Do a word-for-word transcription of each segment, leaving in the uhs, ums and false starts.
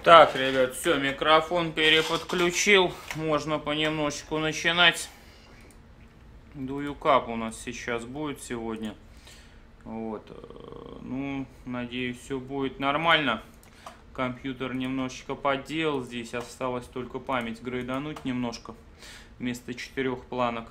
Так, ребят, все, микрофон переподключил. Можно понемножечку начинать. Дуюкап у нас сейчас будет сегодня. Вот. Ну, надеюсь, все будет нормально. Компьютер немножечко подделал. Здесь осталось только память грейдануть немножко. Вместо четырех планок.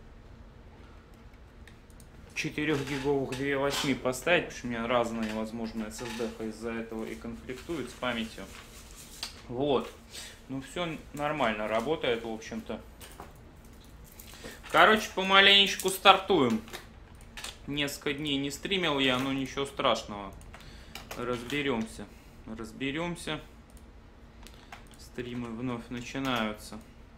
четырёхгиговых две восемь поставить, потому что у меня разные, возможно, эс эс ди из-за этого и конфликтует с памятью. Вот. Ну, все нормально работает, в общем-то. Короче, помаленечку стартуем. Несколько дней не стримил я, но ничего страшного. Разберемся. Разберемся. Стримы вновь начинаются.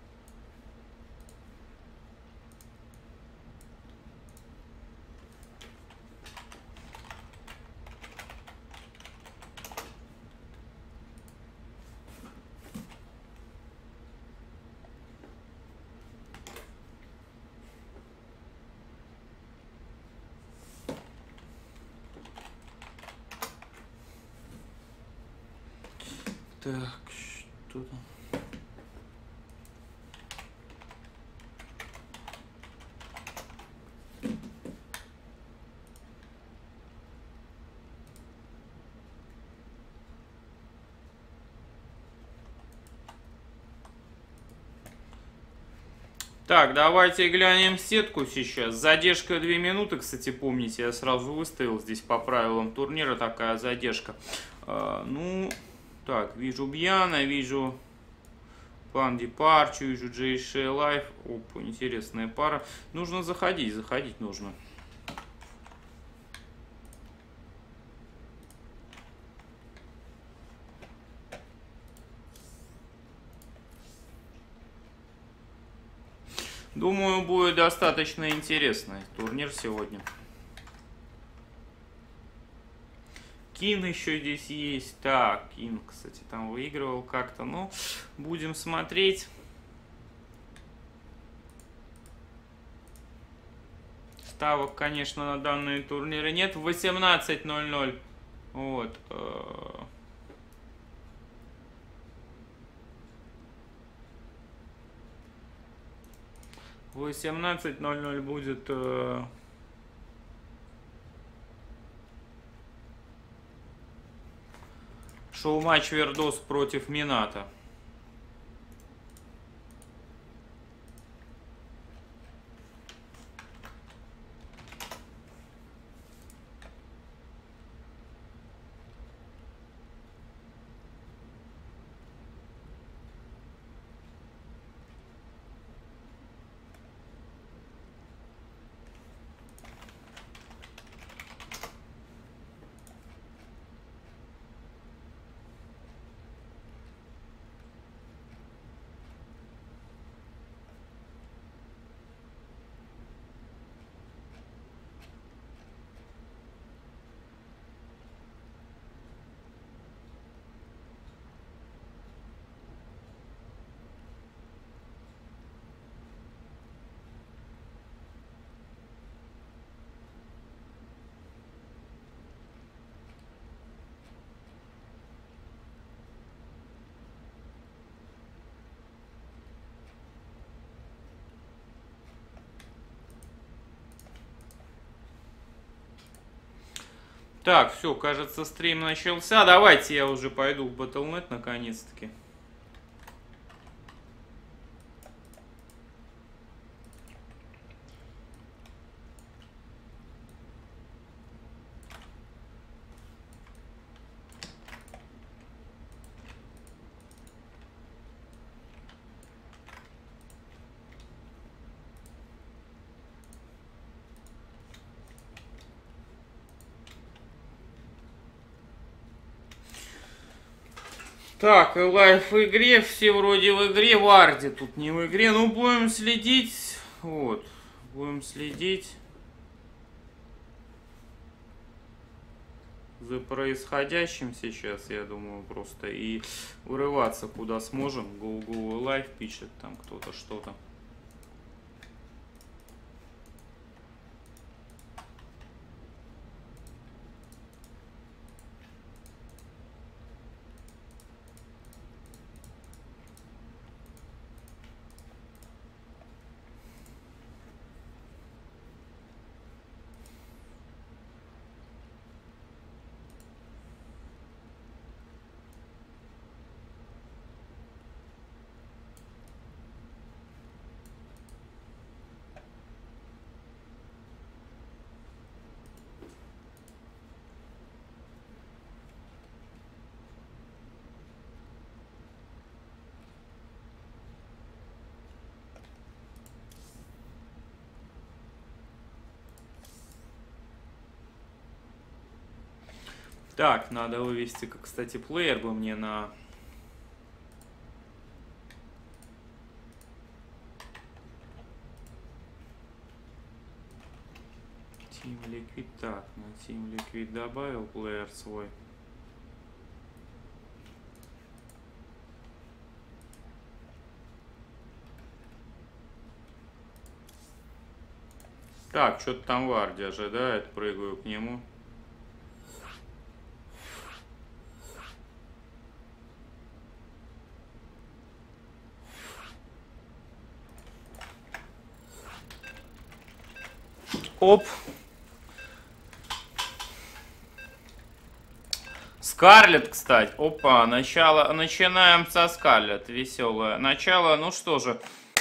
Так, что там? Так, давайте глянем сетку сейчас. Задержка две минуты, кстати, помните, я сразу выставил здесь по правилам турнира такая задержка. А, ну, так, вижу Бьяна, вижу Панди Парчу, вижу джей ши Life. Опа, интересная пара. Нужно заходить, заходить нужно. Думаю, будет достаточно интересный турнир сегодня. Кин еще здесь есть. Так, Кин, кстати, там выигрывал как-то. Ну, будем смотреть. Ставок, конечно, на данные турниры нет. В восемнадцать ноль ноль. Вот. В восемнадцать ноль ноль будет... Шоу-матч Вердос против Мината. Так, все, кажется, стрим начался. Давайте я уже пойду в батл точка нет наконец-таки. Так, лайф в игре, все вроде в игре, Варди тут не в игре, ну будем следить, вот, будем следить за происходящим сейчас, я думаю, просто и вырываться куда сможем. Go Go Live пишет там кто-то что-то. Так, надо вывести, кстати, плеер бы мне на... Team Liquid. Так, на Team Liquid добавил плеер свой. Так, что-то там Варди ожидает, прыгаю к нему. Оп. Скарлетт, кстати. Опа, начало. Начинаем со Скарлетт. Веселое начало. Ну что же.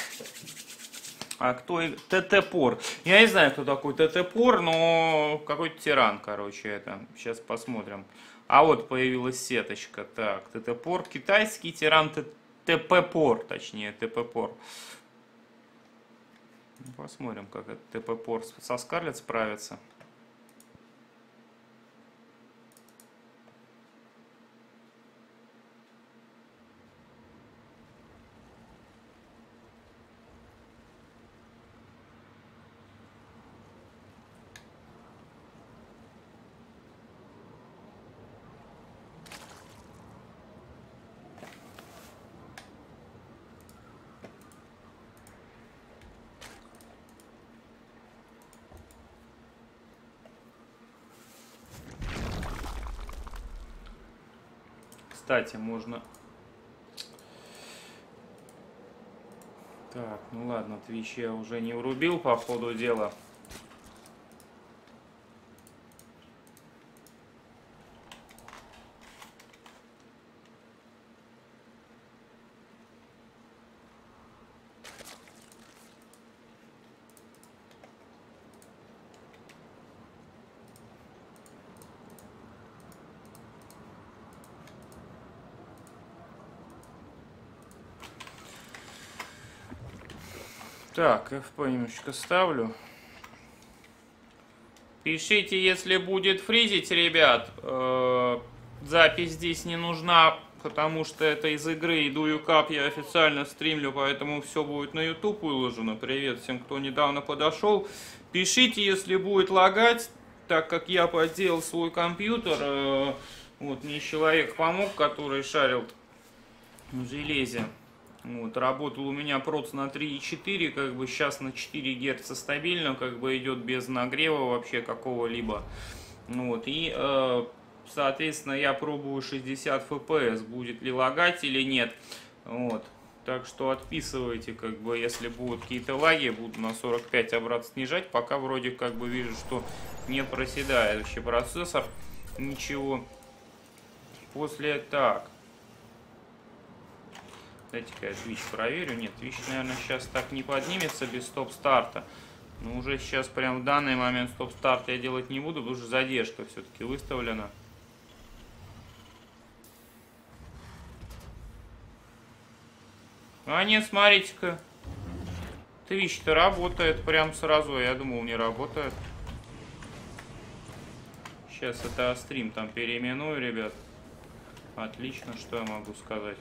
А кто... ТТ-пор. Я не знаю, кто такой ТТ-пор, но какой-то тиран, короче, это. Сейчас посмотрим. А вот появилась сеточка. Так, ТТ-пор. Китайский тиран ТП-пор, точнее, ТП-пор. Посмотрим, как этот ТП-пор со Скарлетт справится. Кстати, можно... Так, ну ладно, Twitch я уже не врубил по ходу дела. Так, эф пи немножечко ставлю. Пишите, если будет фризить, ребят. Э, запись здесь не нужна, потому что это из игры. Do You Cup я официально стримлю, поэтому все будет на YouTube выложено. Привет всем, кто недавно подошел. Пишите, если будет лагать, так как я подделал свой компьютер. Э, вот мне человек помог, который шарил в железе. Вот, работал у меня проц на три и четыре, как бы сейчас на четыре герца стабильно, как бы идет без нагрева вообще какого-либо. Вот, и, э, соответственно, я пробую шестьдесят эф пи эс, будет ли лагать или нет. Вот, так что отписывайте, как бы, если будут какие-то лаги, буду на сорок пять обратно снижать, пока вроде как бы вижу, что не проседает вообще процессор, ничего. После, так... Дайте-ка я Twitch проверю. Нет, Twitch, наверное, сейчас так не поднимется без стоп-старта. Но уже сейчас, прям в данный момент, стоп-старт я делать не буду, потому что задержка все-таки выставлена. А нет, смотрите-ка. Twitch-то работает прям сразу. Я думал, не работает. Сейчас это стрим там переименую, ребят. Отлично, что я могу сказать.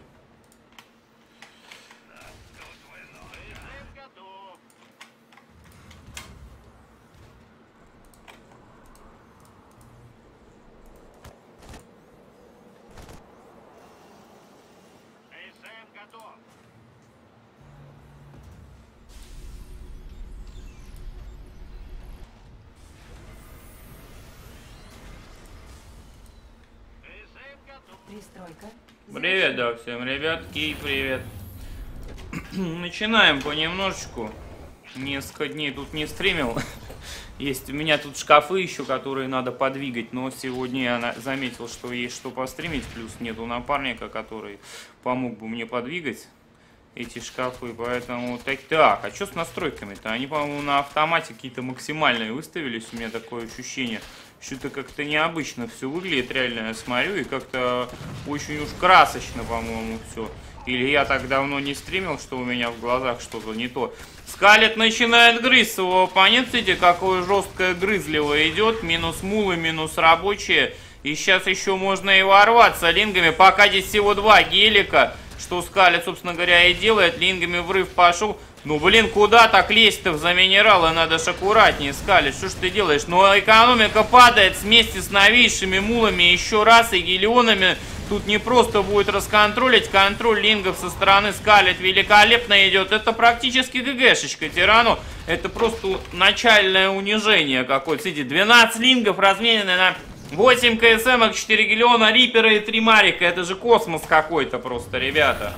Привет, да, всем, ребятки, привет. Начинаем понемножечку. Несколько дней тут не стримил. Есть у меня тут шкафы еще, которые надо подвигать, но сегодня я заметил, что есть что постримить, плюс нету напарника, который помог бы мне подвигать эти шкафы, поэтому так, так, а что с настройками-то? Они, по-моему, на автомате какие-то максимальные выставились, у меня такое ощущение, что-то как-то необычно все выглядит, реально я смотрю, и как-то очень уж красочно, по-моему, все. Или я так давно не стримил, что у меня в глазах что-то не то. Скарлетт начинает грызть своего оппонента, смотрите, какое жесткое грызливое идет, минус мулы, минус рабочие. И сейчас еще можно и ворваться лингами, пока здесь всего два гелика, что скалит, собственно говоря, и делает. Лингами врыв пошел. Ну, блин, куда так лезть-то за минералы? Надо ж аккуратнее скалить. Что ж ты делаешь? Ну, экономика падает вместе с новейшими мулами еще раз и гелионами. Тут не просто будет расконтролить. Контроль лингов со стороны скалит великолепно идет. Это практически ГГшечка тирану. Это просто начальное унижение какое-то. Смотрите, двенадцать лингов разменены на восемь КСМ, четыре гелиона, рипера и три марика. Это же космос какой-то просто, ребята.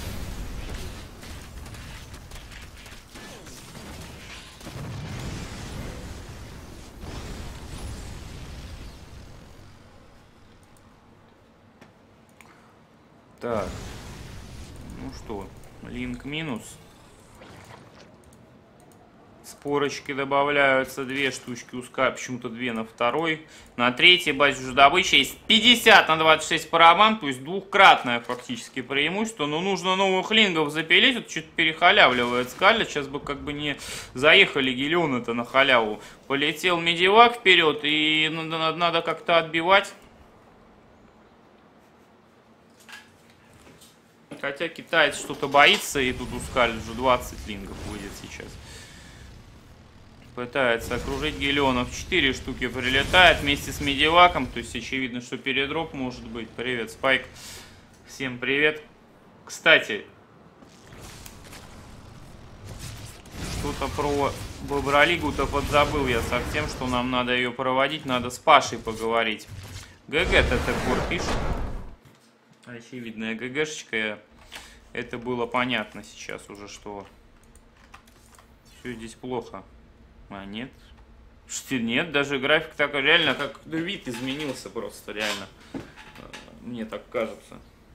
Так, ну что, линк минус. Спорочки добавляются, две штучки узка, почему-то две на второй. На третьей базе уже добыча есть пятьдесят на двадцать шесть парабан, то есть двухкратное фактически преимущество. Но нужно новых лингов запилить, вот что-то перехалявливает скалит. Сейчас бы как бы не заехали гелионы-то на халяву. Полетел медивак вперед, и надо, надо как-то отбивать. Хотя китаец что-то боится, и тут у Скаль уже двадцать лингов выйдет сейчас. Пытается окружить гелионов. четыре штуки прилетает вместе с медиваком. То есть очевидно, что передроп может быть. Привет, Спайк. Всем привет. Кстати, что-то про Бобролигу-то подзабыл я совсем, что нам надо ее проводить. Надо с Пашей поговорить. ГГ-то Текор пишет. Очевидная ГГшечка. Это было понятно сейчас уже, что все здесь плохо. А нет. Что нет, даже график такой реально, как вид изменился просто, реально. Мне так кажется.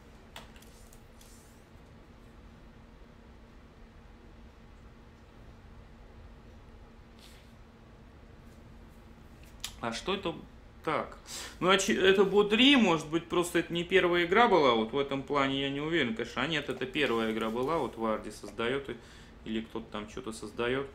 А что это? Так, ну это Бодри, может быть, просто это не первая игра была, вот в этом плане я не уверен, конечно. А нет, это первая игра была, вот Варди создает, или кто-то там что-то создает.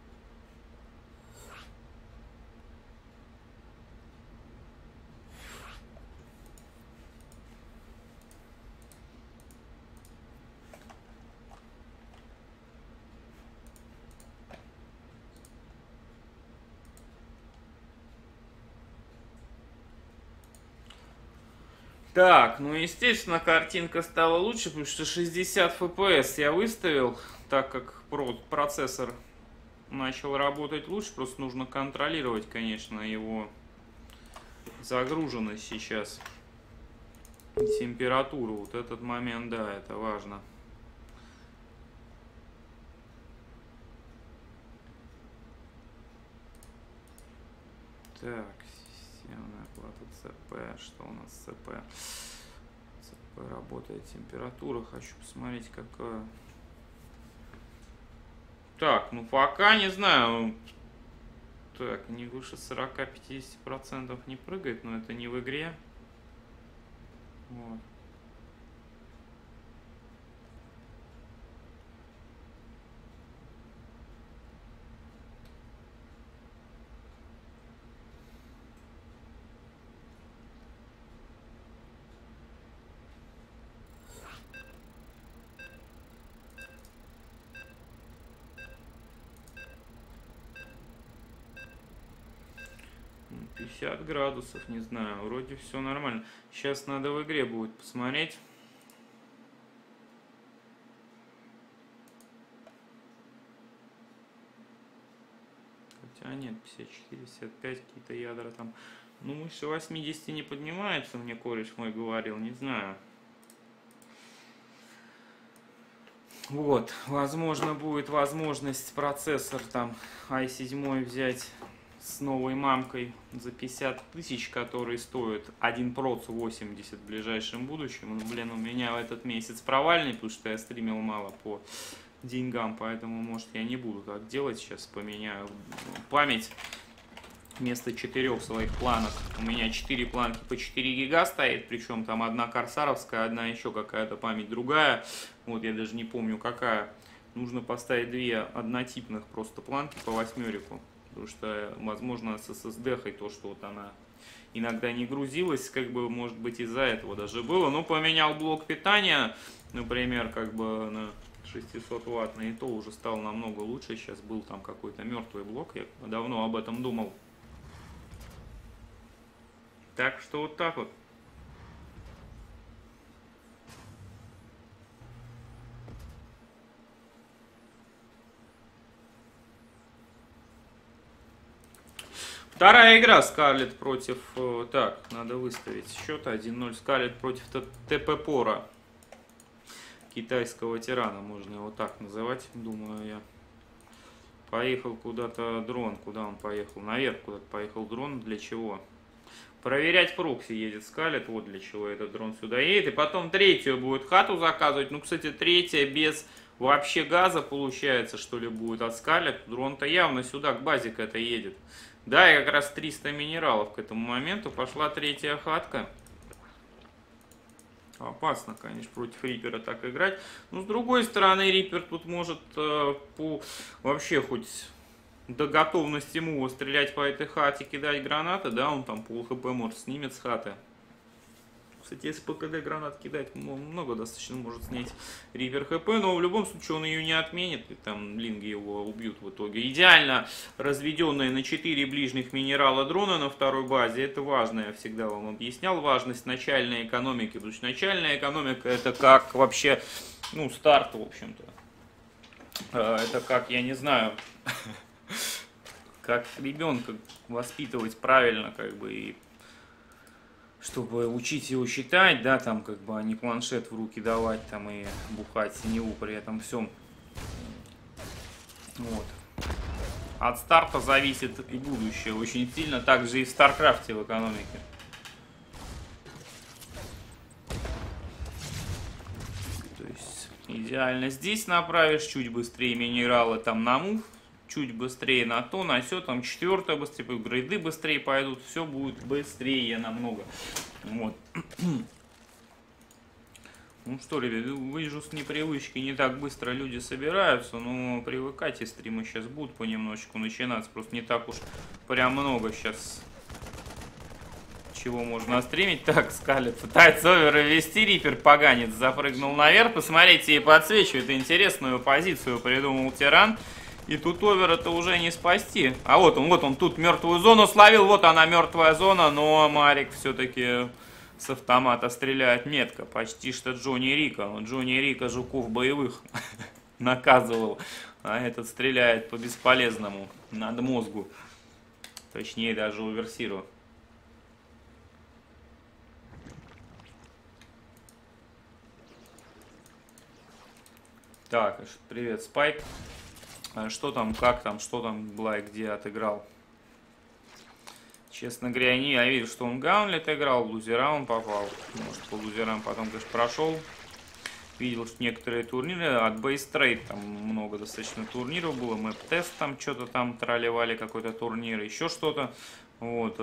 Так, ну естественно картинка стала лучше, потому что шестьдесят эф пи эс я выставил, так как процессор начал работать лучше, просто нужно контролировать, конечно, его загруженность сейчас, температуру, вот этот момент, да, это важно. Так. Оплата ЦП, что у нас ЦП? ЦП работает, температура, хочу посмотреть какая. Так, ну пока не знаю. Так, не выше сорока-пятидесяти процентов не прыгает, но это не в игре. Вот. пятьдесят градусов, не знаю, вроде все нормально. Сейчас надо в игре будет посмотреть. Хотя нет, пятьдесят четыре, пятьдесят пять, какие-то ядра там. Ну, выше восьмидесяти не поднимается, мне кореш мой говорил, не знаю. Вот, возможно, будет возможность процессор там ай семь взять с новой мамкой за пятьдесят тысяч, который стоит один процессор восемьдесят в ближайшем будущем. Ну, блин, у меня этот месяц провальный, потому что я стримил мало по деньгам, поэтому, может, я не буду так делать. Сейчас поменяю память. Вместо четырех своих планок у меня четыре планки по четыре гига стоит, причем там одна корсаровская, одна еще какая-то память другая. Вот я даже не помню какая. Нужно поставить две однотипных просто планки по восьмерику. Потому что, возможно, с эс эс ди-хой то, что вот она иногда не грузилась, как бы, может быть, из-за этого даже было. Но поменял блок питания, например, как бы на шестьсот ваттный, и то уже стало намного лучше. Сейчас был там какой-то мертвый блок, я давно об этом думал. Так что вот так вот. Вторая игра Скарлетт против... Так, надо выставить счет один ноль. Скарлетт против ТП-Пора. Китайского тирана, можно его так называть, думаю я. Поехал куда-то дрон. Куда он поехал? Наверх куда-то поехал дрон. Для чего? Проверять прокси едет Скарлетт. Вот для чего этот дрон сюда едет. И потом третью будет хату заказывать. Ну, кстати, третья без вообще газа, получается, что ли, будет от Скарлетт. Дрон-то явно сюда, к базе к-то едет. Да, и как раз триста минералов к этому моменту. Пошла третья хатка. Опасно, конечно, против Риппера так играть. Но с другой стороны, Риппер тут может э, по вообще хоть до готовности мува стрелять по этой хате, кидать гранаты. Да, он там пол хп может снимет с хаты. Кстати, если по КД гранат кидать, много достаточно может снять Риппер хп, но в любом случае он ее не отменит, и там линги его убьют в итоге. Идеально разведенные на четыре ближних минерала дрона на второй базе, это важно, я всегда вам объяснял, важность начальной экономики, потому что начальная экономика это как вообще, ну, старт, в общем-то. Это как, я не знаю, как ребенка воспитывать правильно, как бы, и чтобы учить его считать, да, там, как бы, а не планшет в руки давать, там, и бухать синеву при этом всем. Вот. От старта зависит и будущее очень сильно, также и в Старкрафте в экономике. То есть, идеально здесь направишь, чуть быстрее минералы там на мув, чуть быстрее на то, на все, там четвертое быстрее, грейды быстрее пойдут, все будет быстрее намного. Вот. Ну что, ребят, вижу с непривычки, не так быстро люди собираются, но привыкайте, стримы сейчас будут понемножечку начинаться, просто не так уж прям много сейчас чего можно стримить. Так, Скарлетт пытается оверы ввести, Риппер поганец запрыгнул наверх, посмотрите, и подсвечивает интересную позицию, придумал тиран. И тут овера-то уже не спасти. А вот он, вот он тут мертвую зону словил. Вот она, мертвая зона. Но Марик все-таки с автомата стреляет метко. Почти что Джонни Рика. Но Джонни Рика жуков боевых наказывал. А этот стреляет по бесполезному. Над мозгу. Точнее, даже оверсиру. Так, привет, Спайк. Что там, как там, что там Блайк где отыграл? Честно говоря, не, я вижу, что он Гаунлет играл, в лузера он попал. Может, по лузерам потом, конечно, прошел. Видел, что некоторые турниры от Base Trade, там много достаточно турниров было. Мэп-тест там что-то там тролливали, какой-то турнир, еще что-то. Вот.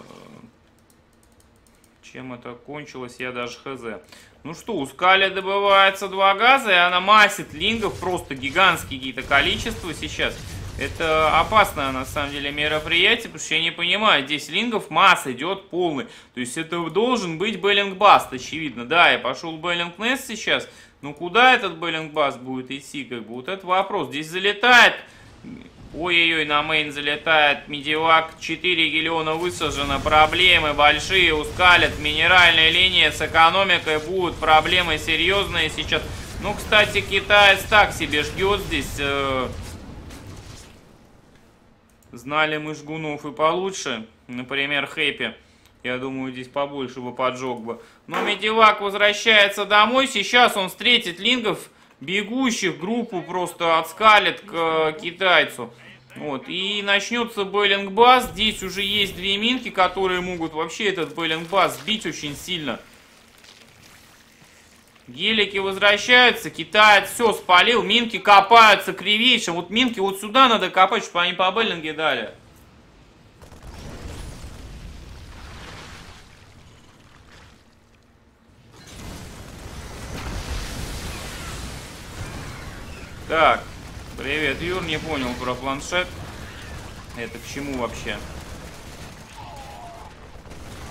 Чем это кончилось, я даже хз. Ну что, у Скали добывается два газа, и она массит лингов, просто гигантские какие-то количества сейчас. Это опасное, на самом деле, мероприятие, потому что я не понимаю, здесь лингов масс идет полный. То есть это должен быть Беллинг-Баст, очевидно. Да, я пошел в Беллинг-Нест сейчас, но куда этот Беллинг-Баст будет идти, как бы, вот это вопрос. Здесь залетает... Ой-ой-ой, на мейн залетает Медивак, четыре гелиона высажено, проблемы большие у Скарлетт, минеральная линия с экономикой, будут проблемы серьезные сейчас. Ну, кстати, китаец так себе ждет здесь. Э, знали мы жгунов и получше, например, Хэппи. Я думаю, здесь побольше бы поджег бы. Но Медивак возвращается домой, сейчас он встретит лингов, бегущих группу просто от Скарлетт к э, китайцу. Вот. И начнется Беллинг-Баст. Здесь уже есть две минки, которые могут вообще этот Беллинг-Баст сбить очень сильно. Гелики возвращаются. Китаец все спалил. Минки копаются кривейшим. Вот минки вот сюда надо копать, чтобы они по Беллинге дали. Так, привет, Юр, не понял про планшет. Это к чему вообще?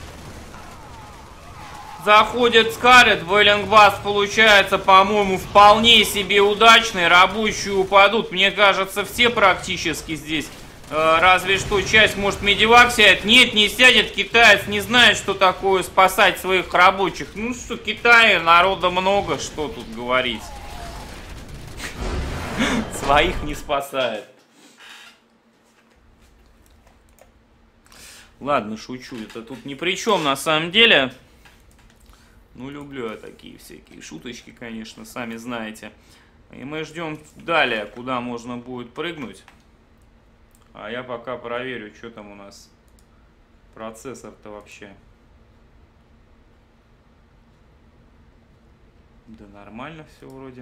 Заходит Скарлетт, Вэллингбаст получается, по-моему, вполне себе удачный. Рабочие упадут, мне кажется, все практически здесь. Э, разве что часть, может, медивак сядет. Нет, не сядет, китаец не знает, что такое спасать своих рабочих. Ну что, Китай, народа много, что тут говорить. Своих не спасает. Ладно, шучу, это тут ни при чем на самом деле. Ну, люблю я такие всякие шуточки, конечно, сами знаете. И мы ждем далее, куда можно будет прыгнуть. А я пока проверю, что там у нас процессор-то вообще. Да нормально все вроде.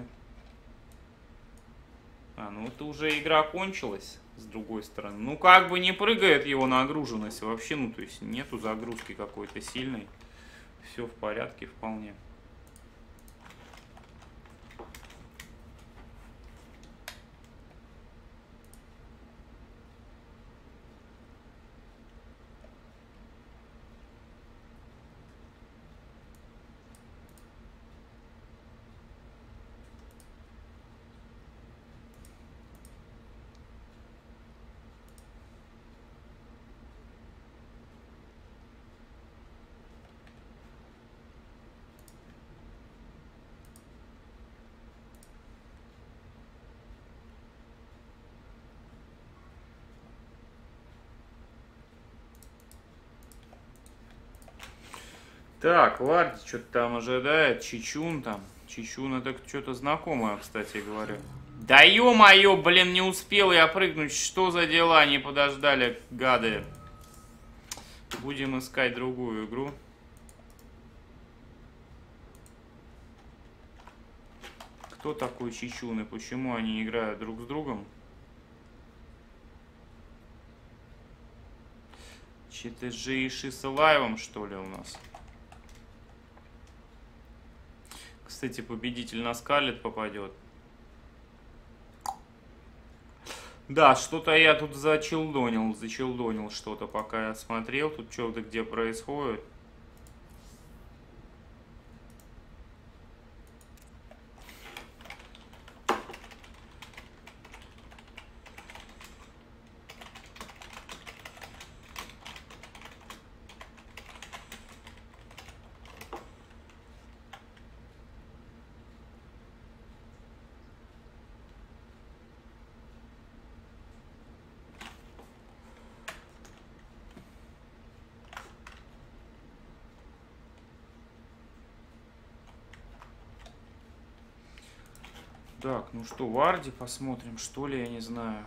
А, ну это уже игра кончилась, с другой стороны. Ну, как бы не прыгает его нагруженность вообще, ну, то есть нету загрузки какой-то сильной. Все в порядке вполне. Так, Варди что-то там ожидает, Чичун там. Чичун это что-то знакомое, кстати говоря. Да ё-моё, блин, не успел я прыгнуть, что за дела, не подождали, гады. Будем искать другую игру. Кто такой Чичун и почему они играют друг с другом? Че-то же Иши с лайвом, что ли, у нас? Кстати, победитель на Скарлетт попадет. Да, что-то я тут зачелдонил, зачелдонил что-то, пока я смотрел. Тут что-то где происходит. Так, ну что, Варди посмотрим, что ли, я не знаю.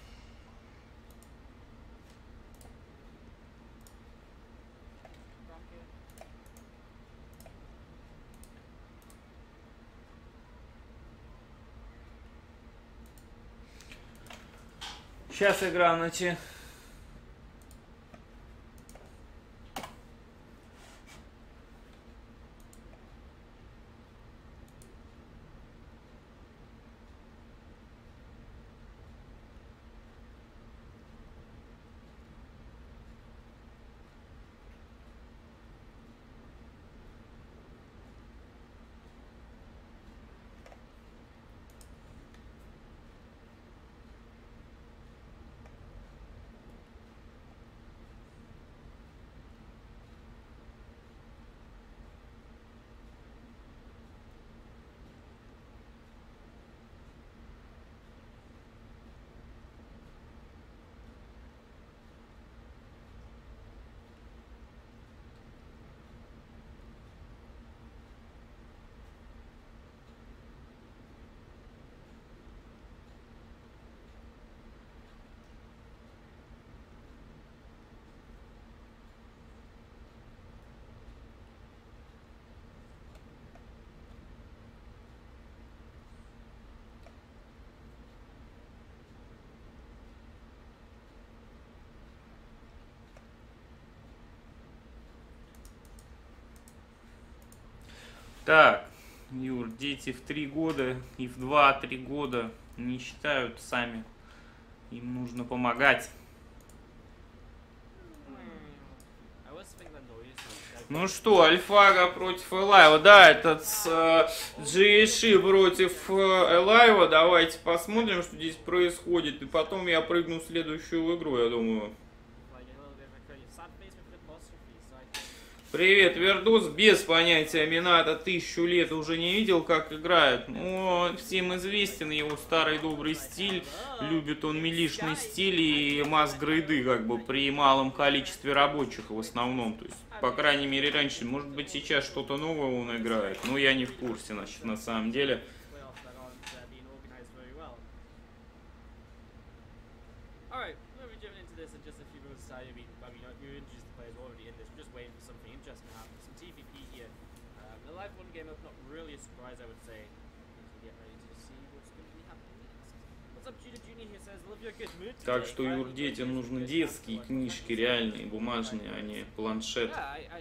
Сейчас игра найти. Так, Юр, дети в три года и в два-три года не считают сами. Им нужно помогать. Ну что, Альфага против Элайва. Да, этот э, джи эйч и против э, Элайва. Давайте посмотрим, что здесь происходит. И потом я прыгну в следующую игру, я думаю. Привет, Вердос. Без понятия Минато тысячу лет уже не видел, как играет. Но всем известен его старый добрый стиль. Любит он милишный стиль и масс-грейды, как бы при малом количестве рабочих в основном. То есть, по крайней мере, раньше. Может быть, сейчас что-то новое он играет. Но я не в курсе, значит, на самом деле. Так что, Юр, детям нужны детские книжки, реальные, бумажные, а не планшет.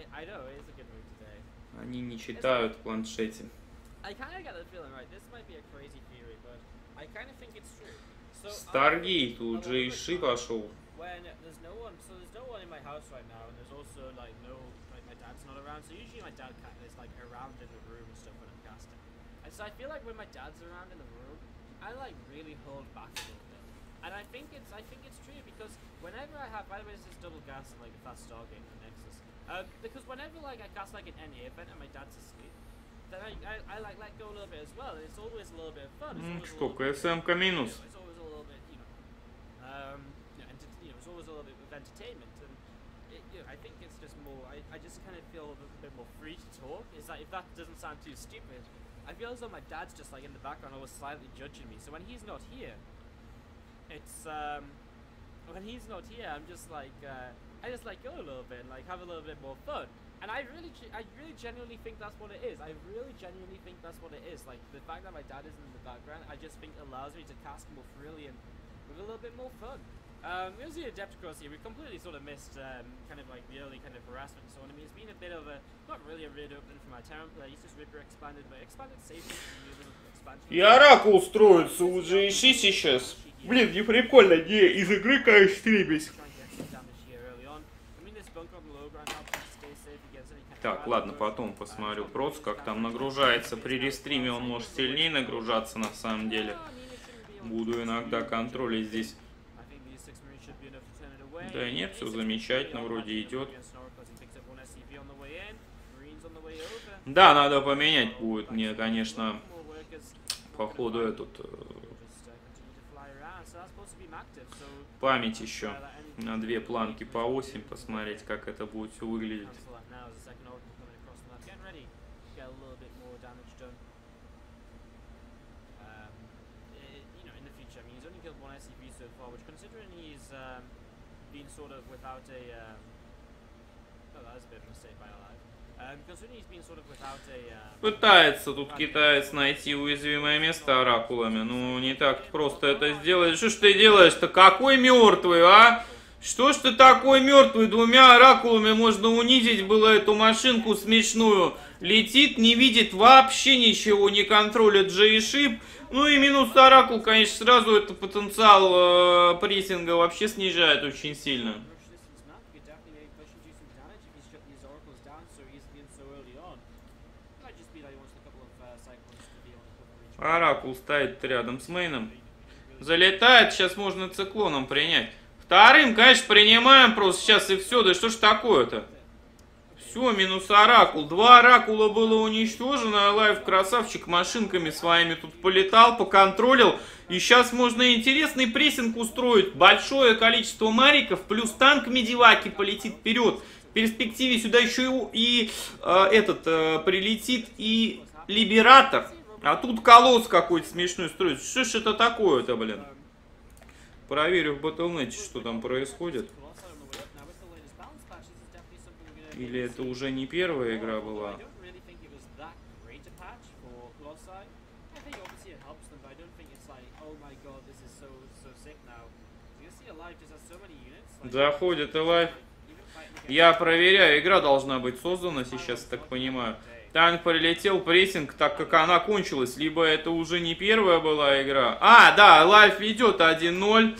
Они не читают в планшете. Старгейт у джей эйч и пошел. So I feel like when my dad's around in the room, I like really hold back a little bit, and I think it's I think it's true because whenever I have, by the way, this is double gas and like a fast Stargate and Nexus, uh, because whenever like I cast like an N A event and my dad's asleep, then I, I I like let go a little bit as well, and it's always a little bit of fun. Mm, что, КСМ-ка минус. It's always a little bit, you know, um, you know, you know, it's always a little bit of entertainment, and it, you know, I think it's just more. I I just kind of feel a little bit more free to talk. Is that if that doesn't sound too stupid. I feel as though my dad's just like in the background always slightly judging me. So when he's not here, it's um when he's not here, I'm just like uh, I just like go a little bit and like have a little bit more fun. And I really I really genuinely think that's what it is. I really genuinely think that's what it is. Like the fact that my dad isn't in the background, I just think allows me to cast more freely and with a little bit more fun. Um, we also see Adepticross here. We completely sort of missed um, kind of like the early kind of harassment and so on. I mean, it's been a bit of a, not really a rid opening for my Terran player. He's just Ripper expanded, but expanded safely. И Оракул строится у джей эйч и сейчас. Блин, не прикольно, не из игры, конечно, стримить. Так, ладно, потом посмотрю просто, как там нагружается. При рестриме он может сильнее нагружаться на самом деле. Буду иногда контролить здесь. Да нет, все замечательно, вроде идет. Да, надо поменять будет мне, конечно, походу этот память еще на две планки по восемь, посмотреть, как это будет все выглядеть. Пытается тут китаец найти уязвимое место оракулами. Ну, не так просто это сделать. Что ж ты делаешь-то? Какой мертвый, а? Что ж ты такой мертвый? Двумя оракулами можно унизить было эту машинку смешную. Летит, не видит вообще ничего, не контролит джей эйч и. Ну и минус оракул, конечно, сразу это потенциал э, прессинга вообще снижает очень сильно. Оракул стоит рядом с мейном. Залетает, сейчас можно циклоном принять. Вторым, конечно, принимаем просто сейчас и все. Да что ж такое-то? Все, минус оракул. Два оракула было уничтожено. Лайв красавчик машинками своими тут полетал, поконтролил. И сейчас можно интересный прессинг устроить. Большое количество мариков, плюс танк Медиваки полетит вперед. В перспективе сюда еще и, и э, этот э, прилетит и Либератор. А тут колосс какой-то смешной строится. Что ж это такое-то, блин? Проверю в батлнете, что там происходит. Или это уже не первая игра была? Заходит Элайв. Я проверяю, игра должна быть создана сейчас, так понимаю. Танк прилетел, прессинг, так как она кончилась. Либо это уже не первая была игра. А, да, Элайв ведет один ноль.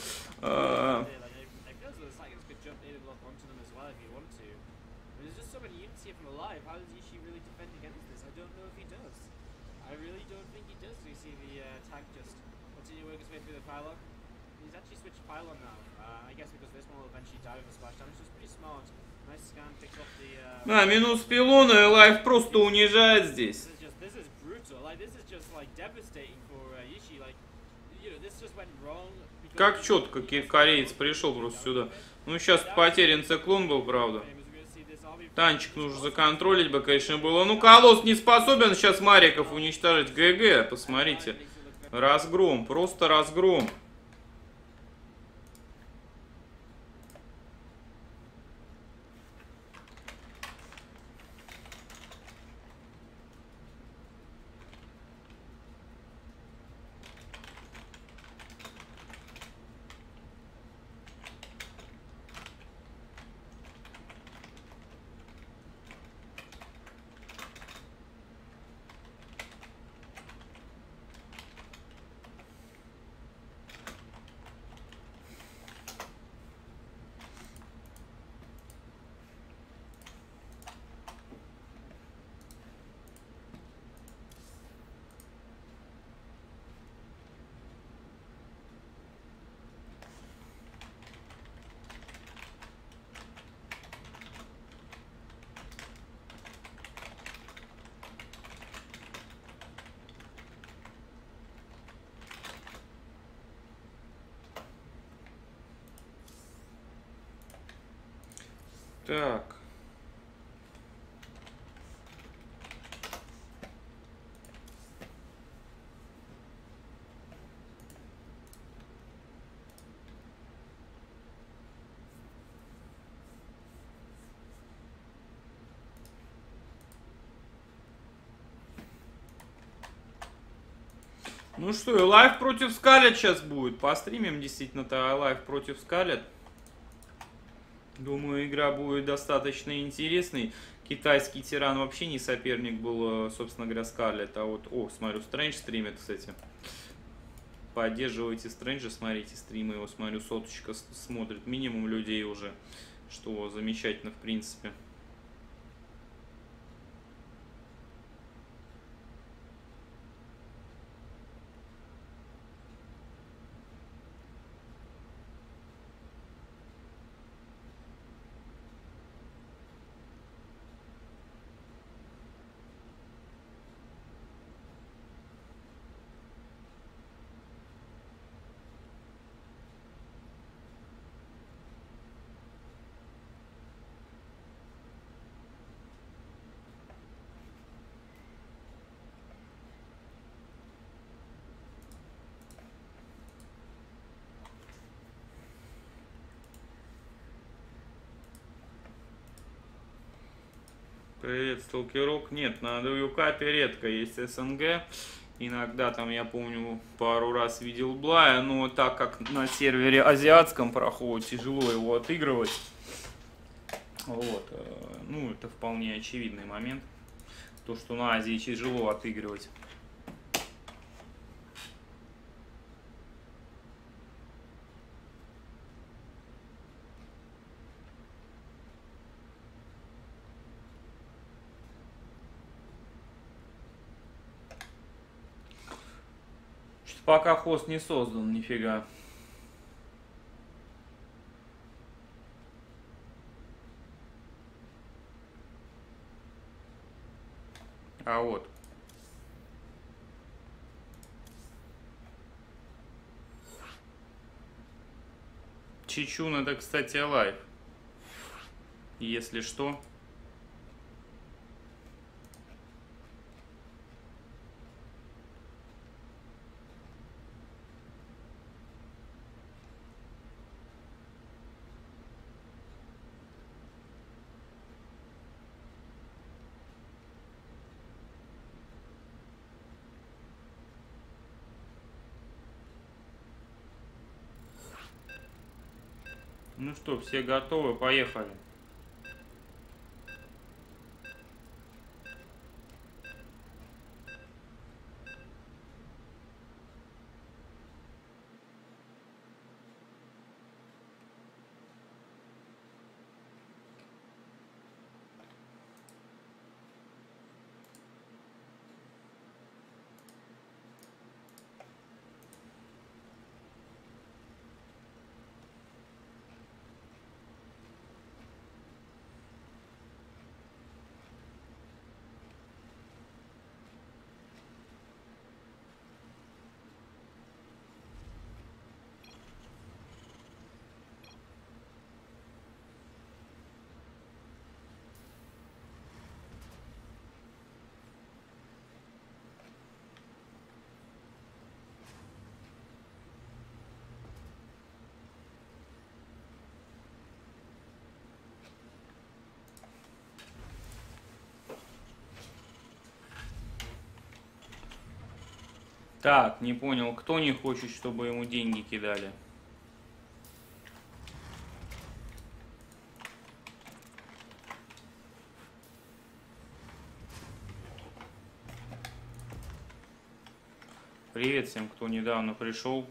does. You see the uh, tank just continue working its way through the pylon. He's actually switched pylon now. Uh, I guess because this one will eventually die with a splash damage. So it's pretty smart. Nice scan, picks off the. Uh, А, минус пилона, и лайф просто унижает здесь. This is just, this is brutal. Like this is just like devastating for uh, Ishii. Like, you know, this just went wrong. Как четко кореец пришел просто сюда. Ну, сейчас потерян циклон был, правда. Танчик нужно законтролить бы, конечно, было. Ну, Колосс не способен сейчас Мариков уничтожить. ГГ, посмотрите. Разгром, просто разгром. Так. Ну что, и лайф против Скалет сейчас будет. Постримим действительно-то лайф против Скалет. Думаю, игра будет достаточно интересной. Китайский тиран вообще не соперник был, собственно говоря, Скарлетт. А вот, о, смотрю, Стрэндж стримит, кстати. Поддерживайте Стрэнджа, смотрите стримы его, смотрю, соточка смотрит. Минимум людей уже, что замечательно, в принципе. Привет, Сталкерок. Нет, на Дьюкапе редко есть СНГ. Иногда там, я помню, пару раз видел Блая, но так как на сервере азиатском проходит, тяжело его отыгрывать. Вот, ну, это вполне очевидный момент. То, что на Азии тяжело отыгрывать. Пока хост не создан, нифига. А вот. Чичун это, кстати, лайв. Если что. Ну что, все готовы? Поехали. Так, не понял, кто не хочет, чтобы ему деньги кидали? Привет всем, кто недавно пришел.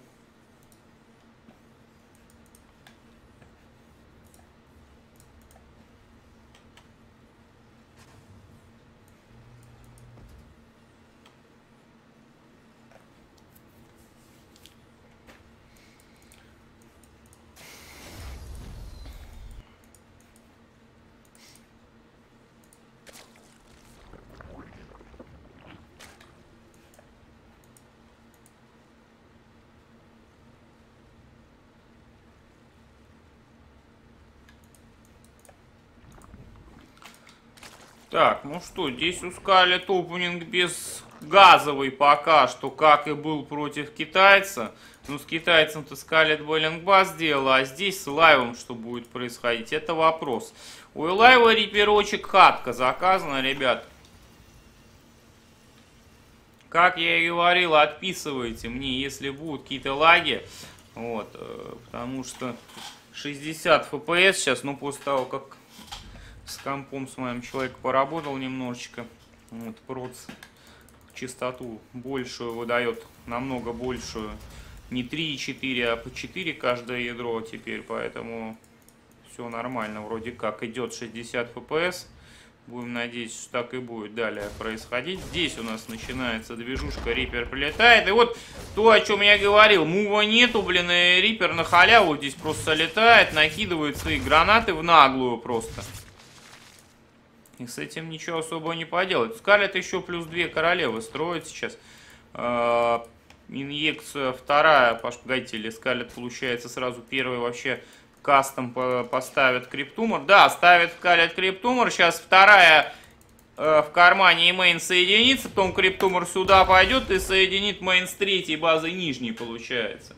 Так, ну что, здесь у Скарлетт опенинг без газовый пока что, как и был против китайца. Ну, с китайцем-то Скарлетт Беллингба сделала, а здесь с Лайвом что будет происходить, это вопрос. У Лайва риперочек хатка заказана, ребят. Как я и говорил, отписывайте мне, если будут какие-то лаги. Вот, потому что шестьдесят эф пи эс сейчас, ну, после того, как с компом с моим человек поработал немножечко, вот, проц частоту большую выдает, намного большую, не три и четыре, а по четыре каждое ядро теперь, поэтому все нормально, вроде как идет шестьдесят эф пи эс, будем надеяться, что так и будет далее происходить. Здесь у нас начинается движушка, Рипер прилетает, и вот то, о чем я говорил, мува нету, блин, и Рипер на халяву здесь просто летает, накидывает свои гранаты в наглую просто. И с этим ничего особо не поделать. Скарлетт еще плюс две королевы строит сейчас. Э-э- инъекция вторая, погодите, или Скарлетт получается сразу первый вообще кастом поставит Криптумор. Да, ставит Скарлетт Криптумор. Сейчас вторая э, в кармане и мейн соединится. Потом Криптумор сюда пойдет и соединит мейн с третьей базой нижней получается.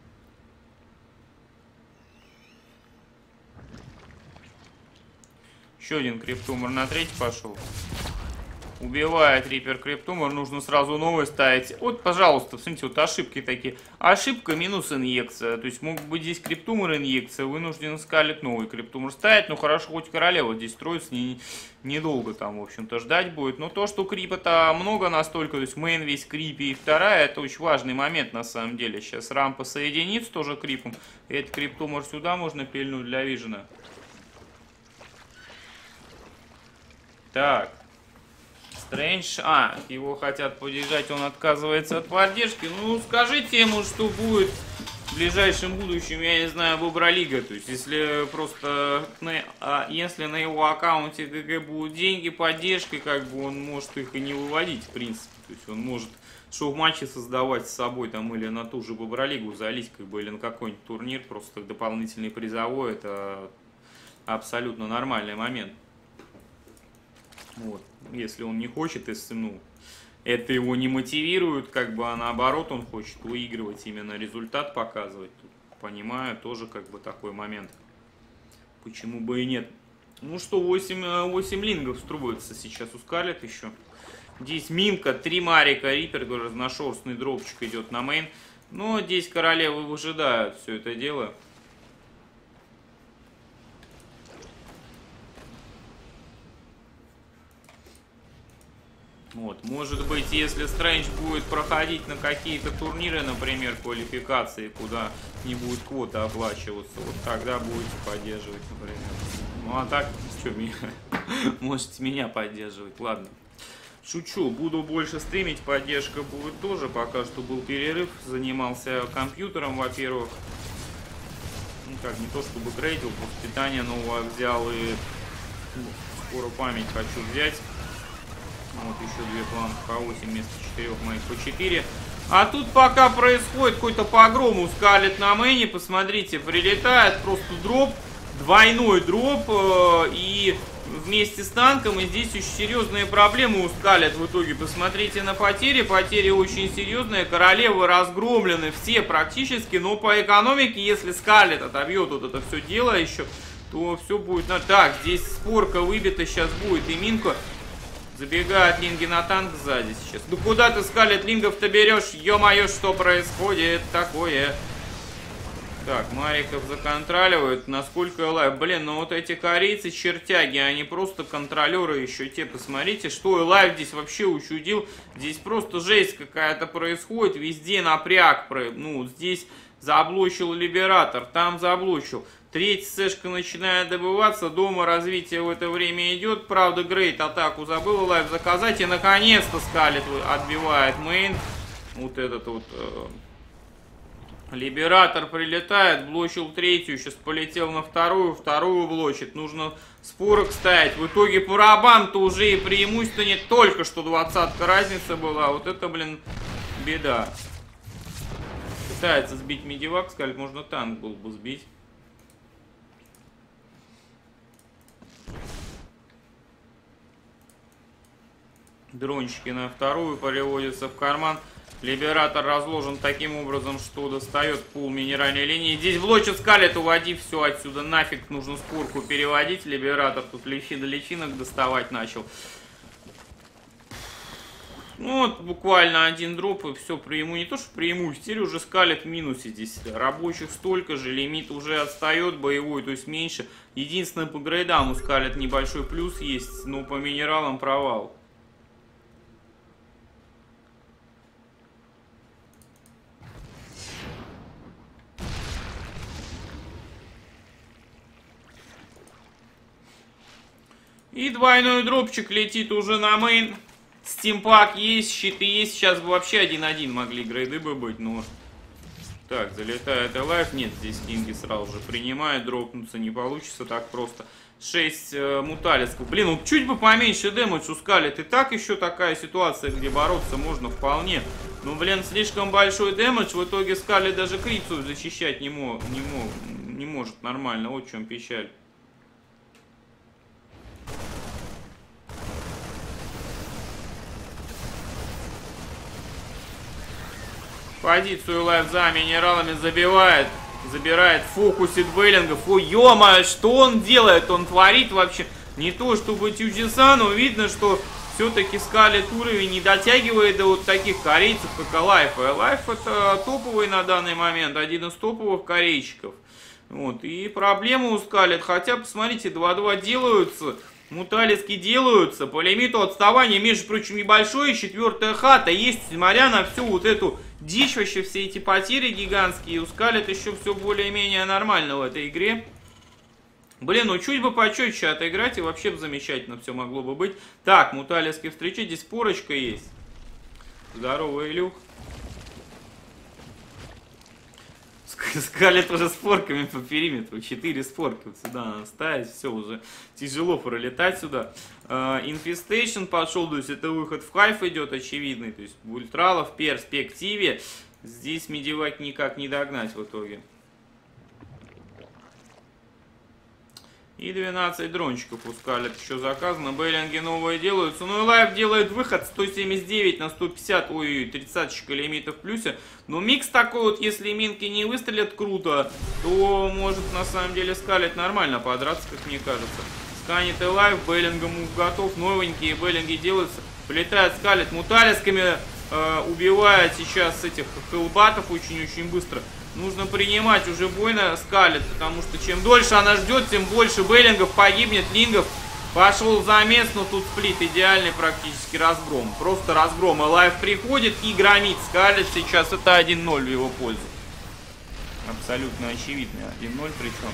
Еще один Криптумор на третий пошел. Убивает Рипер Криптумор. Нужно сразу новый ставить. Вот, пожалуйста, смотрите, вот ошибки такие. Ошибка минус инъекция. То есть мог быть здесь Криптумор инъекция. Вынужден Скарлетт новый Криптумор ставить. Ну хорошо, хоть королева здесь строится. Не, недолго там, в общем-то, ждать будет. Но то, что крипа-то много настолько. То есть мейн весь крипи и вторая. Это очень важный момент на самом деле. Сейчас рампа соединится тоже крипом. И этот Криптумор сюда можно пильнуть для вижена. Так. Стрэндж. А, его хотят поддержать, он отказывается от поддержки. Ну, скажите ему, что будет в ближайшем будущем, я не знаю, Бобролига. То есть, если просто... На, если на его аккаунте ГГ будут деньги, поддержки, как бы он может их и не выводить, в принципе. То есть, он может шоу-матчи создавать с собой, там, или на ту же Бобролигу залить, как бы, или на какой-нибудь турнир, просто дополнительный призовой. Это абсолютно нормальный момент. Вот. Если он не хочет, если, ну, это его не мотивирует, как бы, а наоборот, он хочет выигрывать, именно результат показывать. Тут, понимаю, тоже как бы такой момент. Почему бы и нет. Ну что, восемь, восемь лингов строится сейчас у Скарлетт еще. Здесь минка, три марика, Рипер, разношерстный дропчик идет на мейн. Но здесь королевы выжидают все это дело. Вот. Может быть, если Стрэндж будет проходить на какие-то турниры, например, квалификации, куда не будет квота оплачиваться, вот тогда будете поддерживать, например. Ну а так, что, меня... можете меня поддерживать, ладно. Шучу, буду больше стримить, поддержка будет тоже, пока что был перерыв, занимался компьютером, во-первых. Ну как, не то чтобы грейдил, просто питание новое взял и ну, скоро память хочу взять. Вот еще две планки по восемь вместо четырех моих по четыре. А тут пока происходит какой-то погром у Скарлетт на мэне. Посмотрите, прилетает просто дроп. Двойной дроп. Э, и вместе с танком. И здесь очень серьезные проблемы у Скарлетт в итоге. Посмотрите на потери. Потери очень серьезные. Королевы разгромлены все практически. Но по экономике, если Скарлетт отобьет вот это все дело еще, то все будет... Так, здесь спорка выбита сейчас будет. И минка... Забегает Линги на танк сзади сейчас. Ну куда ты, Скарлетт, Лингов-то берешь? Ё-моё, что происходит такое? Так, Мариков законтроливают. Насколько лайв? Блин, ну вот эти корейцы, чертяги, они просто контролеры еще те. Посмотрите, что и лайв здесь вообще учудил. Здесь просто жесть какая-то происходит. Везде напряг. Ну, здесь заблочил Либератор, там заблочил. Третья сэшка начинает добываться. Дома развитие в это время идет. Правда, Грейт атаку забыл лайв заказать. И наконец-то Скарлетт отбивает мейн. Вот этот вот... Э Либератор прилетает, блочил третью, сейчас полетел на вторую, вторую блочит. Нужно спорок ставить. В итоге по рабам-то уже и преимущество нет. Только что двадцатка разница была. Вот это, блин, беда. Пытается сбить медивак, сказали, можно танк был бы сбить. Дрончики на вторую переводятся в карман. Либератор разложен таким образом, что достает пул минеральной линии. Здесь блочит Скарлетт, уводи все отсюда. Нафиг нужно спорку переводить. Либератор тут личи до личинок доставать начал. Ну вот буквально один дроп и все преиму. Не то что преимущество, теперь уже Скарлетт в минусе здесь. Рабочих столько же, лимит уже отстает, боевой, то есть меньше. Единственное, по грейдам у Скарлетт небольшой плюс есть, но по минералам провал. И двойной дропчик летит уже на мейн. Стимпак есть, щиты есть. Сейчас бы вообще один-один могли грейды бы быть, но... Так, залетает Элайф. Нет, здесь Линги сразу же принимает. Дропнуться не получится так просто. шесть э, муталисков. Блин, ну чуть бы поменьше дэмэдж у Скарлетт. И так еще такая ситуация, где бороться можно вполне. Но, блин, слишком большой дэмэдж. В итоге Скарлетт даже крицу защищать не, мог, не, мог, не может нормально. Вот в чем печаль. Позицию лайв за минералами забивает. Забирает, фокусит Беллингов. Ой, ё-моё, что он делает? Он творит вообще не то чтобы чудеса, но видно, что все-таки Скарлетт уровень не дотягивает до вот таких корейцев, как Алайф. Алайф это топовый на данный момент, один из топовых корейчиков. Вот, и проблема у Скарлетт, хотя, посмотрите, два-два делаются. Муталиски делаются, по лимиту отставания, между прочим, небольшое, четвертая хата есть, несмотря на всю вот эту дичь, вообще все эти потери гигантские, у Скарлетт еще все более-менее нормально в этой игре. Блин, ну чуть бы почетче отыграть, и вообще бы замечательно все могло бы быть. Так, муталиски встречи, здесь порочка есть. Здорово, Илюх. Скарлетт уже с форками по периметру. Четыре спорки вот сюда надо ставить. Все, уже тяжело пролетать сюда. Инфестейшн пошел, то есть это выход в хайф идет очевидный. То есть в ультрала в перспективе. Здесь медивак никак не догнать в итоге. И двенадцать дрончиков у Скарлетт еще заказано. Бейлинги новые делаются. Ну и лайв делает выход сто семьдесят девять на сто пятьдесят. Ой, тридцаточка лимита в плюсе. Но микс такой вот, если минки не выстрелят круто, то может на самом деле Скарлетт нормально подраться, как мне кажется. Сканит и лайв, Бейлингом готов. Новенькие Бейлинги делаются. Прилетает Скарлетт муталисками. Э, убивает сейчас этих хелбатов очень-очень быстро. Нужно принимать уже бой на Скарлетт, потому что чем дольше она ждет, тем больше Бейлингов погибнет, Лингов. Пошел замес, но тут сплит идеальный практически разгром. Просто разгром. И лайв приходит и громит Скарлетт. Сейчас это один ноль в его пользу. Абсолютно очевидно. один ноль причем.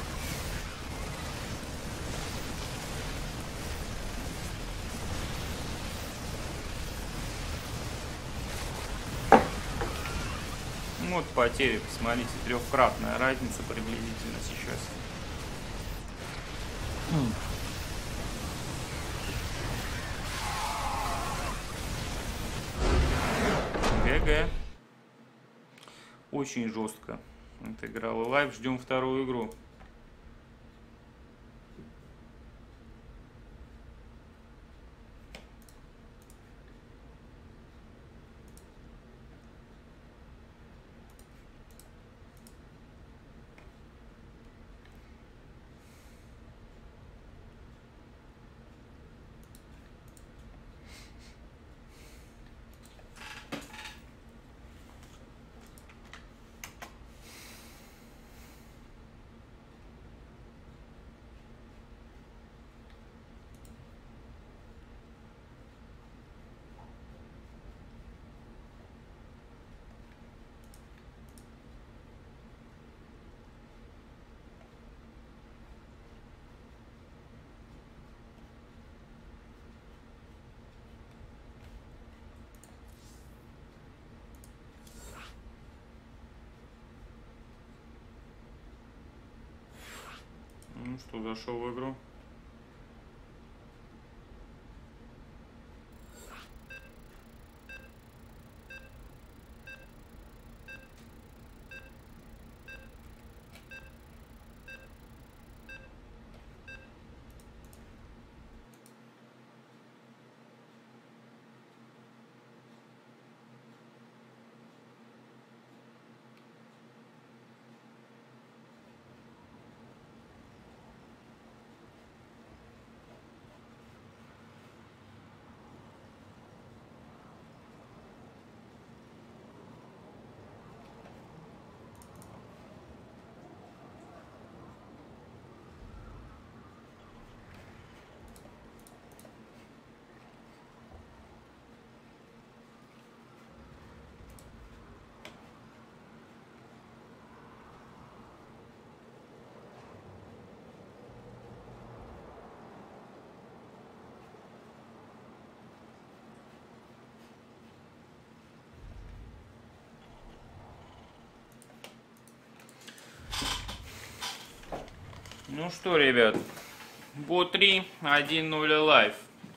Вот потери, посмотрите, трехкратная разница приблизительно сейчас. ГГ. Очень жестко отыграл лайв. Ждем вторую игру. что, зашел в игру. Ну что, ребят, Бо три, один ноль лайв.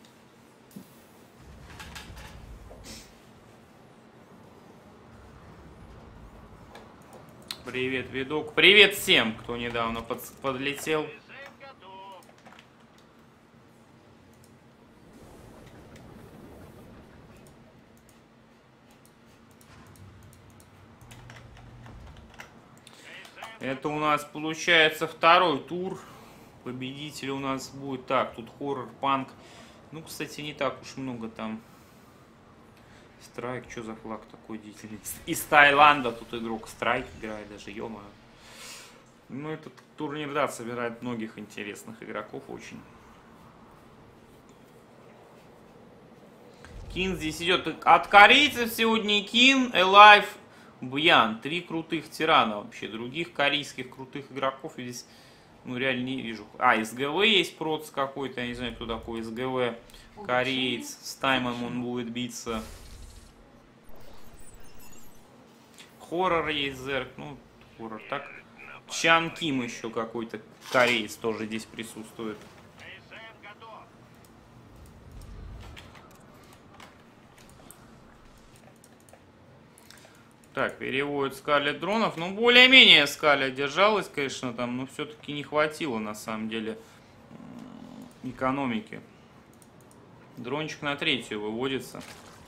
Привет, видок. Привет всем, кто недавно под, подлетел. Это у нас получается второй тур. Победитель у нас будет так. Тут хоррор, панк. Ну, кстати, не так уж много там. Страйк, что за флаг такой длительный? Из Таиланда тут игрок Страйк играет даже, ё-моё. Ну, этот турнир, да, собирает многих интересных игроков очень. Кин здесь идет. От корейцев сегодня Кин, Элайв, Бьян. Три крутых тирана вообще. Других корейских крутых игроков здесь, ну, реально не вижу. А, СГВ есть проц какой-то, я не знаю, кто такой СГВ. Кореец. С таймом он будет биться. Хоррор есть, Зерк. Ну, хоррор так. Чан Ким еще какой-то кореец тоже здесь присутствует. Так, переводит Скарлет дронов. Ну, более-менее Скарлет держалась, конечно, там, но все-таки не хватило, на самом деле, экономики. Дрончик на третью выводится.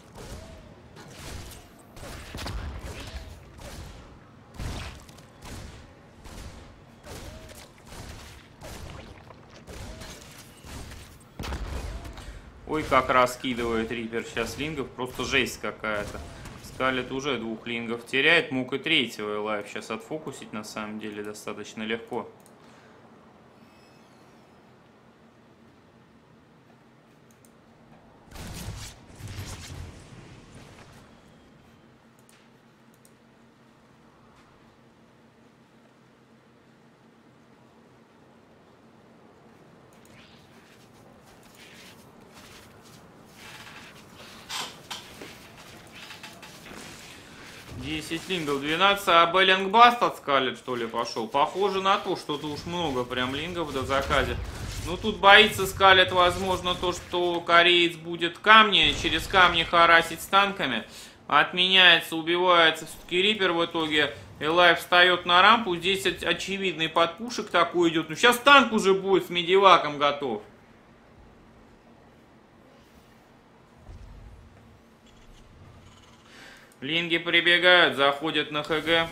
Ой, как раскидывает Риппер сейчас лингов. Просто жесть какая-то. Скарлет уже двух лингов теряет. Мог и третьего Элайв сейчас отфокусить на самом деле достаточно легко. десять лингов, двенадцать, а Беллинг Баст от Скарлет, что ли, пошел? Похоже на то, что-то уж много прям лингов до заказе. Ну, тут боится Скарлет, возможно, то, что кореец будет камни, через камни харасить с танками. Отменяется, убивается все-таки Риппер в итоге. Элайв встает на рампу, здесь очевидный подпушек такой идет. Ну, сейчас танк уже будет с медиваком готов. Линги прибегают, заходят на ХГ.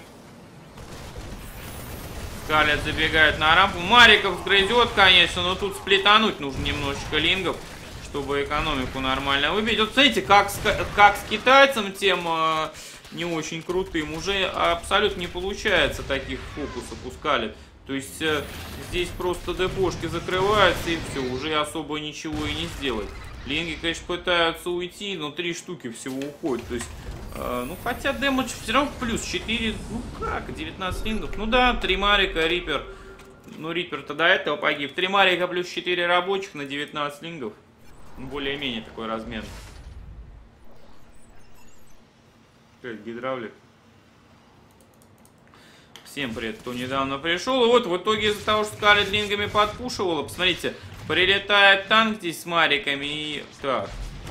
Скарлет забегает на рампу. Мариков сгрызет, конечно, но тут сплетануть нужно немножечко лингов, чтобы экономику нормально выбить. Вот смотрите, как с, как с китайцем тем э, не очень крутым, уже абсолютно не получается таких фокусов у Скарлет. То есть э, здесь просто депошки закрываются и все, уже особо ничего и не сделать. Линги, конечно, пытаются уйти, но три штуки всего уходит. То есть, э, ну, хотя дэмэдж все равно плюс четыре, ну как, девятнадцать лингов. Ну да, три Марика, Риппер. Ну, Риппер-то до этого погиб. три Марика плюс четыре рабочих на девятнадцать лингов. Более-менее такой размен. Как гидравлик. Всем привет, кто недавно пришел. И вот в итоге из-за того, что Скарлетт лингами подпушивала, посмотрите, прилетает танк здесь с мариками и... Так.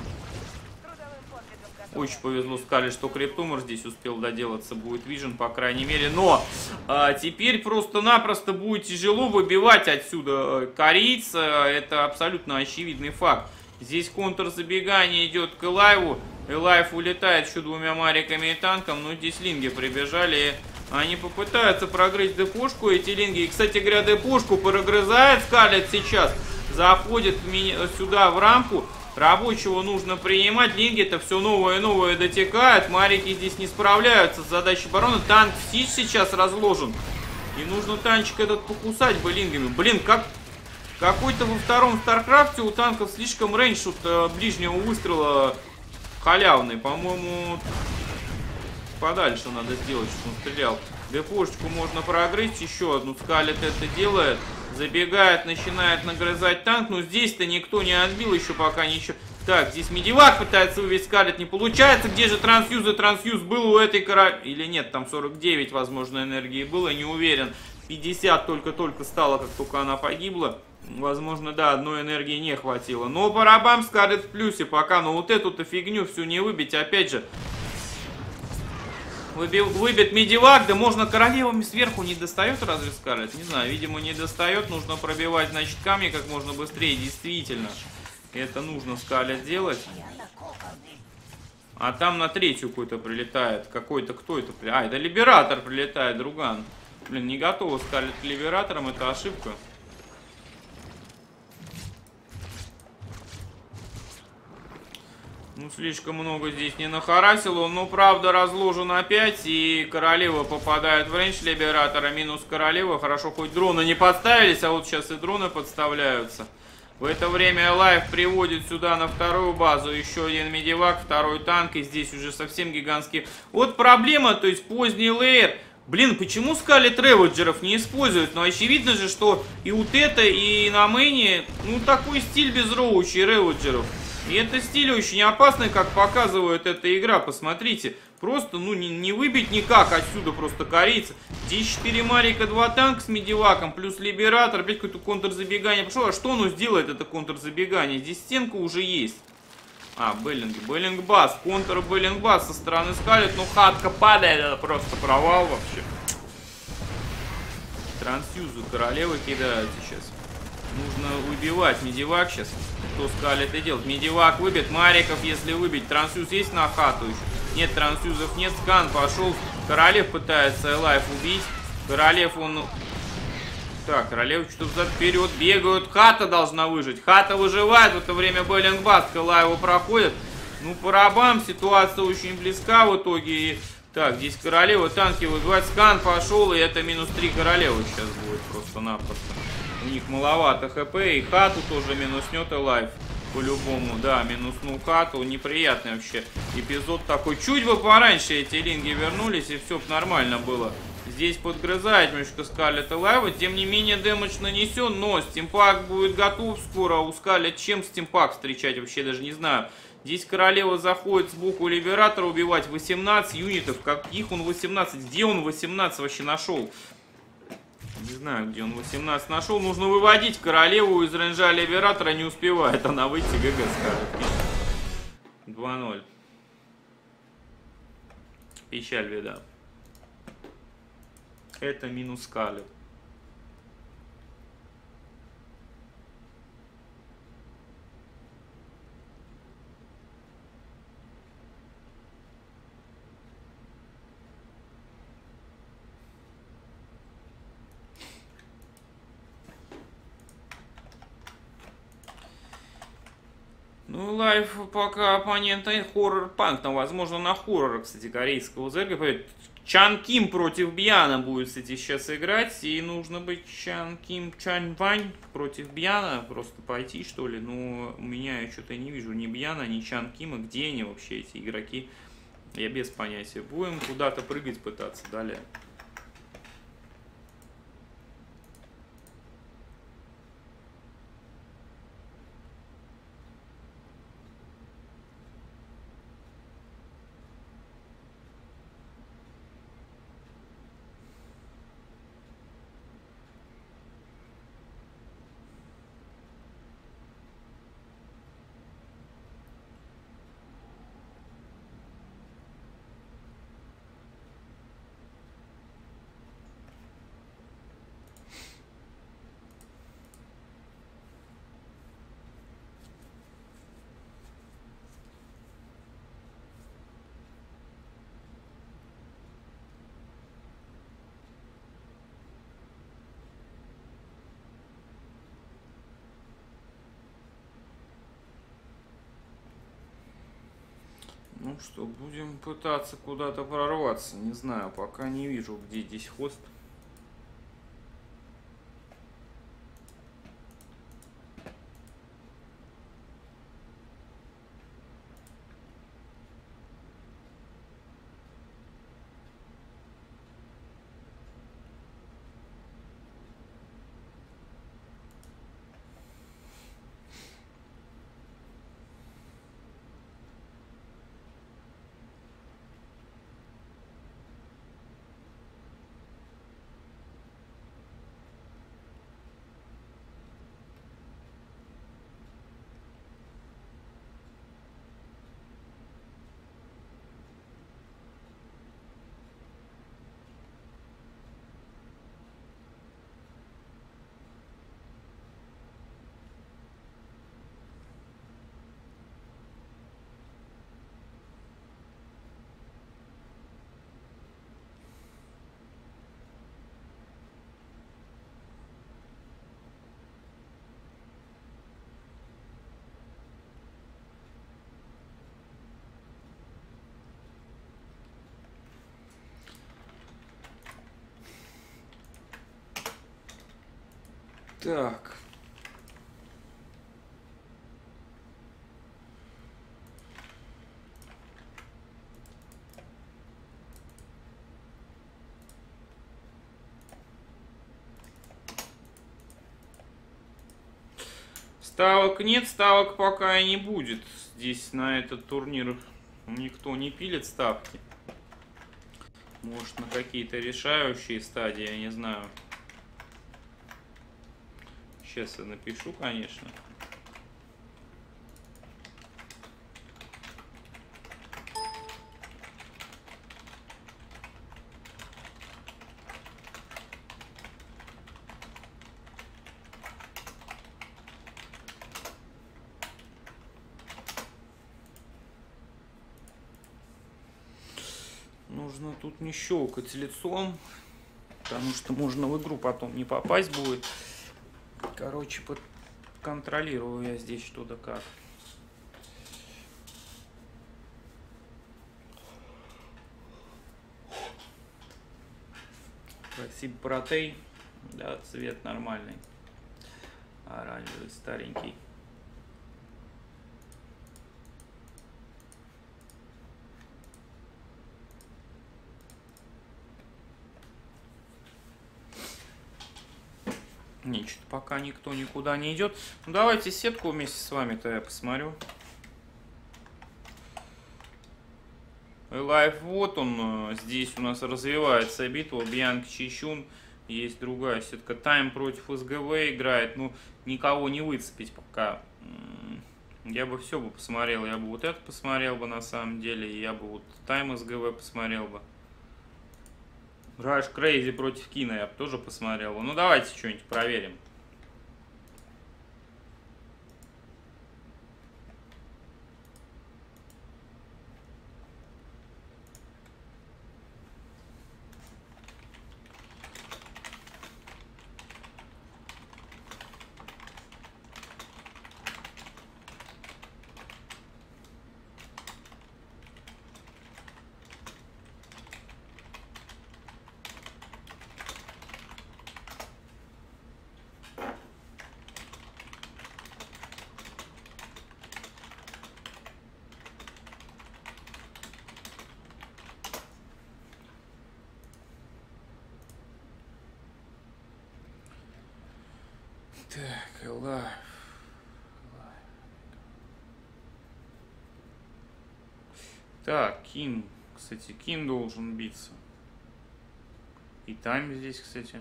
Очень повезло Скарлетт, что Криптумор здесь успел доделаться, будет Вижен, по крайней мере. Но а, теперь просто-напросто будет тяжело выбивать отсюда корейца. Это абсолютно очевидный факт. Здесь контрзабегание идет к Элайву. Элайв улетает еще двумя мариками и танком. Но здесь линги прибежали. Они попытаются прогрызть депошку, эти линги. И, кстати говоря, депошку прогрызает Скарлетт сейчас. Заходит сюда в рамку. Рабочего нужно принимать. Линги-то все новое и новое дотекают. Марики здесь не справляются с задачей обороны. Танк Сич сейчас разложен. И нужно танчик этот покусать бы лингами. Блин, как... Какой-то во втором Старкрафте у танков слишком рейндж от ближнего выстрела халявный. По-моему, подальше надо сделать, чтобы он стрелял. Депошечку можно прогрызть. Еще одну. Скарлетт это делает. Забегает, начинает нагрызать танк. Но здесь-то никто не отбил еще пока ничего. Так, здесь медивак пытается вывести Скарлетт. Не получается. Где же трансфьюз? И трансфьюз был у этой королевы. Или нет, там сорок девять, возможно, энергии было. Не уверен. пятьдесят только-только стало, как только она погибла. Возможно, да, одной энергии не хватило. Но барабам Скарлетт в плюсе пока. Но вот эту-то фигню всю не выбить. Опять же, выбит медивак. Да можно королевами сверху. Не достает разве Скарлетт? Не знаю, видимо не достает. Нужно пробивать, значит, камни как можно быстрее. Действительно, это нужно Скарлетт делать. А там на третью какой-то прилетает. Какой-то, кто это? А, это Либератор прилетает, друган. Блин, не готова Скарлетт к Либераторам. Это ошибка. Ну, слишком много здесь не нахарасило. Но, правда, разложен опять. И королева попадает в рейндж Либератора. Минус королева. Хорошо, хоть дроны не подставились. А вот сейчас и дроны подставляются. В это время Лайв приводит сюда на вторую базу еще один медивак, второй танк. И здесь уже совсем гигантский. Вот проблема, то есть поздний лейер. Блин, почему Скарлетт Реводжеров не используют? Но очевидно же, что и у Тета, и на мейне, ну, такой стиль без роучей и Реводжеров. И это стиль очень опасный, как показывает эта игра. Посмотрите, просто, ну, не, не выбить никак отсюда просто корейца. Здесь четыре марика, два танка с медиваком, плюс Либератор, опять какое-то контрзабегание пошло. А что оно сделает, это контрзабегание? Здесь стенка уже есть. А, Беллинг, Беллинг-бас, контр Беллинг-бас со стороны Скарлетт. Ну, хатка падает, это просто провал вообще. Трансфьюзу королевы кидают сейчас. Нужно выбивать медивак сейчас. Что Скарлетт и делает? Медивак выбит, мариков если выбить. Трансфьюз есть на хату еще? Нет, трансфьюзов нет. Скан пошел. Королев пытается Элайв убить. Королев он... Так, королевы что-то взад вперед бегают. Хата должна выжить. Хата выживает. В это время Беллинг-бас к Элайву проходит. Ну, по рабам ситуация очень близка в итоге. И... Так, здесь королева танки выбивать. Скан пошел. И это минус три королевы сейчас будет просто-напросто. У них маловато хп. И хату тоже минуснет Элайв. По-любому, да, минуснул хату. Неприятный вообще эпизод такой. Чуть бы пораньше эти линги вернулись, и все нормально было. Здесь подгрызает немножко Скарлетт Элайва. Тем не менее, дэмэдж нанесен. Но стимпак будет готов скоро. У Скарлетт чем стимпак встречать, вообще даже не знаю. Здесь королева заходит сбоку Либератора убивать. восемнадцать юнитов. Каких он восемнадцать? Где он восемнадцать вообще нашел? Не знаю, где он восемнадцать нашел. Нужно выводить королеву из рейнджа Либератора. Не успевает она выйти. ГГ Скарлетт. два ноль. Печаль, беда. Это минус Скарлетт. Ну, Лайв пока оппонента хоррор-панк. Там, возможно, на хоррор, кстати, корейского зерга. Чан Ким против Бьяна будет, кстати, сейчас играть. И нужно быть Чан Ким, Чан Вань против Бьяна. Просто пойти, что ли. Но у меня я что-то не вижу ни Бьяна, ни Чан Кима. Где они вообще, эти игроки? Я без понятия. Будем куда-то прыгать пытаться далее. Ну что, будем пытаться куда-то прорваться. Не знаю, пока не вижу, где здесь хост. Так. Ставок нет, ставок пока и не будет. Здесь на этот турнир никто не пилит ставки. Может, на какие-то решающие стадии, я не знаю. Сейчас я напишу, конечно. Нужно тут не щелкать лицом, потому что можно в игру потом не попасть будет. Короче, под... контролирую я здесь что да как. Спасибо, Протей. Да, цвет нормальный. Оранжевый, старенький. Не, что-то пока никто никуда не идет. Ну, давайте сетку вместе с вами-то я посмотрю. Лайф, вот он. Здесь у нас развивается битва. Бьянг Чищун. Есть другая сетка. Тайм против СГВ играет. Ну, никого не выцепить пока. Я бы все бы посмотрел. Я бы вот это посмотрел бы на самом деле. Я бы вот Тайм СГВ посмотрел бы. Rush Crazy против Кина я бы тоже посмотрел. Ну давайте что-нибудь проверим. Так, лайф. Так, Кин. Кстати, Кин должен биться. И Тайм здесь, кстати.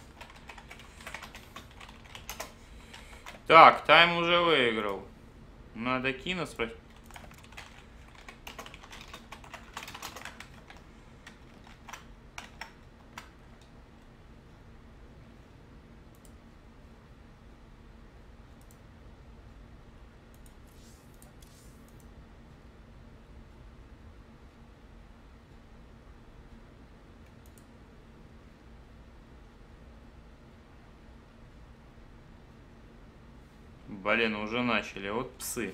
Так, Тайм уже выиграл. Надо Кина спросить. Блин, уже начали. Вот псы.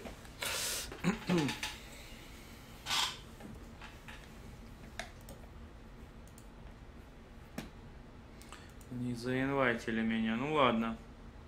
Не заинвайтили меня. Ну ладно.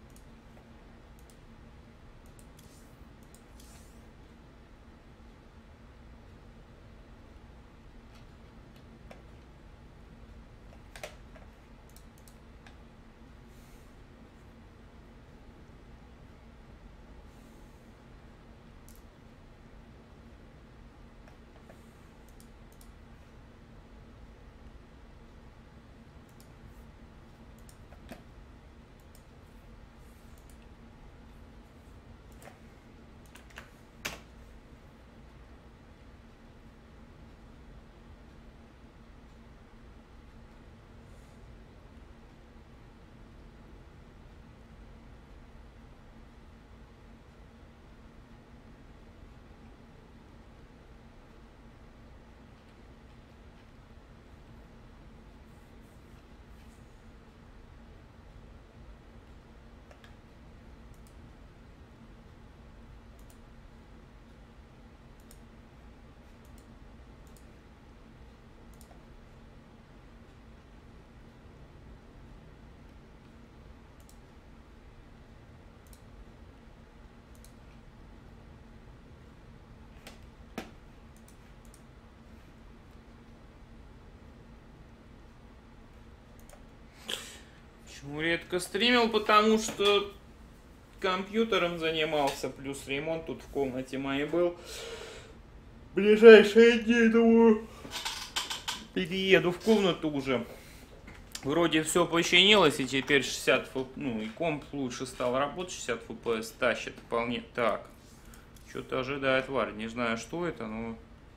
Почему редко стримил? Потому что компьютером занимался, плюс ремонт тут в комнате моей был. В ближайшие дни, думаю, перееду в комнату уже. Вроде все починилось, и теперь шестьдесят эф пи эс, ну и комп лучше стал работать, шестьдесят эф пи эс тащит вполне. Так, что-то ожидает Варь, не знаю, что это, но...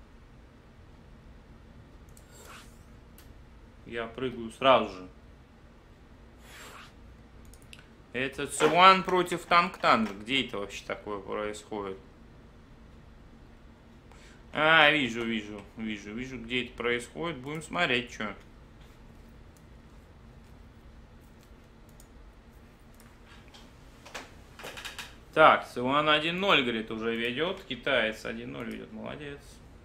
Я прыгаю сразу же. Это Цуан против Танк-Танк. Где это вообще такое происходит? А, вижу, вижу, вижу, вижу, где это происходит. Будем смотреть, что. Так, Цуан один ноль, говорит, уже ведет. Китаец один ноль ведет. Молодец.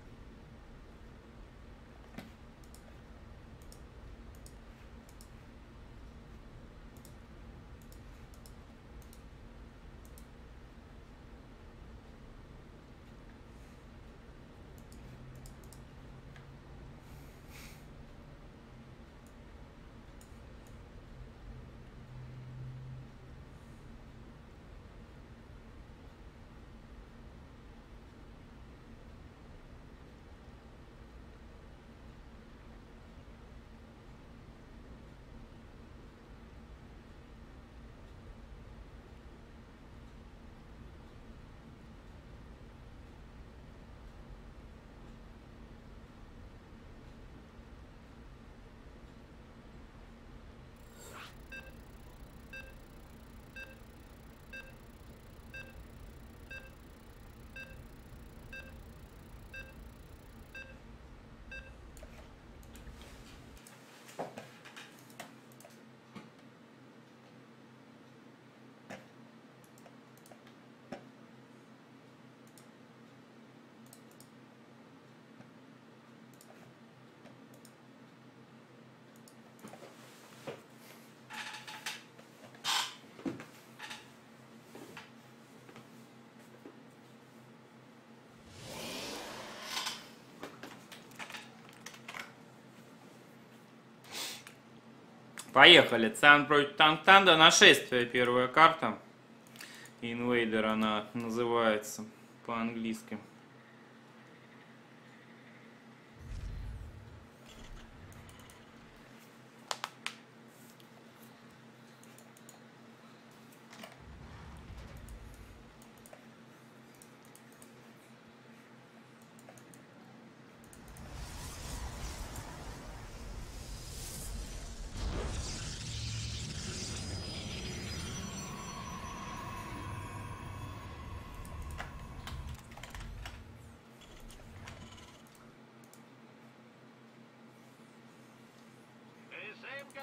Поехали. Циан против Танк-Танда. Нашествие, первая карта. Инвейдер она называется по-английски.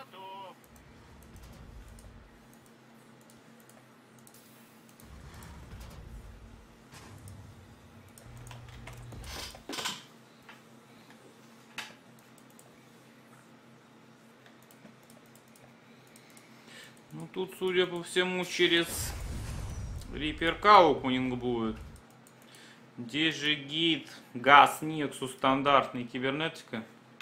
Ну тут, судя по всему, через Риперка опенинг будет. Здесь же гид, газ, Нексус, стандартный, кибернетика.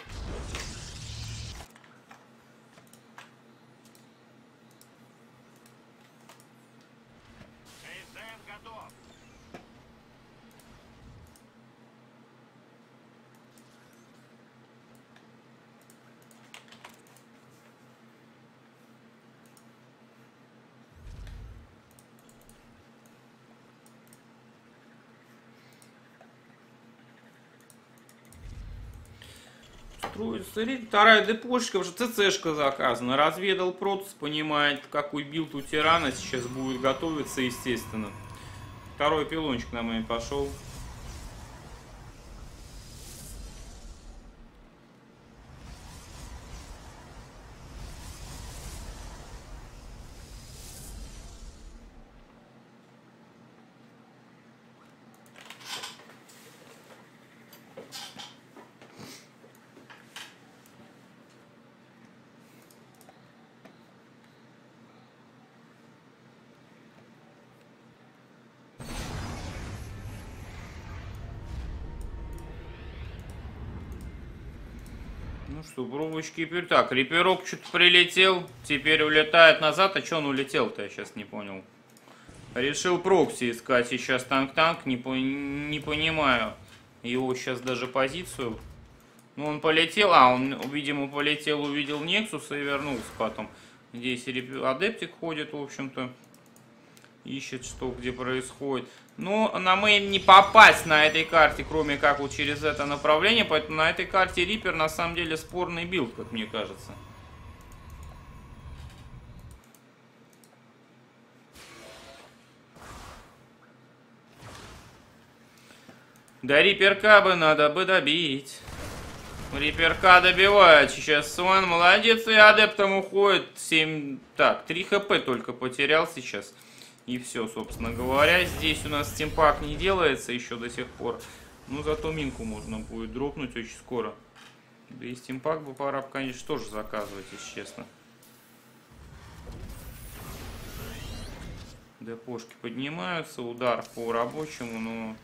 Строится. Вторая депошечка, уже ЦЦшка заказана. Разведал процесс, понимает, какой билд у тирана сейчас будет готовиться, естественно. Второй пилончик на момент пошел. Ну что, пробочки теперь так. Риперок что-то прилетел, теперь улетает назад. А что он улетел-то, я сейчас не понял. Решил прокси искать сейчас танк-танк, не, по не понимаю его сейчас даже позицию. Ну он полетел, а он, видимо, полетел, увидел Нексус и вернулся потом. Здесь адептик ходит, в общем-то. Ищет, что где происходит. Но на мейн не попасть на этой карте, кроме как вот через это направление. Поэтому на этой карте Рипер на самом деле спорный билд, как мне кажется. Да Риперка бы надо бы добить. Риперка добивает. Сейчас Сван молодец, и адептом уходит. семь... Так, три хп только потерял сейчас. И все, собственно говоря. Здесь у нас стимпак не делается еще до сих пор. Ну, зато минку можно будет дропнуть очень скоро. Да и стимпак бы пора, конечно, тоже заказывать, если честно. Депошки поднимаются. Удар по рабочему, но...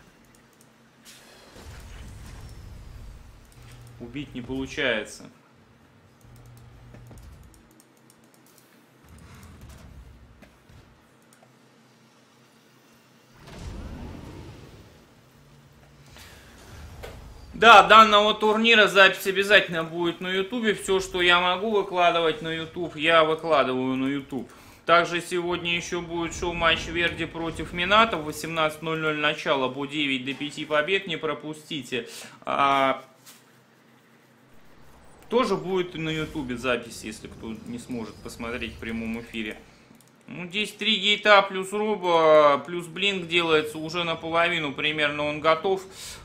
убить не получается. Да, данного турнира запись обязательно будет на ютубе. Все, что я могу выкладывать на ютуб, я выкладываю на ютуб. Также сегодня еще будет шоу-матч Верди против Минато. В восемнадцать ноль ноль начало, по девять до пяти побед, не пропустите. А... Тоже будет на ютубе запись, если кто не сможет посмотреть в прямом эфире. Ну, здесь три гейта плюс Роба, плюс Блинк делается уже наполовину, примерно он готов.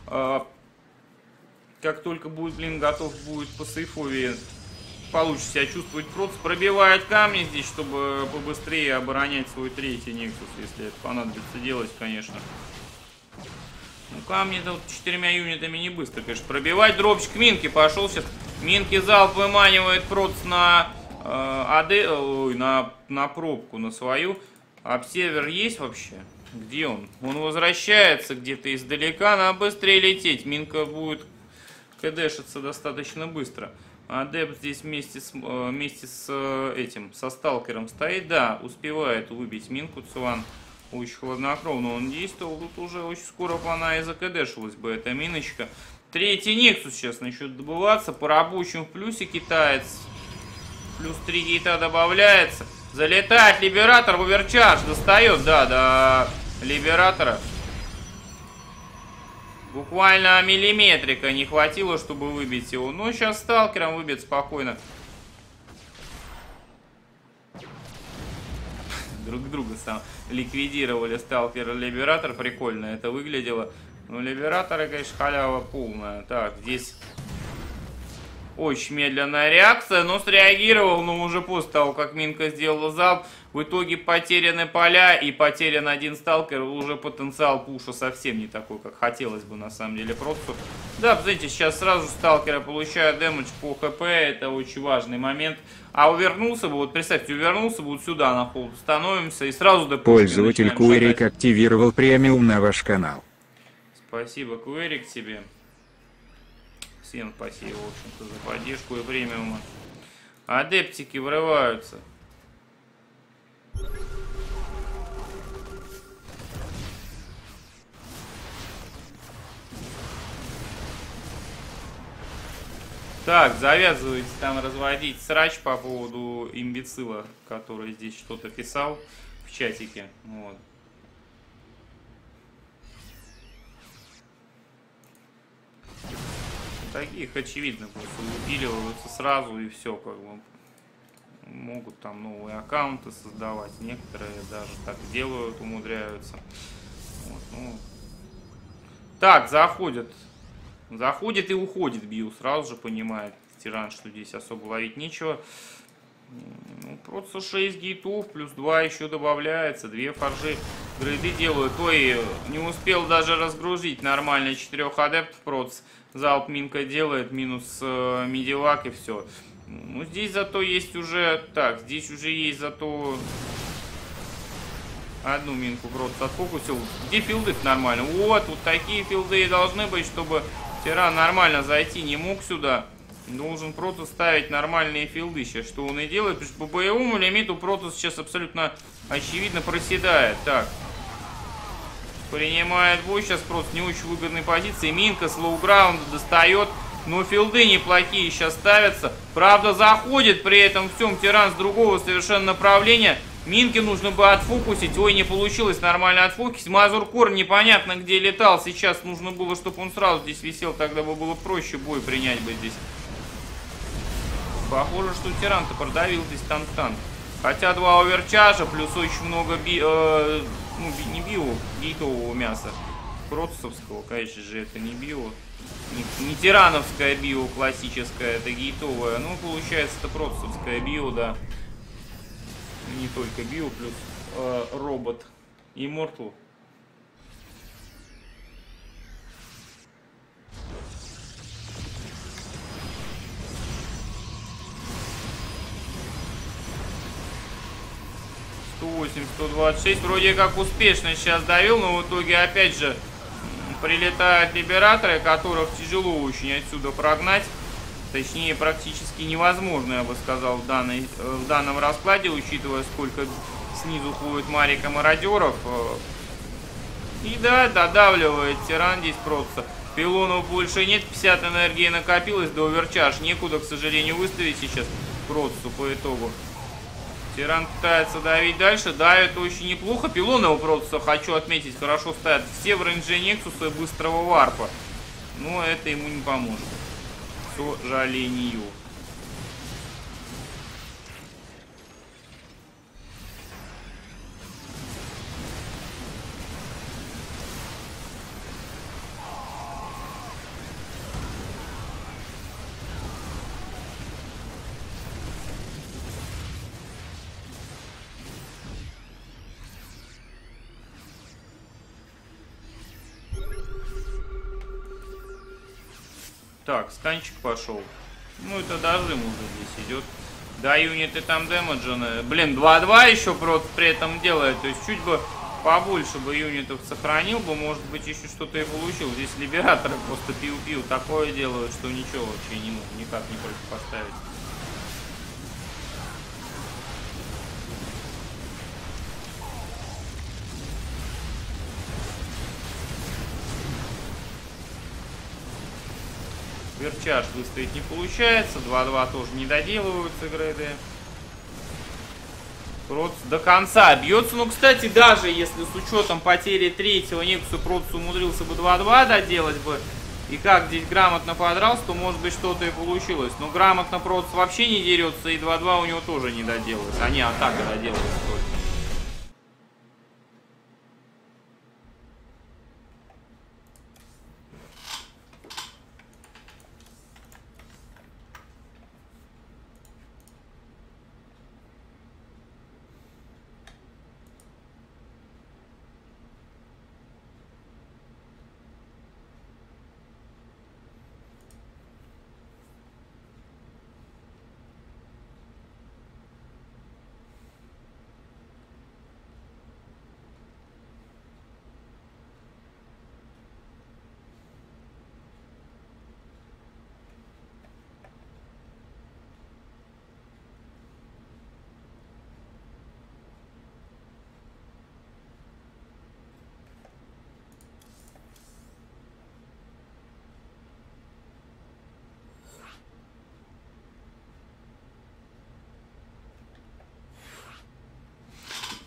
Как только будет Блинк готов, будет по сейфове, получше себя чувствовать просто. Пробивает камни здесь, чтобы побыстрее оборонять свой третий Нексус, если это понадобится делать, конечно. Ну, камни-то вот четырьмя юнитами не быстро, конечно, пробивать. Дропчик Минки пошел сейчас. Минки залп выманивает проц на, э, аде, ой, на, на пробку, на свою. Обсервер есть вообще? Где он? Он возвращается где-то издалека. Надо быстрее лететь. Минка будет кдэшиться достаточно быстро. Адепт здесь вместе с, э, вместе с э, этим, со сталкером стоит. Да, успевает выбить Минку Цуан. Очень хладнокровно он действовал. Тут уже очень скоро она и закэдэшилась бы, эта миночка. Третий Нексус сейчас начнет добываться. По рабочим в плюсе китаец. Плюс три гейта добавляется. Залетает Либератор в оверчардж. Достает, да, до Либератора. Буквально миллиметрика не хватило, чтобы выбить его. Но сейчас сталкером выбит спокойно. Друг друга сам ликвидировали сталкер и Либератор. Прикольно это выглядело. Ну, Либераторы, конечно, халява полная. Так, здесь Очень медленная реакция, но среагировал, но уже после того, как Минка сделала залп. В итоге потеряны поля и потерян один сталкер. Уже потенциал пуша совсем не такой, как хотелось бы на самом деле просто. Да, знаете, сейчас сразу сталкеры получают дэмэдж по хп, это очень важный момент. А увернулся бы, вот представьте, увернулся бы вот сюда на холд, становимся и сразу до пушки Пользователь Куэрик активировал премиум на ваш канал. Спасибо, Куэрик, тебе. Всем спасибо, в общем-то, за поддержку и премиума. Адептики врываются. Так, завязывайте там разводить срач по поводу имбецила, который здесь что-то писал в чатике. Вот. Таких, очевидно, просто выпиливаются сразу и все, как бы. Могут там новые аккаунты создавать, некоторые даже так делают, умудряются. Вот, ну. Так, заходят. Заходит и уходит Бью, сразу же понимает тиран, что здесь особо ловить нечего. Ну, просто шесть гейтов, плюс два еще добавляется, две форжи грейды делают. Ой, не успел даже разгрузить нормально четырех адептов, проц. Залп Минка делает, минус э, медивак и все. Ну, здесь зато есть уже... Так, здесь уже есть зато... Одну Минку просто отфокусил. Где филды нормально? Вот, вот такие филды и должны быть, чтобы тиран нормально зайти не мог сюда. Должен Протос ставить нормальные филды сейчас, что он и делает. Потому что по боевому лимиту Протос сейчас абсолютно очевидно проседает. Так. Принимает бой, сейчас просто не очень выгодной позиции. Минка с лоу-граунда достает. Но филды неплохие сейчас ставятся. Правда, заходит при этом всем тиран с другого совершенно направления. Минке нужно бы отфокусить. Ой, не получилось нормально отфокусить. Мазуркор непонятно где летал. Сейчас нужно было, чтобы он сразу здесь висел. Тогда бы было проще бой принять бы здесь. Похоже, что тиран-то продавил здесь танк-танк. Хотя два оверчаржа, плюс очень много би... Э, ну, би, не био, гейтового мяса. Протосовского, конечно же, это не био. Не, не тирановская био классическая, это гейтовая. Ну, получается, это протосовская био, да. Не только био, плюс э, робот. Immortal. сто восемь, сто двадцать шесть. Вроде как успешно сейчас давил, но в итоге опять же прилетают либераторы, которых тяжело очень отсюда прогнать. Точнее, практически невозможно, я бы сказал, в, данной, в данном раскладе, учитывая, сколько снизу ходит марика мародеров. И да, додавливает тиран здесь просто. Пилонов больше нет, пятьдесят энергии накопилось, до оверчарж некуда, к сожалению, выставить сейчас просто по итогу. Тиран пытается давить дальше, давит очень неплохо. Пилонов просто, хочу отметить, хорошо ставят все в рейнже Нексуса и быстрого варпа. Но это ему не поможет. К сожалению. Так, станчик пошел. Ну, это дожим уже здесь идет. Да, юниты там дэмэджены. Блин, два-два еще просто при этом делает. То есть чуть бы побольше бы юнитов сохранил бы, может быть, еще что-то и получил. Здесь либераторы просто пиу-пиу такое делают, что ничего вообще не мог никак не противопоставить. Верчаж выставить не получается. два-два тоже не доделываются грейды. Протс до конца бьется. Ну, кстати, даже если с учетом потери третьего Нексуса Протс умудрился бы два-два доделать бы, и как здесь грамотно подрался, то может быть что-то и получилось. Но грамотно Протс вообще не дерется, и два-два у него тоже не доделалось. Они атака доделалась только.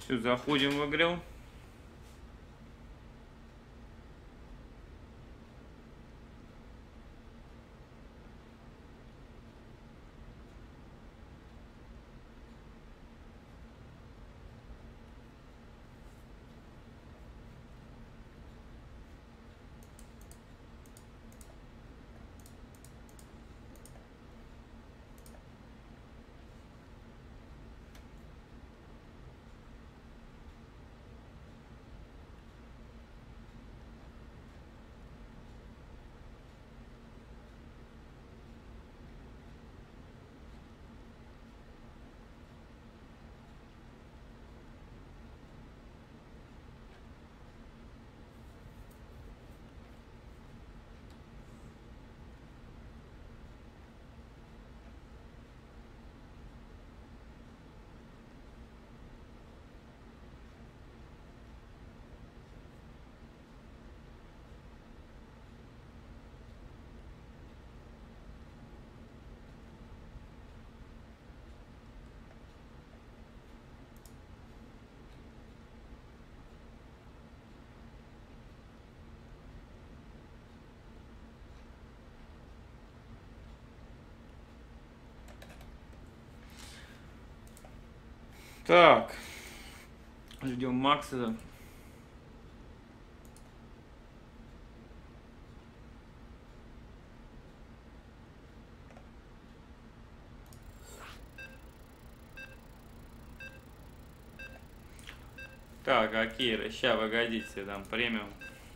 Все, заходим в игру. Так, ждем Макса. Так, окей, сейчас погодите, там премиум.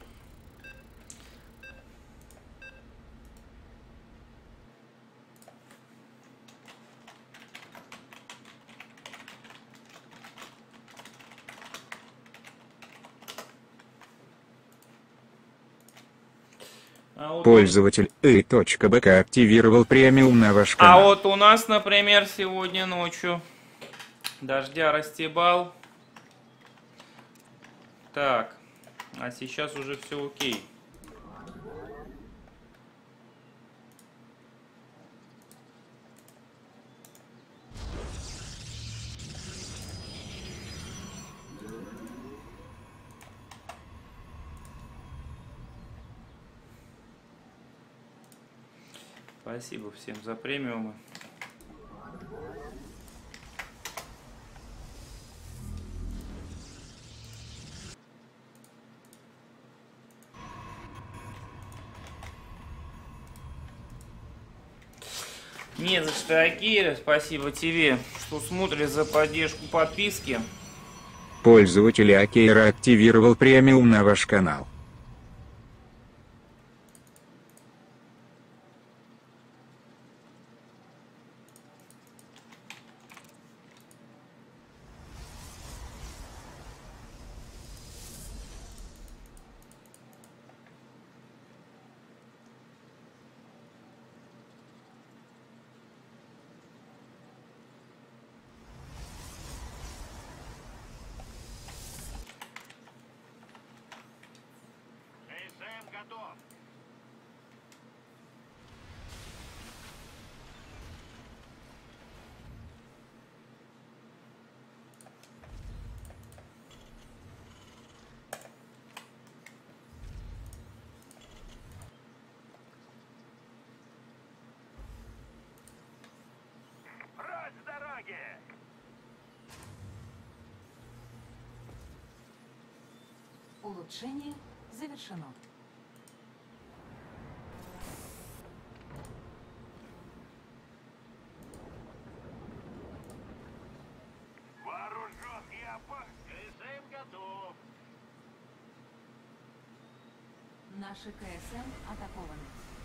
Пользователь и.бк активировал премиум на ваш А канал. вот у нас, например, сегодня ночью дождя растебал. Так, а сейчас уже все окей. Спасибо всем за премиумы. Не за что, Акира, спасибо тебе, что смотришь за поддержку подписки. Пользователь Акира активировал премиум на ваш канал. Улучшение завершено. Вооружен и опасен. КСМ готов. Наши КСМ атакованы.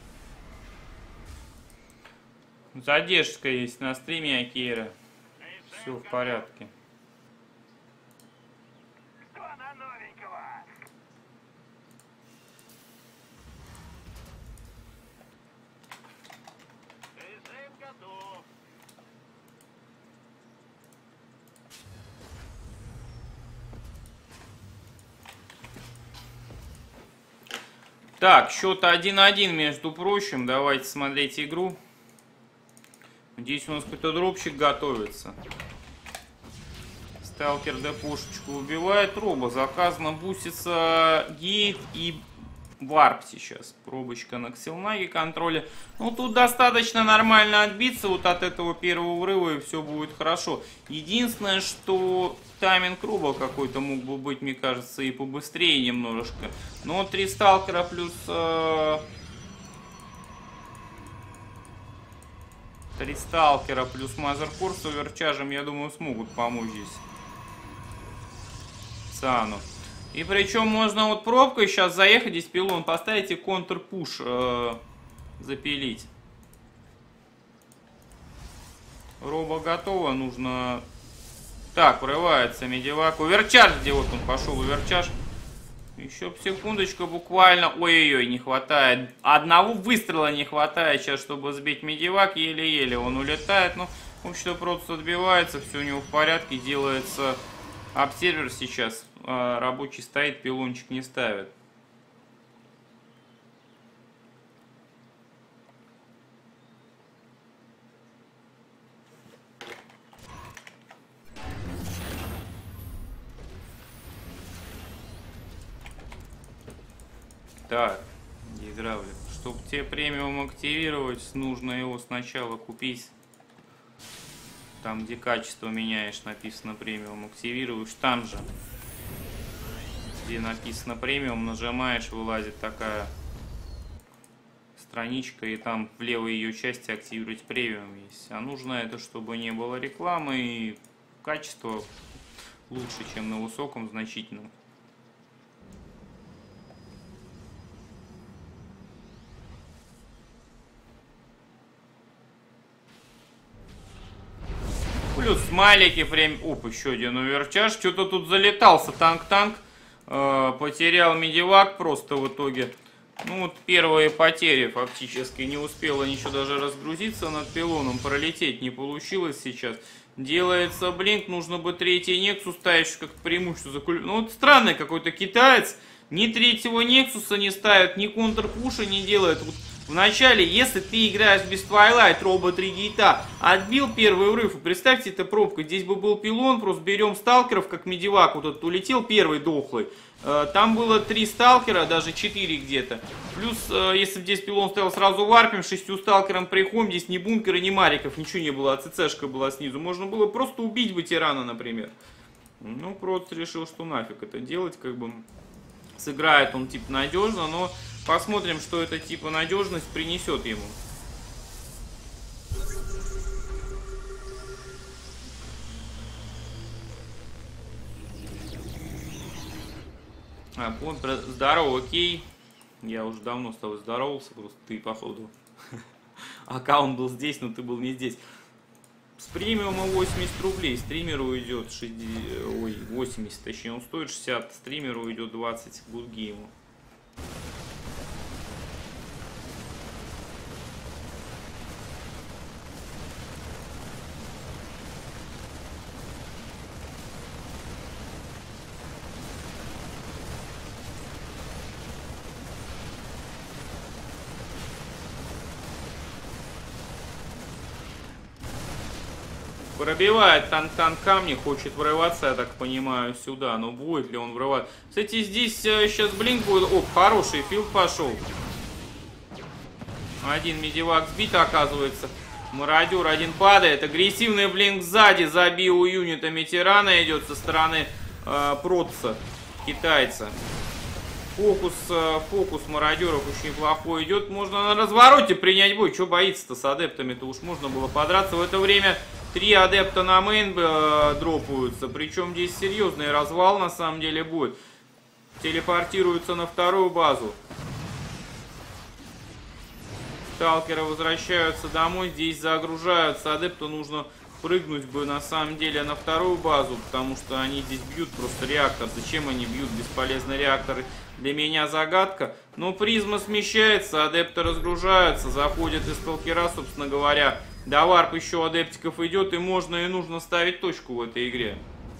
Задержка есть на стриме, Акира. Все в порядке. Что на новенького? КСМ готов. Так, счет один-один, между прочим. Давайте смотреть игру. Здесь у нас какой-то дропчик готовится. Сталкер ДПшечку убивает. Робо. Заказано бусится гейт и варп сейчас. Пробочка на ксилнаге контроле. Ну, тут достаточно нормально отбиться вот от этого первого врыва, и все будет хорошо. Единственное, что тайминг Робо какой-то мог бы быть, мне кажется, и побыстрее немножечко. Но три сталкера плюс... Э... Три сталкера плюс Мазеркор с оверчажем, я думаю, смогут помочь здесь Сану. И причем можно вот пробкой сейчас заехать, здесь пилон поставить и контрпуш э, запилить. Робо готово, нужно... Так, врывается медивак. Оверчарж, где вот он пошел, оверчарж. Еще секундочку буквально. Ой-ой-ой, не хватает. Одного выстрела не хватает сейчас, чтобы сбить медивак. Еле-еле он улетает. Ну, в общем-то, просто отбивается. Все у него в порядке. Делается обсервер сейчас. А, рабочий стоит, пилончик не ставит. Так, гидравлик. Чтобы тебе премиум активировать, нужно его сначала купить. Там, где качество меняешь, написано премиум. Активируешь там же, где написано премиум, нажимаешь, вылазит такая страничка, и там в левой ее части активировать премиум есть. А нужно это, чтобы не было рекламы, и качество лучше, чем на высоком, значительном. Плюс смайлики, время... Оп, еще один оверчаж. Что-то тут залетался танк-танк. Э, потерял медивак просто в итоге. Ну вот первые потери фактически. Не успела ничего даже разгрузиться над пилоном. Пролететь не получилось сейчас. Делается блинк. Нужно бы третий Нексус ставить как преимущество за куль... Ну вот странный какой-то китаец. Ни третьего Нексуса не ставит, ни контрпуша не делает. Вот вначале, если ты играешь без Twilight, Робо три гейта, отбил первый врыв, и представьте, это пробка, здесь бы был пилон, просто берем сталкеров, как медивак, вот этот улетел, первый дохлый. Там было три сталкера, даже четыре где-то. Плюс, если бы здесь пилон стоял, сразу варпим, шестью сталкером приходим, здесь ни бункера, ни мариков, ничего не было, а ЦЦшка была снизу. Можно было просто убить бы тирана, например. Ну, просто решил, что нафиг это делать, как бы... Сыграет он типа надежно, но посмотрим, что эта типа надежность принесет ему. А, он, здорово, окей. Я уже давно с тобой здоровался, просто ты, походу. Аккаунт был здесь, но ты был не здесь. С премиума восемьдесят рублей, стримеру уйдет шестьдесят, ой, восемьдесят, точнее, он стоит шестьдесят, стримеру уйдет двадцать, гудгейму. Пробивает танк-танк камни, хочет врываться, я так понимаю, сюда. Но будет ли он врывать? Кстати, здесь э, сейчас блинк будет. Оп, хороший филд пошел. Один медивак сбит, оказывается. Мародер один падает. Агрессивный блинк сзади за био-юнитами тирана идет со стороны э, протца, китайца. Фокус, э, фокус мародеров очень плохой идет. Можно на развороте принять бой. Че боится-то с адептами-то? Уж можно было подраться. В это время три адепта на мейн э, дропаются. Причем здесь серьезный развал на самом деле будет. Телепортируются на вторую базу. Сталкеры возвращаются домой. Здесь загружаются. Адепту нужно прыгнуть бы на самом деле на вторую базу. Потому что они здесь бьют просто реактор. Зачем они бьют бесполезный реактор? Для меня загадка. Но призма смещается. Адепты разгружаются. Заходят из сталкера, собственно говоря. До варп еще адептиков идет, и можно и нужно ставить точку в этой игре.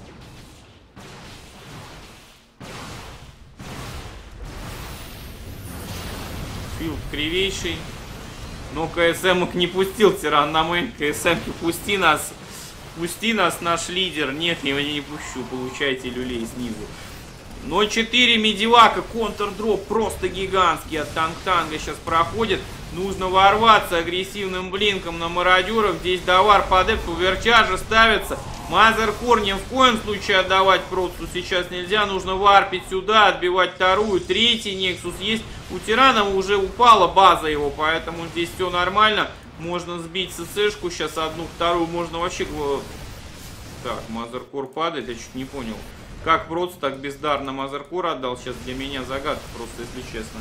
Филд кривейший. Но КСМ не пустил тиран на мейн. КСМ пусти нас. Пусти нас, наш лидер. Нет, я его не пущу. Получайте люлей снизу. ноль четыре медивака, контрдроп просто гигантский от танк-танга сейчас проходит. Нужно ворваться агрессивным блинком на мародеров. Здесь давар по адепту, верчажи ставится. Мазеркор ни в коем случае отдавать Процу сейчас нельзя. Нужно варпить сюда, отбивать вторую. Третий Нексус есть. У Тирана уже упала база его, поэтому здесь все нормально. Можно сбить ССшку сейчас одну, вторую. Можно вообще... Так, Мазеркор падает, я чуть не понял. Как Проц так бездарно Мазеркор отдал, сейчас для меня загадка просто, если честно.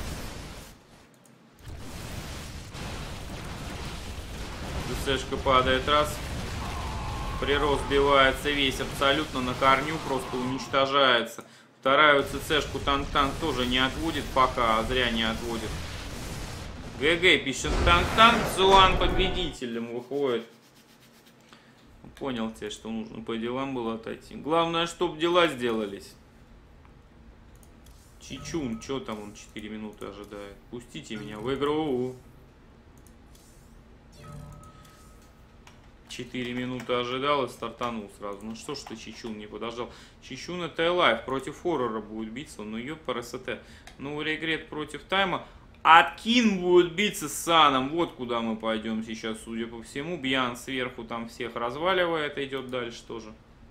ЦЦшка падает раз. Прирост сбивается весь абсолютно на корню, просто уничтожается. Вторую ЦЦшку танк-танк тоже не отводит пока, а зря не отводит. ГГ пишет танк-танк, Зуан победителем выходит. Понял тебе, что нужно по делам было отойти. Главное, чтобы дела сделались. Чичун, что там он четыре минуты ожидает? Пустите меня в игру. четыре минуты ожидал и стартанул сразу. Ну что ж ты, Чичун, не подождал? Чичун это лайф, против хоррора будет биться, ну ее по РСТ. Ну, регрет против тайма. Аткин будет биться с Саном. Вот куда мы пойдем сейчас, судя по всему. Бьян сверху там всех разваливает, идет дальше тоже.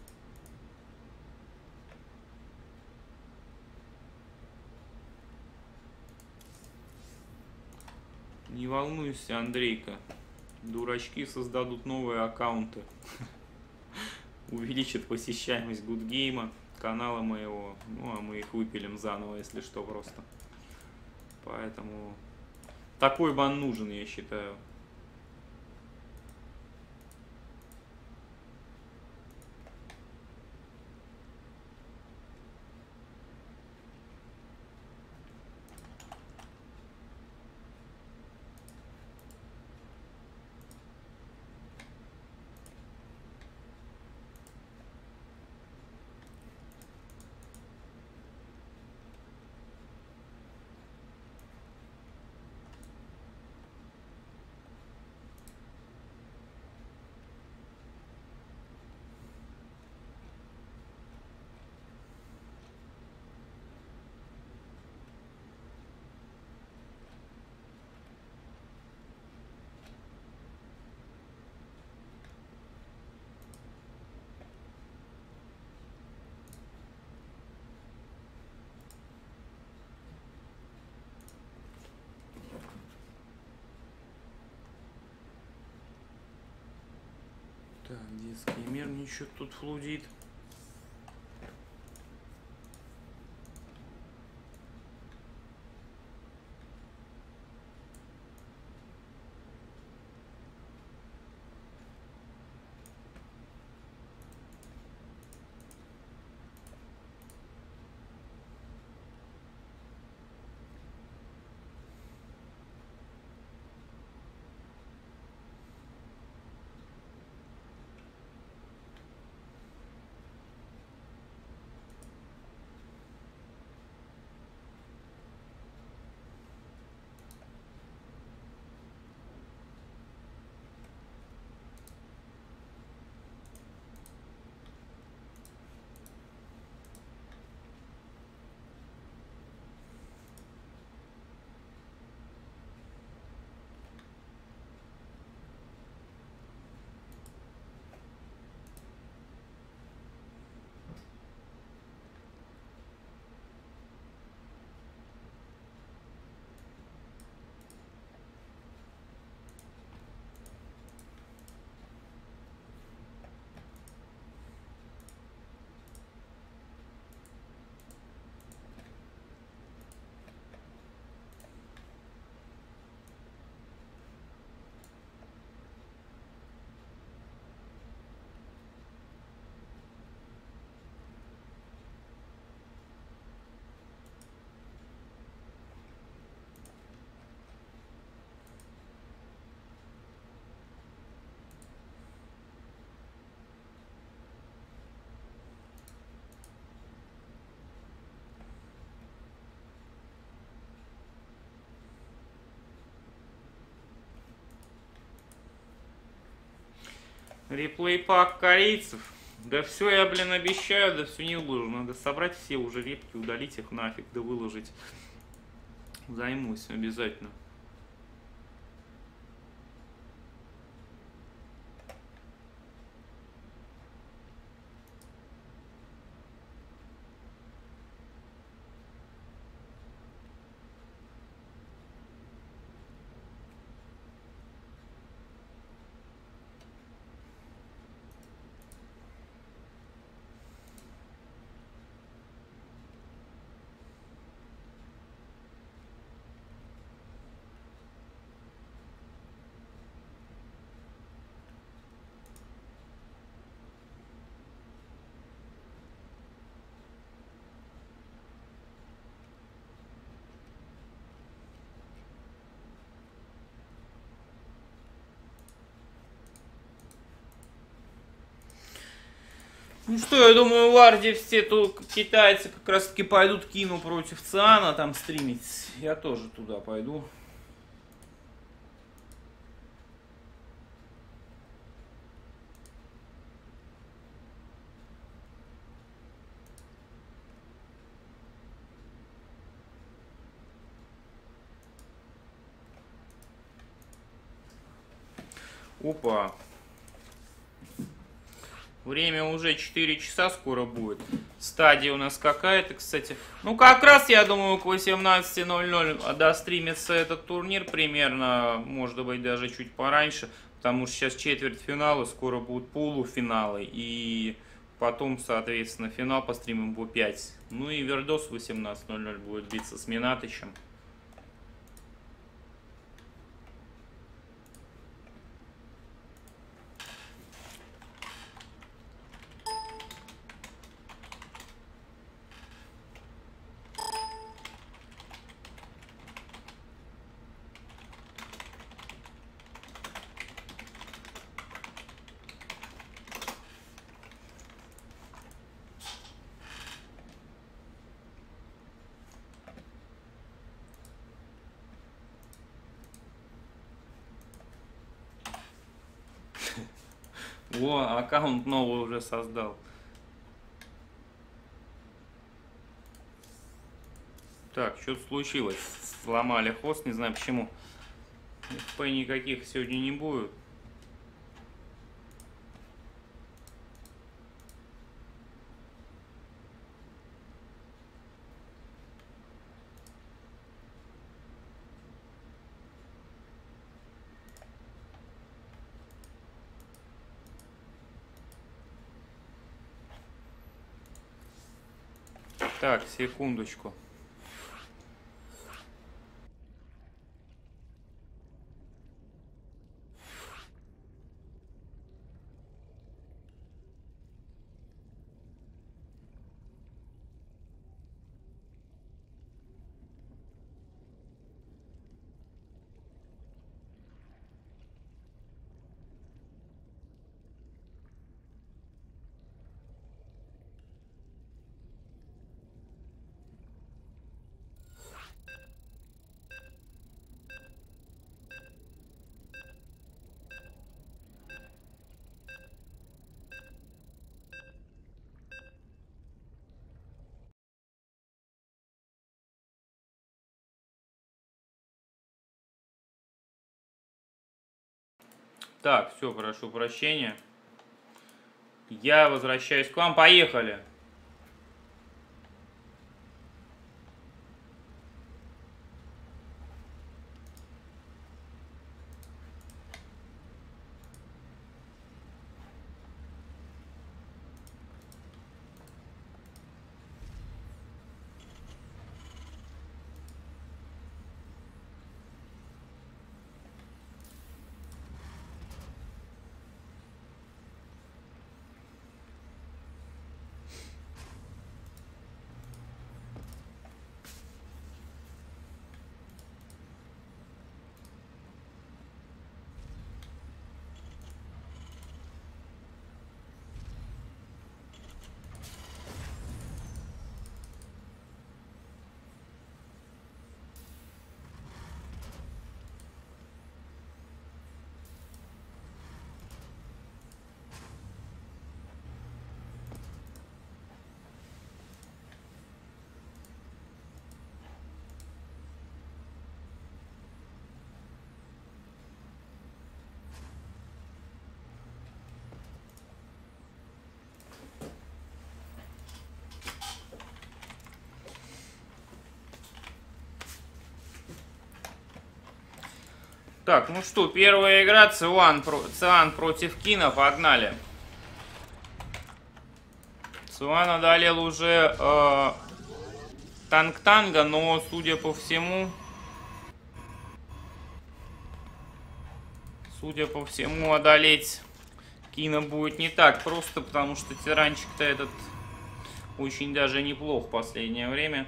Не волнуйся, Андрейка. Дурачки создадут новые аккаунты. Увеличат посещаемость Гудгейма, канала моего. Ну, а мы их выпилим заново, если что, просто. Поэтому такой бан нужен, я считаю. Так, детский мир ничего тут флудит. Реплей пак корейцев. Да все я, блин, обещаю, да все не выложу. Надо собрать все уже репки, удалить их нафиг, да выложить. Займусь обязательно. Ну что, я думаю, в Арде все тут китайцы как раз таки пойдут Кину против Циана там стримить. Я тоже туда пойду. Опа. Время уже четыре часа скоро будет. Стадия у нас какая-то, кстати. Ну, как раз, я думаю, к восемнадцати ноль ноль достримится этот турнир примерно. Может быть, даже чуть пораньше. Потому что сейчас четвертьфиналы, скоро будут полуфиналы. И потом, соответственно, финал постримим по пять. Ну и Вердос в восемнадцать ноль ноль будет биться с Минатычем. Во, аккаунт новый уже создал. Так, что-то случилось. Сломали хост, не знаю почему. эф пи никаких сегодня не будет. Так, секундочку. Так, все, прошу прощения. Я возвращаюсь к вам. Поехали. Так, ну что, первая игра Циан, про... Циан против Кина, погнали. Циан одолел уже э, Танк-Танга, но, судя по всему, судя по всему, одолеть Кина будет не так просто, потому что тиранчик-то этот очень даже неплох в последнее время.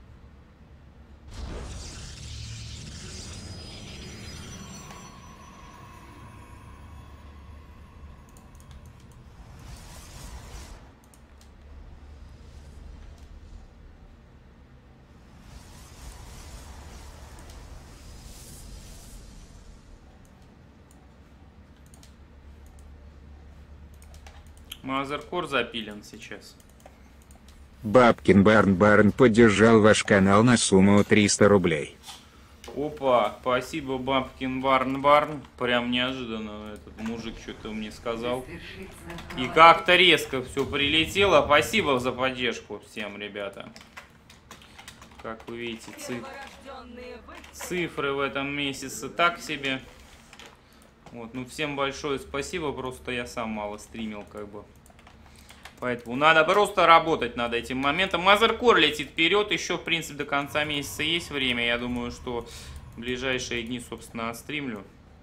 Мазеркор запилен сейчас. Бабкин Барн Барн поддержал ваш канал на сумму триста рублей. Опа, спасибо, Бабкин Барн Барн. Прям неожиданно этот мужик что-то мне сказал. И как-то резко все прилетело. Спасибо за поддержку всем, ребята. Как вы видите, циф... цифры в этом месяце так себе. Вот, ну всем большое спасибо, просто я сам мало стримил, как бы. Поэтому надо просто работать над этим моментом. Мазеркор летит вперед, еще, в принципе, до конца месяца есть время. Я думаю, что в ближайшие дни, собственно, отстримлю.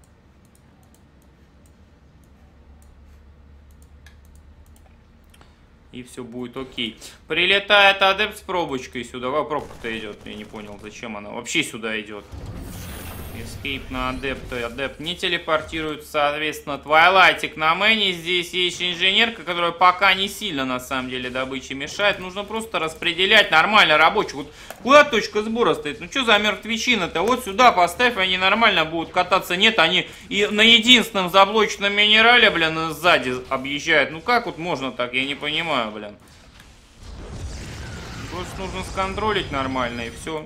И все будет окей. Прилетает адепт с пробочкой сюда. А пробка-то идет, я не понял, зачем она вообще сюда идет. Escape на адепта. Адепт не телепортируется, соответственно, Твайлайтик на мэне. Здесь есть инженерка, которая пока не сильно, на самом деле, добыче мешает. Нужно просто распределять нормально рабочих. Вот куда точка сбора стоит? Ну что за мертвечина-то? Вот сюда поставь, они нормально будут кататься. Нет, они и на единственном заблоченном минерале, блин, сзади объезжают. Ну как вот можно так? Я не понимаю, блин. Просто нужно сконтролить нормально и все.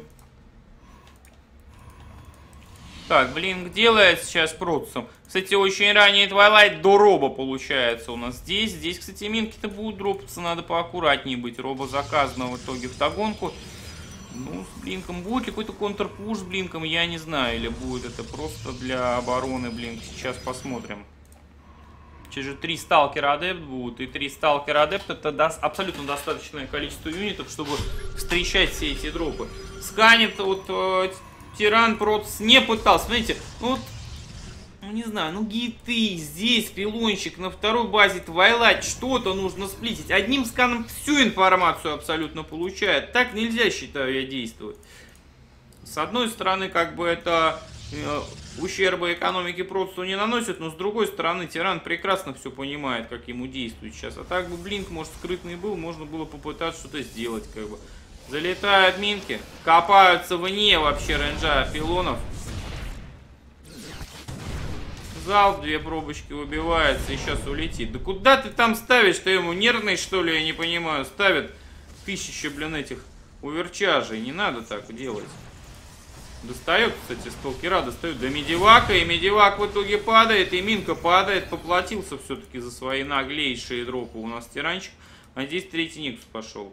Так, блинк делает сейчас процессом. Кстати, очень ранний Твайлайт до роба получается у нас здесь. Здесь, кстати, минки-то будут дропаться, надо поаккуратнее быть. Роба заказано в итоге вдогонку. Ну, с блинком будет ли какой-то контрпуш с блинком, я не знаю. Или будет это просто для обороны блинк. Сейчас посмотрим. Через же три сталкера адепт будут. И три сталкера адепт это даст абсолютно достаточное количество юнитов, чтобы встречать все эти дропы. Сканет вот... Тиран Протс не пытался. Смотрите, ну вот, ну не знаю, ну гиты, здесь пилончик, на второй базе Твайлайт, что-то нужно сплитить. Одним сканом всю информацию абсолютно получает. Так нельзя, считаю я, действовать. С одной стороны, как бы это э, ущерба экономике Протсу не наносит, но с другой стороны, Тиран прекрасно все понимает, как ему действовать сейчас. А так бы блинк, может, скрытный был, можно было попытаться что-то сделать, как бы. Залетают минки, копаются вне вообще рейнджа пилонов. Залп, две пробочки убивается и сейчас улетит. Да куда ты там ставишь? Ты ему нервный, что ли, я не понимаю. Ставят тысячи, блин, этих уверчажей. Не надо так делать. Достает, кстати, сталкера достают до медивака. И медивак в итоге падает, и минка падает. Поплатился все-таки за свои наглейшие дропы. У нас тиранчик. А здесь третий никс пошел.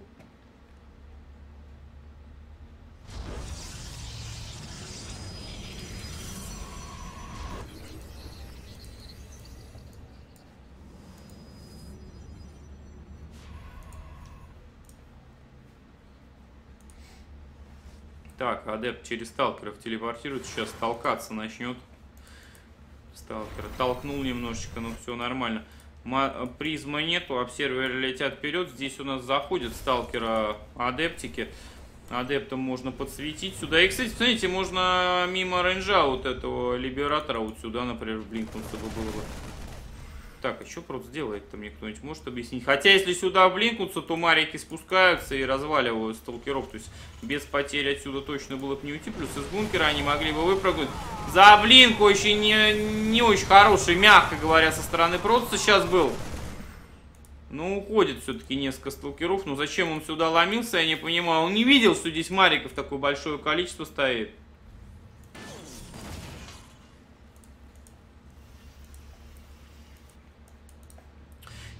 Так, адепт через сталкеров телепортирует, сейчас толкаться начнет. Сталкера толкнул немножечко, но все нормально. Ма призма нету, обсерверы летят вперед. Здесь у нас заходят сталкера адептики. Адептом можно подсветить сюда. И, кстати, смотрите, можно мимо рейнджа вот этого либератора вот сюда, например, блинкнуться бы было бы. Так, а что просто сделает-то, мне кто-нибудь может объяснить? Хотя, если сюда блинкнутся, то марики спускаются и разваливают сталкеров. То есть, без потери отсюда точно было бы не уйти. Плюс из бункера они могли бы выпрыгнуть. За блинк очень не, не очень хороший, мягко говоря, со стороны Протса сейчас был. Ну, уходит все-таки несколько сталкеров. Но зачем он сюда ломился, я не понимаю. Он не видел, что здесь мариков такое большое количество стоит.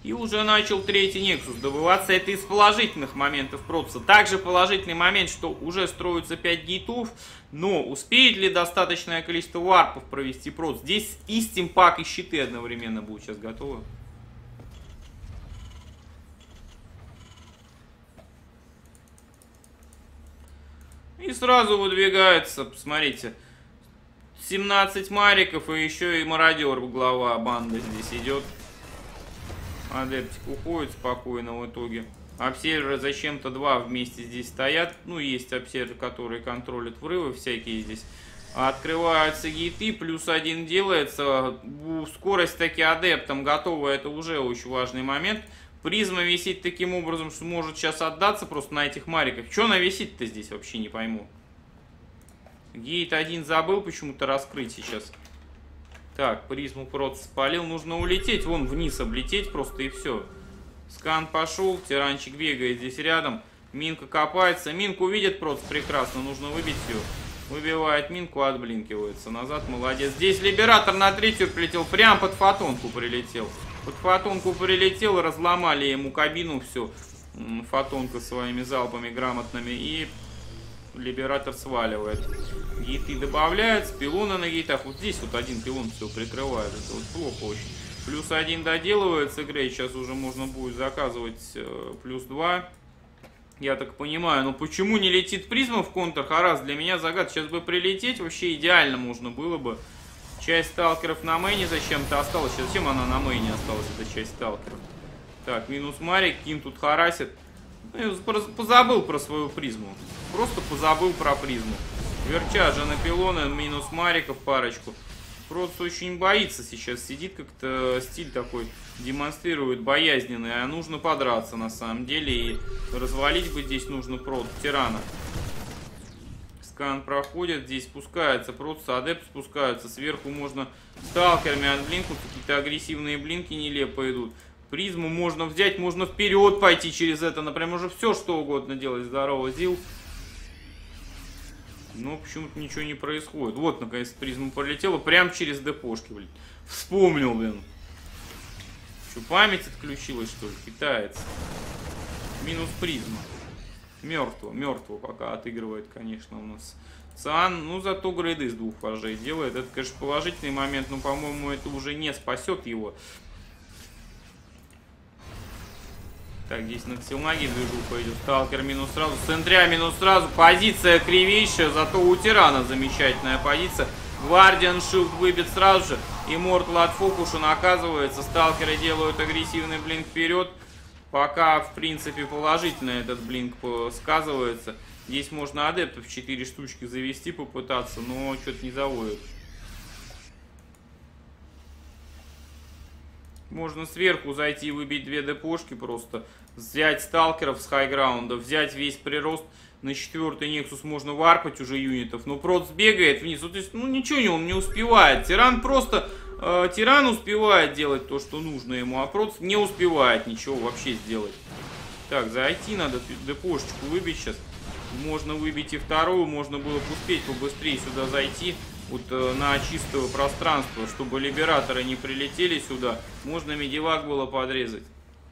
И уже начал третий Нексус добываться. Это из положительных моментов Протоса. Также положительный момент, что уже строится пять гейтов. Но успеет ли достаточное количество варпов провести Протос? Здесь и стимпак, и щиты одновременно будут сейчас готовы. И сразу выдвигается, посмотрите, семнадцать мариков, и еще и мародер, глава банды здесь идет. Адептик уходит спокойно в итоге. Обсерверы зачем-то два вместе здесь стоят. Ну, есть обсервер, который контролит врывы всякие здесь. Открываются гейты, плюс один делается. Скорость таки адептам готова, это уже очень важный момент. Призма висит таким образом, что может сейчас отдаться просто на этих мариках. Че она висит-то здесь, вообще не пойму. Гейт один забыл почему-то раскрыть сейчас. Так, призму просто спалил. Нужно улететь, вон вниз облететь просто и все. Скан пошел, тиранчик бегает здесь рядом. Минка копается. Минку видит просто прекрасно, нужно выбить ее. Выбивает минку, отблинкивается назад, молодец. Здесь либератор на третью прилетел, прям под фотонку прилетел. Под фотонку прилетел, разломали ему кабину всю. Фотонка своими залпами грамотными. И либератор сваливает. Гейты добавляются, пилоны на гейтах. Вот здесь вот один пилон все прикрывает. Это вот плохо очень. Плюс один доделывается, Грей. Сейчас уже можно будет заказывать э, плюс два. Я так понимаю. Но почему не летит призма в контр? Харас, для меня загад. Сейчас бы прилететь вообще идеально можно было бы. Часть сталкеров на мейне зачем-то осталась. Сейчас зачем она на мейне осталась, эта часть сталкеров? Так, минус Марик. Ким тут харасит. Позабыл про свою призму. Просто позабыл про призму. Верча же на пилоны, минус Мариков парочку. Просто очень боится сейчас. Сидит как-то, стиль такой демонстрирует боязненный. А нужно подраться на самом деле. И развалить бы здесь нужно прот тирана. Скан проходит, здесь спускается. Просто адепт спускаются. Сверху можно сталкерами отблинкнуть. Какие-то агрессивные блинки нелепо идут. Призму можно взять, можно вперед пойти через это. Например, уже все что угодно делать. Здорово, Зил. Но почему-то ничего не происходит. Вот, наконец, призма пролетела прямо через депошки, блин. Вспомнил, блин. Что, память отключилась, что ли? Питается. Минус призма. Мертво, мертво пока отыгрывает, конечно, у нас Циан. Ну, зато грейды с двух вожей делает. Это, конечно, положительный момент, но, по-моему, это уже не спасет его. Так, здесь на Ксилнаге движуха идет. Сталкер минус сразу. Сентря минус сразу. Позиция кривейшая. Зато у тирана замечательная позиция. Гвардиан Шилд выбит сразу же. Иммортал отфокушен оказывается. Сталкеры делают агрессивный блинк вперед. Пока, в принципе, положительно этот блинк сказывается. Здесь можно адептов четыре штучки завести, попытаться, но что-то не заводит. Можно сверху зайти и выбить две депошки просто. Взять сталкеров с хайграунда, взять весь прирост. На четвертый Нексус можно варпать уже юнитов. Но Протс бегает вниз. Вот, то есть, ну ничего он не успевает. Тиран просто... Э, тиран успевает делать то, что нужно ему. А Протс не успевает ничего вообще сделать. Так, зайти надо. Депошечку выбить сейчас. Можно выбить и вторую. Можно было бы успеть побыстрее сюда зайти. Вот э, на чистое пространство. Чтобы либераторы не прилетели сюда. Можно медивак было подрезать.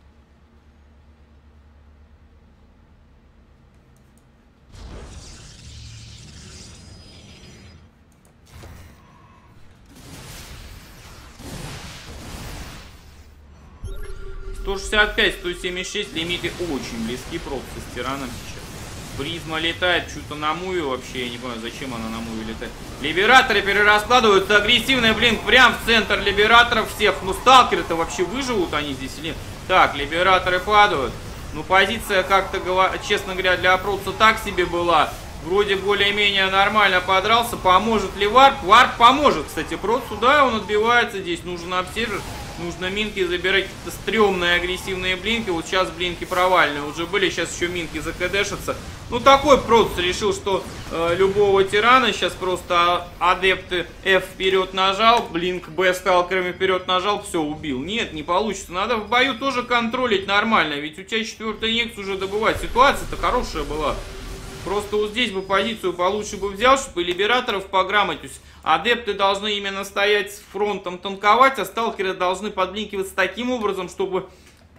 сто шестьдесят пять, сто семьдесят шесть, лимиты очень близки просто с тираном сейчас. Призма летает, что-то на мую вообще, я не понимаю, зачем она на мую летает. Либераторы перераскладываются, агрессивный блинк прям в центр либераторов всех. Ну сталкеры-то вообще выживут они здесь или... Так, либераторы падают. Ну позиция как-то, честно говоря, для Протса так себе была. Вроде более-менее нормально подрался. Поможет ли варп? Варп поможет, кстати, Протсу, да, он отбивается здесь, нужен обсервер. Нужно минки забирать, какие-то стрёмные агрессивные блинки. Вот сейчас блинки провальные уже были, сейчас еще минки закэдэшатся. Ну такой Протс решил, что э, любого тирана сейчас просто адепты F вперед нажал, блинк Б сталкерами вперед нажал, все, убил. Нет, не получится. Надо в бою тоже контролить нормально, ведь у тебя четвертый Некс уже добывать. Ситуация-то хорошая была. Просто вот здесь бы позицию получше бы взял, чтобы либераторов пограмотить. То есть адепты должны именно стоять с фронтом танковать, а сталкеры должны подблинкиваться таким образом, чтобы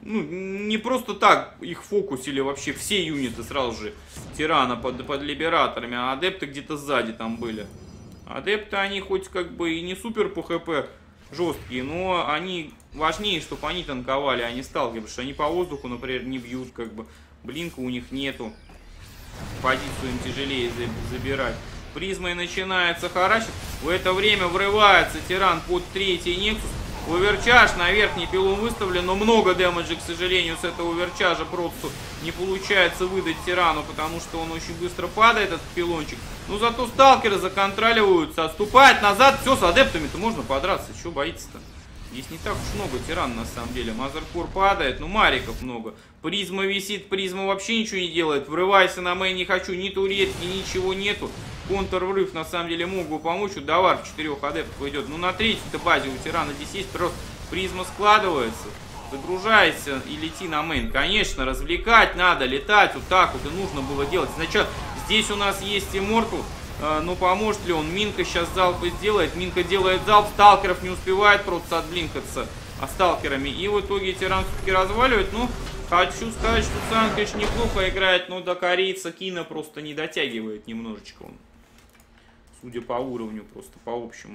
Ну, не просто так их фокусили вообще все юниты сразу же тирана под, под либераторами, а адепты где-то сзади там были. Адепты, они хоть как бы и не супер по хп жесткие, но они важнее, чтобы они танковали, а не сталкивали, потому что они по воздуху, например, не бьют, как бы. Блинка у них нету. Позицию им тяжелее забирать. Призмой начинается харачить. В это время врывается тиран под третий нексус. Оверчаж на верхний пилон выставлен, но много дэмэджа, к сожалению, с этого оверчажа просто не получается выдать тирану, потому что он очень быстро падает, этот пилончик. Но зато сталкеры законтроливаются, отступает назад. Все, с адептами-то можно подраться, чего боится-то? Здесь не так уж много тиран на самом деле. Мазеркор падает, ну мариков много. Призма висит, призма вообще ничего не делает. Врывайся на мэй, не хочу, ни туретки, ничего нету. Контрврыв на самом деле мог бы помочь. Удавар в четырех адептов идет. Ну на третьей-то базе у тирана здесь есть просто призма складывается. Загружайся и лети на мейн. Конечно, развлекать надо, летать вот так вот и нужно было делать. Сначала здесь у нас есть Immortal. Ну, поможет ли он? Минка сейчас залпы сделает. Минка делает залп. Сталкеров не успевает просто отблинкаться а сталкерами. И в итоге тиран все-таки разваливает. Ну, хочу сказать, что Циан, конечно, неплохо играет, но до корейца Кина просто не дотягивает немножечко он. Судя по уровню, просто по общему.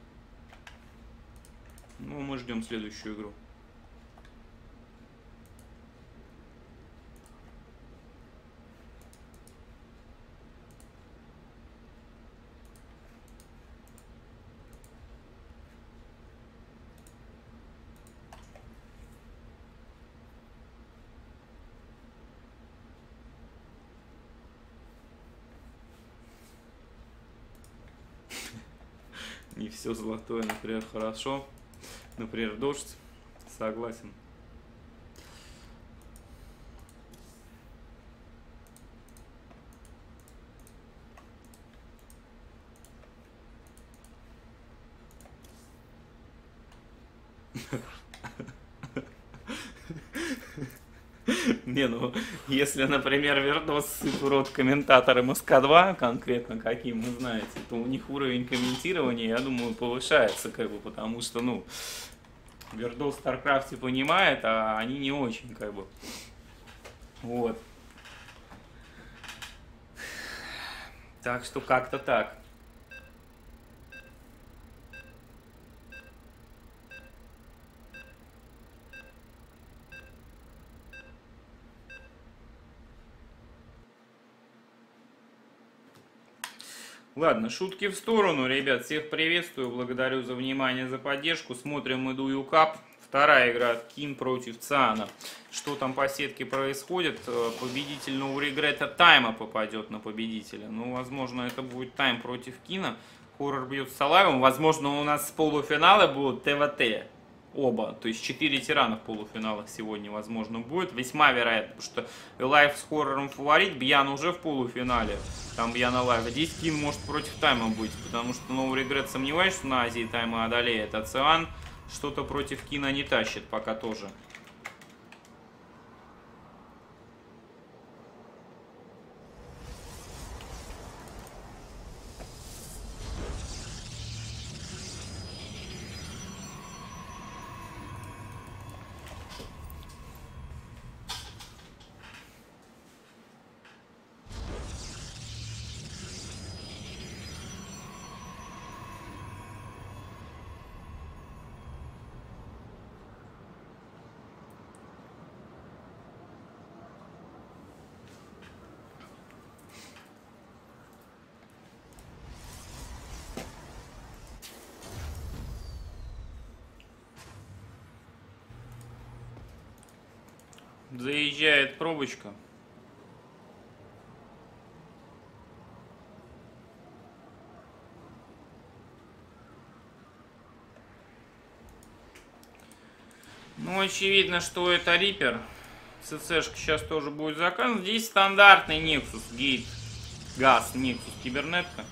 Ну, мы ждем следующую игру. Не все золотое, например, хорошо. Например, дождь. Согласен. Не, ну, если, например, Вердос сыт в рот комментаторам эс ка два, конкретно каким вы знаете, то у них уровень комментирования, я думаю, повышается, как бы, потому что, ну, Вердос в Старкрафте понимает, а они не очень, как бы. Вот. Так что как-то так. Ладно, шутки в сторону, ребят, всех приветствую, благодарю за внимание, за поддержку. Смотрим Иду Юкап, вторая игра от Кин против Циана. Что там по сетке происходит? Победитель No Regret Тайма попадет на победителя. Ну, возможно, это будет Тайм против Кина. Хоррор бьет с Алайвом. Возможно, у нас полуфиналы будут тэ вэ тэ. Оба, то есть четыре тирана в полуфиналах сегодня, возможно, будет. Весьма вероятно, потому что Элайв с Хоррором фаворит, Бьян уже в полуфинале. Там Бьян Элайв. А здесь Кин может против Тайма быть, потому что No Regret сомневаюсь, что на Азии Тайма одолеет. А Циан что-то против Кина не тащит пока тоже. Заезжает пробочка. Ну, очевидно, что это Риппер. ЦЦшка сейчас тоже будет заказ. Здесь стандартный Nexus, Гейт, Газ, Nexus, Кибернетка.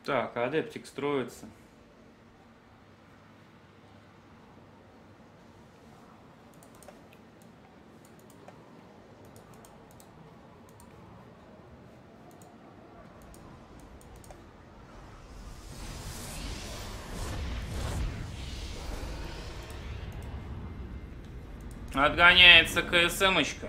Так, адептик строится. Отгоняется КСМочка.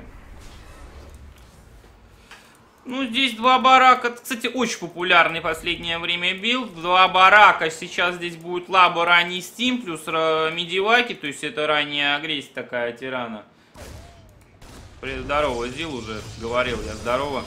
Ну, здесь два барака. Это, кстати, очень популярный в последнее время билд. Два барака. Сейчас здесь будет лаба ранний стим плюс медиваки. То есть это ранняя агрессия такая тирана. Здорово, Зил уже говорил я. Здорово.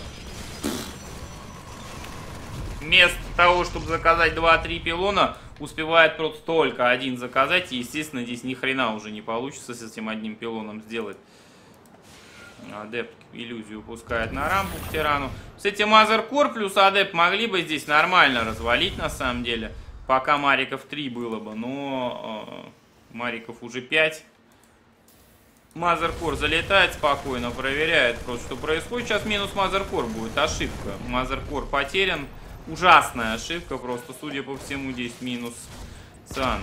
Вместо того, чтобы заказать два-три пилона, успевает просто только один заказать. И, естественно, здесь ни хрена уже не получится с этим одним пилоном сделать. Адепт иллюзию пускает на рампу к тирану. Кстати, Мазеркор плюс адепт могли бы здесь нормально развалить, на самом деле. Пока Мариков три было бы, но э, Мариков уже пять. Мазеркор залетает спокойно, проверяет просто, что происходит. Сейчас минус Мазеркор будет, ошибка. Мазеркор потерян. Ужасная ошибка, просто, судя по всему, здесь минус Циан.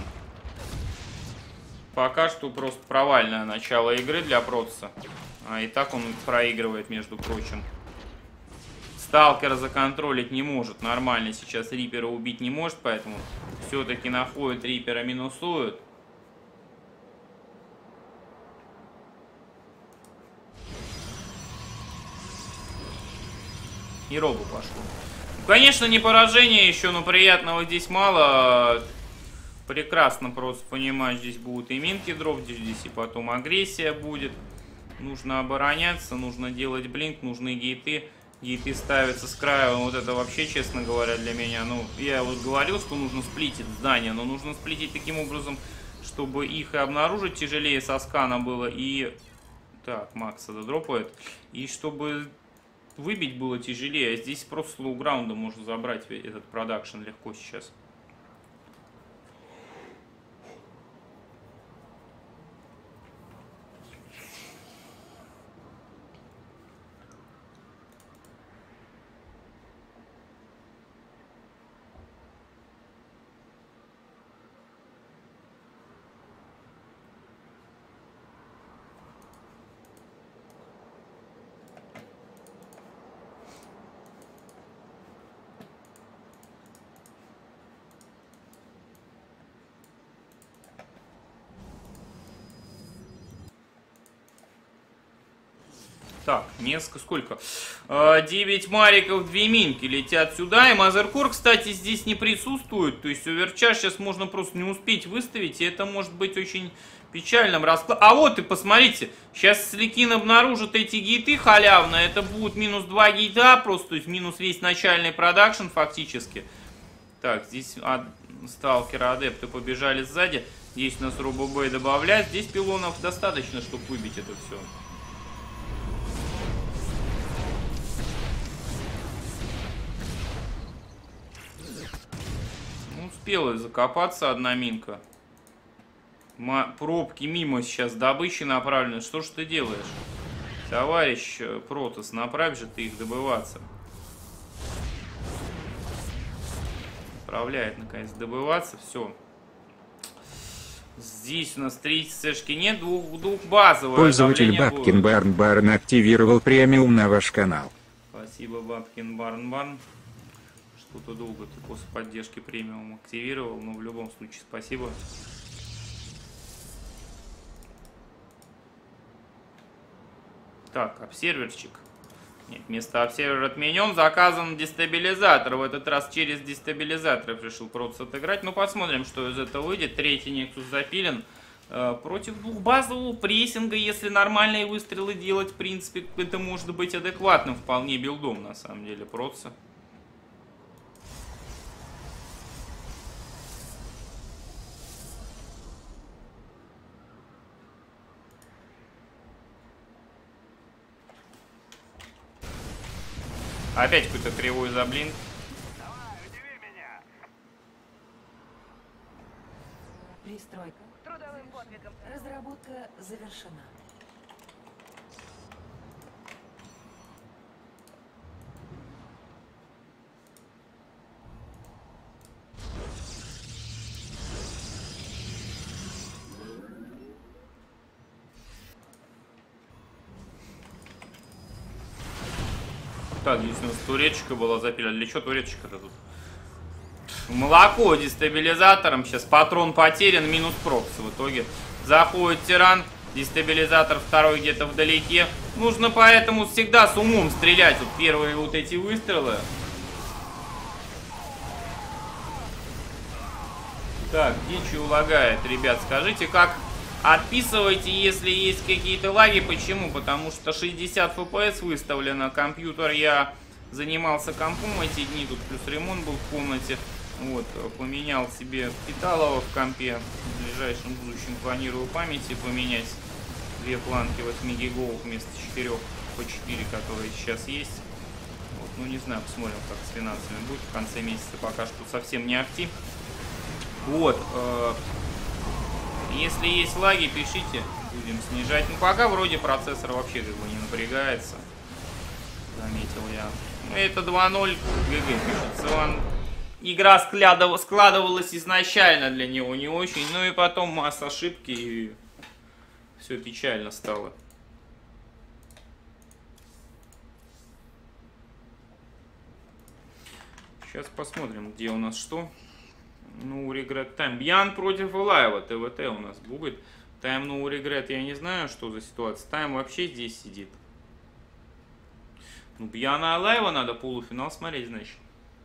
Пока что просто провальное начало игры для Протса. А и так он проигрывает, между прочим. Сталкера законтролить не может. Нормально сейчас Рипера убить не может, поэтому все-таки находит Рипера, минусует. И робу пошло. Конечно, не поражение еще, но приятного здесь мало. Прекрасно просто понимаю, здесь будут и минки дроп, здесь и потом агрессия будет. Нужно обороняться, нужно делать блинк, нужны гейты. Гейты ставятся с края. Вот это вообще, честно говоря, для меня. Ну, я вот говорил, что нужно сплитить здание, но нужно сплитить таким образом, чтобы их и обнаружить тяжелее со скана было. И... Так, Макса додропает. И чтобы... выбить было тяжелее, а здесь просто слоуграунда можно забрать этот продакшн легко сейчас. Так, несколько, сколько? девять мариков, две минки летят сюда. И Мазеркор, кстати, здесь не присутствует. То есть оверчар сейчас можно просто не успеть выставить. И это может быть очень печальным раскладом. А вот и посмотрите. Сейчас Сликин обнаружит эти гейты халявно. Это будет минус два гейта просто. То есть минус весь начальный продакшн фактически. Так, здесь ад... сталкеры, адепты побежали сзади. Здесь у нас робобей добавляет. Здесь пилонов достаточно, чтобы выбить это все. Успела закопаться одна минка. Ма пробки мимо сейчас добычи направлены. Что ж ты делаешь? Товарищ Протос, направь же ты их добываться. Направляет наконец добываться. Все. Здесь у нас третьей сэшки нет. Двух, двух базовых. Пользователь Бабкин Барн Барн активировал премиум на ваш канал. Спасибо, Бабкин Барн Барн. Что-то долго ты после поддержки премиум активировал, но в любом случае спасибо. Так, обсерверчик. Нет, вместо обсервера отменен. Заказан дестабилизатор. В этот раз через дестабилизатор решил просто отыграть. Ну, посмотрим, что из этого выйдет. Третий Нексус запилен. Э, против двухбазового прессинга, если нормальные выстрелы делать, в принципе, это может быть адекватным вполне билдом, на самом деле, Протса. Опять какой-то кривой заблин. Давай, удиви меня. Пристройка. Трудовым подвигом. Разработка завершена. Так, здесь у нас туречка была запилена. Для чего туречка-то тут? Молоко дестабилизатором. Сейчас патрон потерян, минус прокс в итоге. Заходит тиран. Дестабилизатор второй где-то вдалеке. Нужно поэтому всегда с умом стрелять. Вот первые вот эти выстрелы. Так, дичью лагает, ребят. Скажите, как отписывайте, если есть какие-то лаги. Почему? Потому что шестьдесят эф пи эс выставлено. Компьютер, я занимался компом эти дни. Тут плюс ремонт был в комнате. Вот, поменял себе питалово в компе. В ближайшем будущем планирую памяти поменять. Две планки восемь гиговых вместо четырёх по четыре, которые сейчас есть. Вот, ну не знаю, посмотрим, как с финансами будет в конце месяца. Пока что совсем не ахти. Вот. Э, если есть лаги, пишите, будем снижать. Ну пока вроде процессор вообще как бы не напрягается. Заметил я. Ну, это два ноль ГГ пишется. Он... Игра складывалась изначально для него не очень. Ну и потом масса ошибки, и все печально стало. Сейчас посмотрим, где у нас что. Ну, регрет тайм. Бьян против Илаева. ТВТ у нас будет. Тайм, ну, регрет, я не знаю, что за ситуация. Тайм вообще здесь сидит. Ну, Бьяна Илаева надо полуфинал смотреть, значит.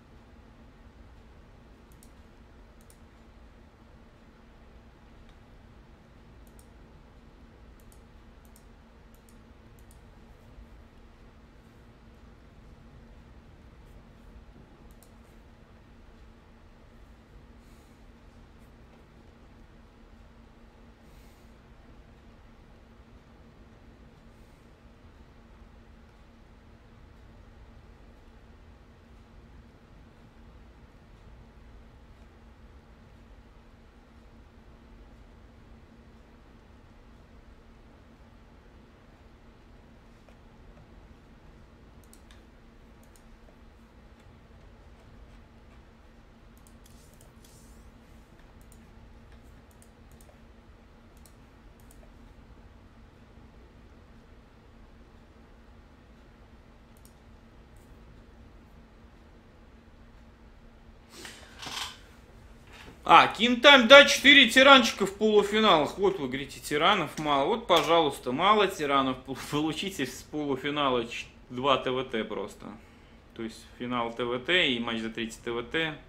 А, Кинтайм, да, четыре тиранчика в полуфиналах. Вот вы говорите, тиранов мало. Вот, пожалуйста, мало тиранов. Получите с полуфинала два ТВТ просто. То есть финал ТВТ и матч за третий ТВТ.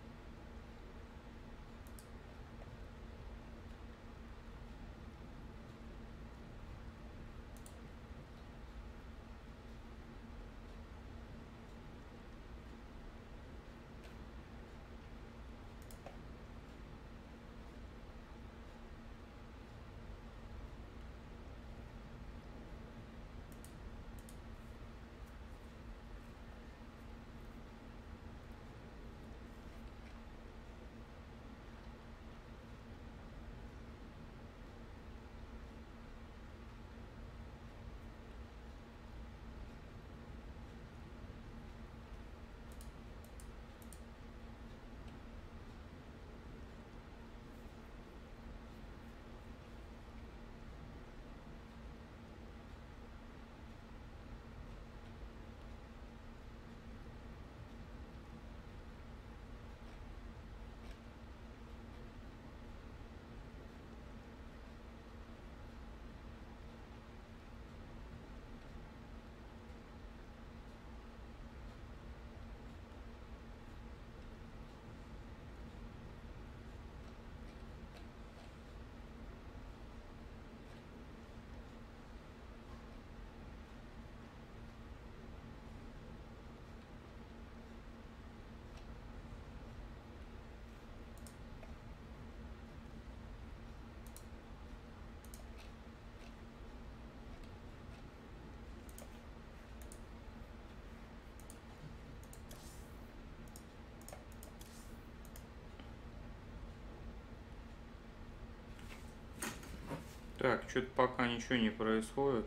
Так, что-то пока ничего не происходит.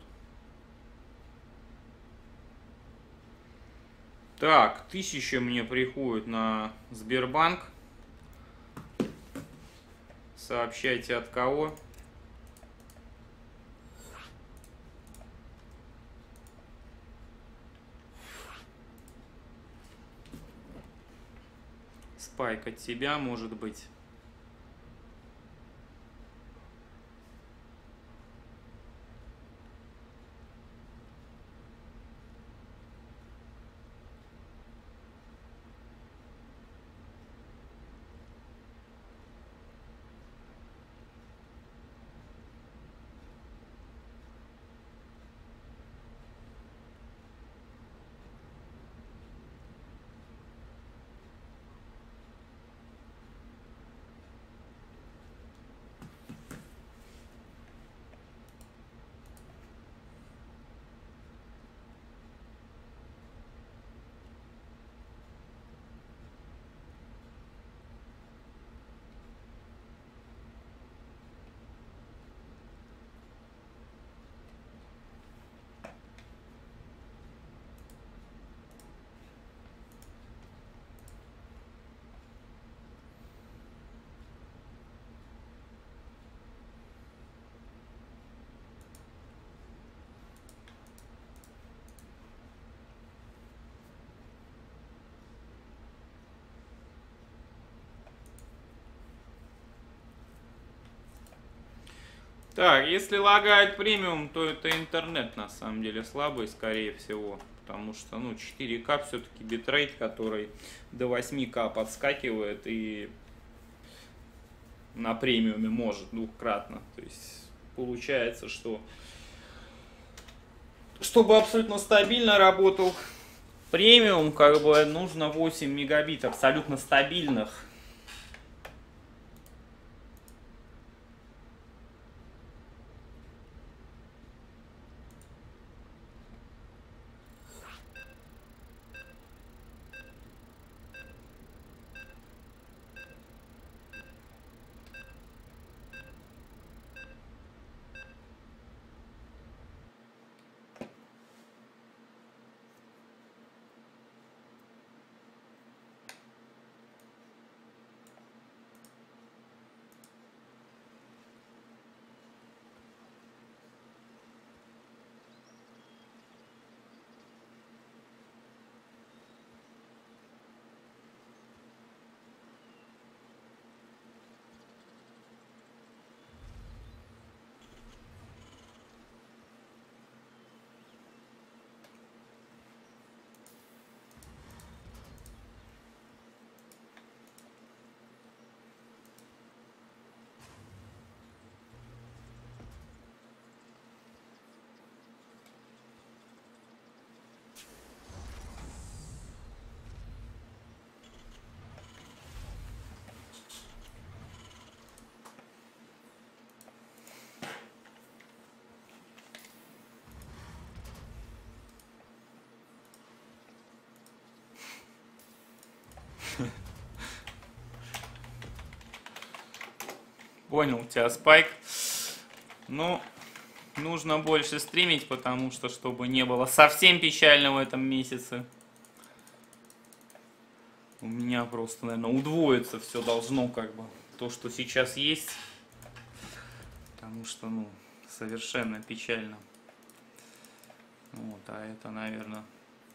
Так, тысяча мне приходит на Сбербанк. Сообщайте от кого. Спайк от тебя, может быть. Так, если лагает премиум, то это интернет на самом деле слабый, скорее всего. Потому что, ну, четыре ка все-таки битрейт, который до восьми ка подскакивает и на премиуме может двухкратно. То есть получается, что чтобы абсолютно стабильно работал премиум, как бы нужно восемь мегабит абсолютно стабильных. Понял, у тебя спайк. Ну, нужно больше стримить, потому что, чтобы не было совсем печально в этом месяце. У меня просто, наверное, удвоиться все должно, как бы, то, что сейчас есть. Потому что, ну, совершенно печально. Вот, а это, наверное...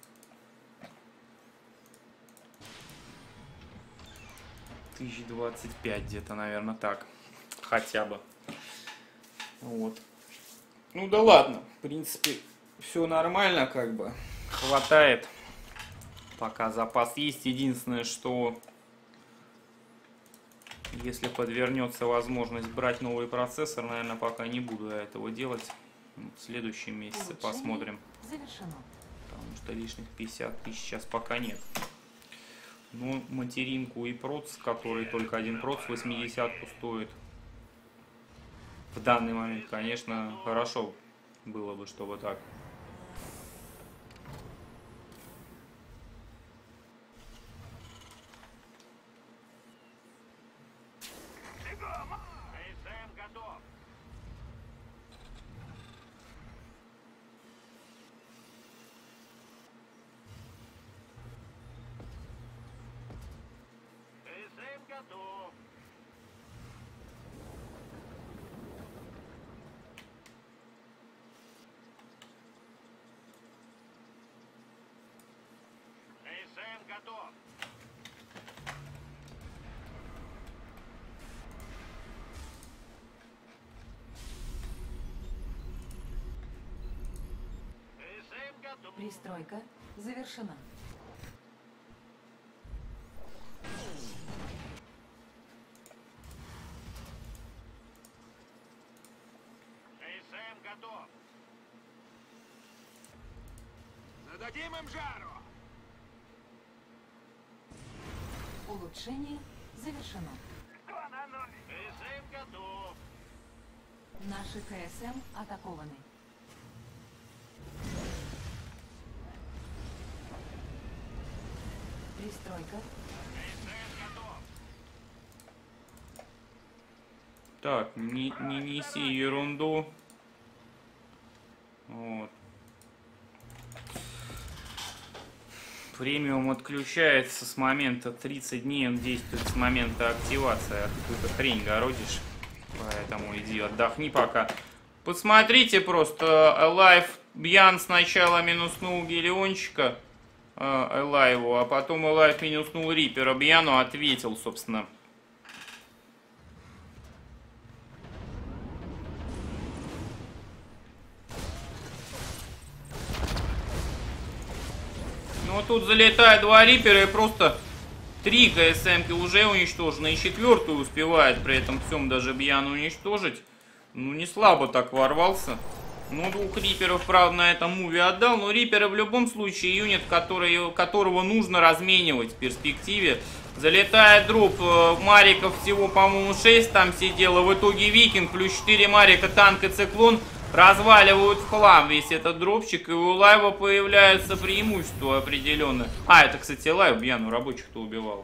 тысяч двадцать пять где-то, наверное, так. Хотя бы. Вот. Ну да ладно. В принципе, все нормально, как бы. Хватает. Пока запас есть. Единственное, что если подвернется возможность брать новый процессор, наверное, пока не буду я этого делать. В следующем месяце посмотрим. Завершено. Потому что лишних пятьдесят тысяч сейчас пока нет. Ну, материнку и проц, который только один проц восьмидесятку стоит. В данный момент, конечно, хорошо было бы, чтобы так. эй эс эм готов. эй эс эм готов. эй эс эм готов. Пристройка завершена. ЭСМ готов. Зададим им жару! Улучшение завершено. ЭСМ готов. Наши КСМ атакованы. Пристройка. ЭСМ готов. Так, не, не неси ерунду. Вот. Премиум отключается с момента тридцать дней, он действует с момента активации. А ты какую-то хрень городишь. Поэтому иди отдохни пока. Посмотрите просто. Элайв Бьян сначала минуснул Гелиончика э, Элайву, а потом Элайв минуснул Рипера. Бьяну ответил, собственно. Ну тут залетает два Рипера и просто три КСМки уже уничтожены. И четвертую успевает при этом всем даже Бьян уничтожить. Ну не слабо так ворвался. Ну двух Риперов, правда, на этом муве отдал. Но Рипера в любом случае юнит, который, которого нужно разменивать в перспективе. Залетает дроп. Мариков всего, по-моему, шесть там сидело. В итоге Викинг плюс четыре Марика, танк и циклон разваливают в хлам весь этот дропчик. И у Лайва появляется преимущество определенное. А, это, кстати, Лайв Бьяну рабочих-то убивал.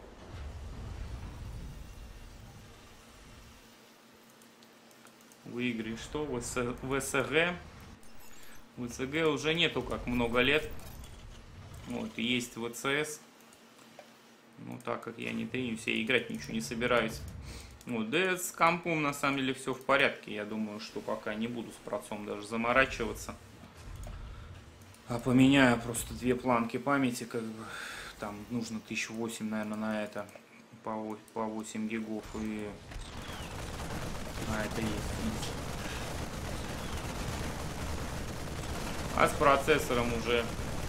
Выиграй что? В СГ. В СГ уже нету как много лет. Вот, есть ВЦС. Ну, так как я не тренюсь, я играть ничего не собираюсь. Вот, да с компом на самом деле все в порядке. Я думаю, что пока не буду с процом даже заморачиваться. А поменяю просто две планки памяти, как бы. Там нужно тысяча восемь, наверное, на это. По восемь гигов и... А, это есть. А с процессором уже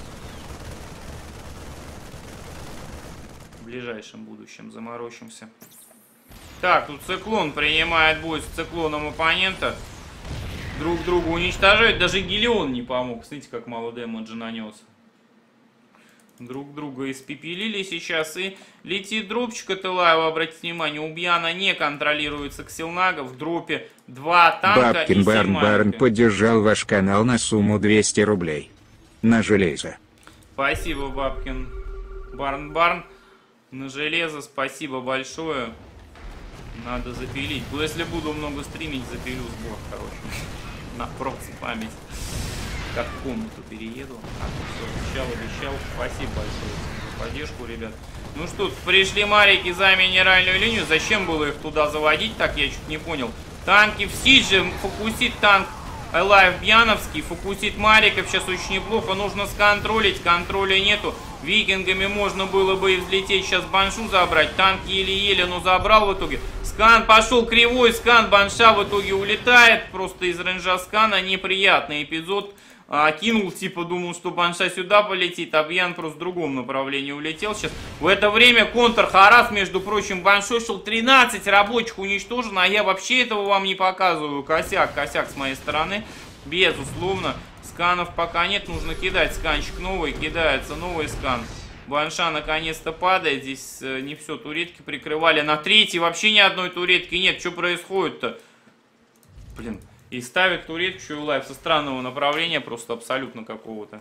в ближайшем будущем заморочимся. Так, тут циклон принимает бой с циклоном оппонента. Друг друга уничтожают. Даже Гелион не помог. Смотрите, как мало дэмэджа нанес. Друг друга испепелили сейчас. И летит дропчик от Элайва. Обратите внимание, у Бьяна не контролируется Ксилнага. В дропе два танка. Бабкин и Барн Барн поддержал ваш канал на сумму двести рублей. На железо. Спасибо, Бабкин Барн Барн. На железо спасибо большое. Надо запилить. Ну, если буду много стримить, запилю сбор, короче. На просто память. Как в комнату перееду. А, все, обещал, обещал. Спасибо большое за поддержку, ребят. Ну что, пришли Марики за минеральную линию. Зачем было их туда заводить? Так, я чуть не понял. Танки в Сидже. Фокусит танк Элайв Бьяновский. Фокусит Мариков. Сейчас очень неплохо. Нужно сконтролить. Контроля нету. Викингами можно было бы и взлететь. Сейчас Баншу забрать. Танк еле-еле, но забрал в итоге. Скан пошел кривой. Скан Банша в итоге улетает. Просто из рейнджа скана. Неприятный эпизод. А, кинул, типа, думал, что Банша сюда полетит, а Бьян просто в другом направлении улетел сейчас. В это время контр-харас, между прочим, Баншой шел, тринадцать рабочих уничтожено, а я вообще этого вам не показываю. Косяк, косяк с моей стороны, безусловно. Сканов пока нет, нужно кидать сканчик новый, кидается новый скан. Банша наконец-то падает, здесь э, не все, туретки прикрывали. На третьей вообще ни одной туретки нет, что происходит-то? Блин. И ставит туретку еще Лайв со странного направления, просто абсолютно какого-то.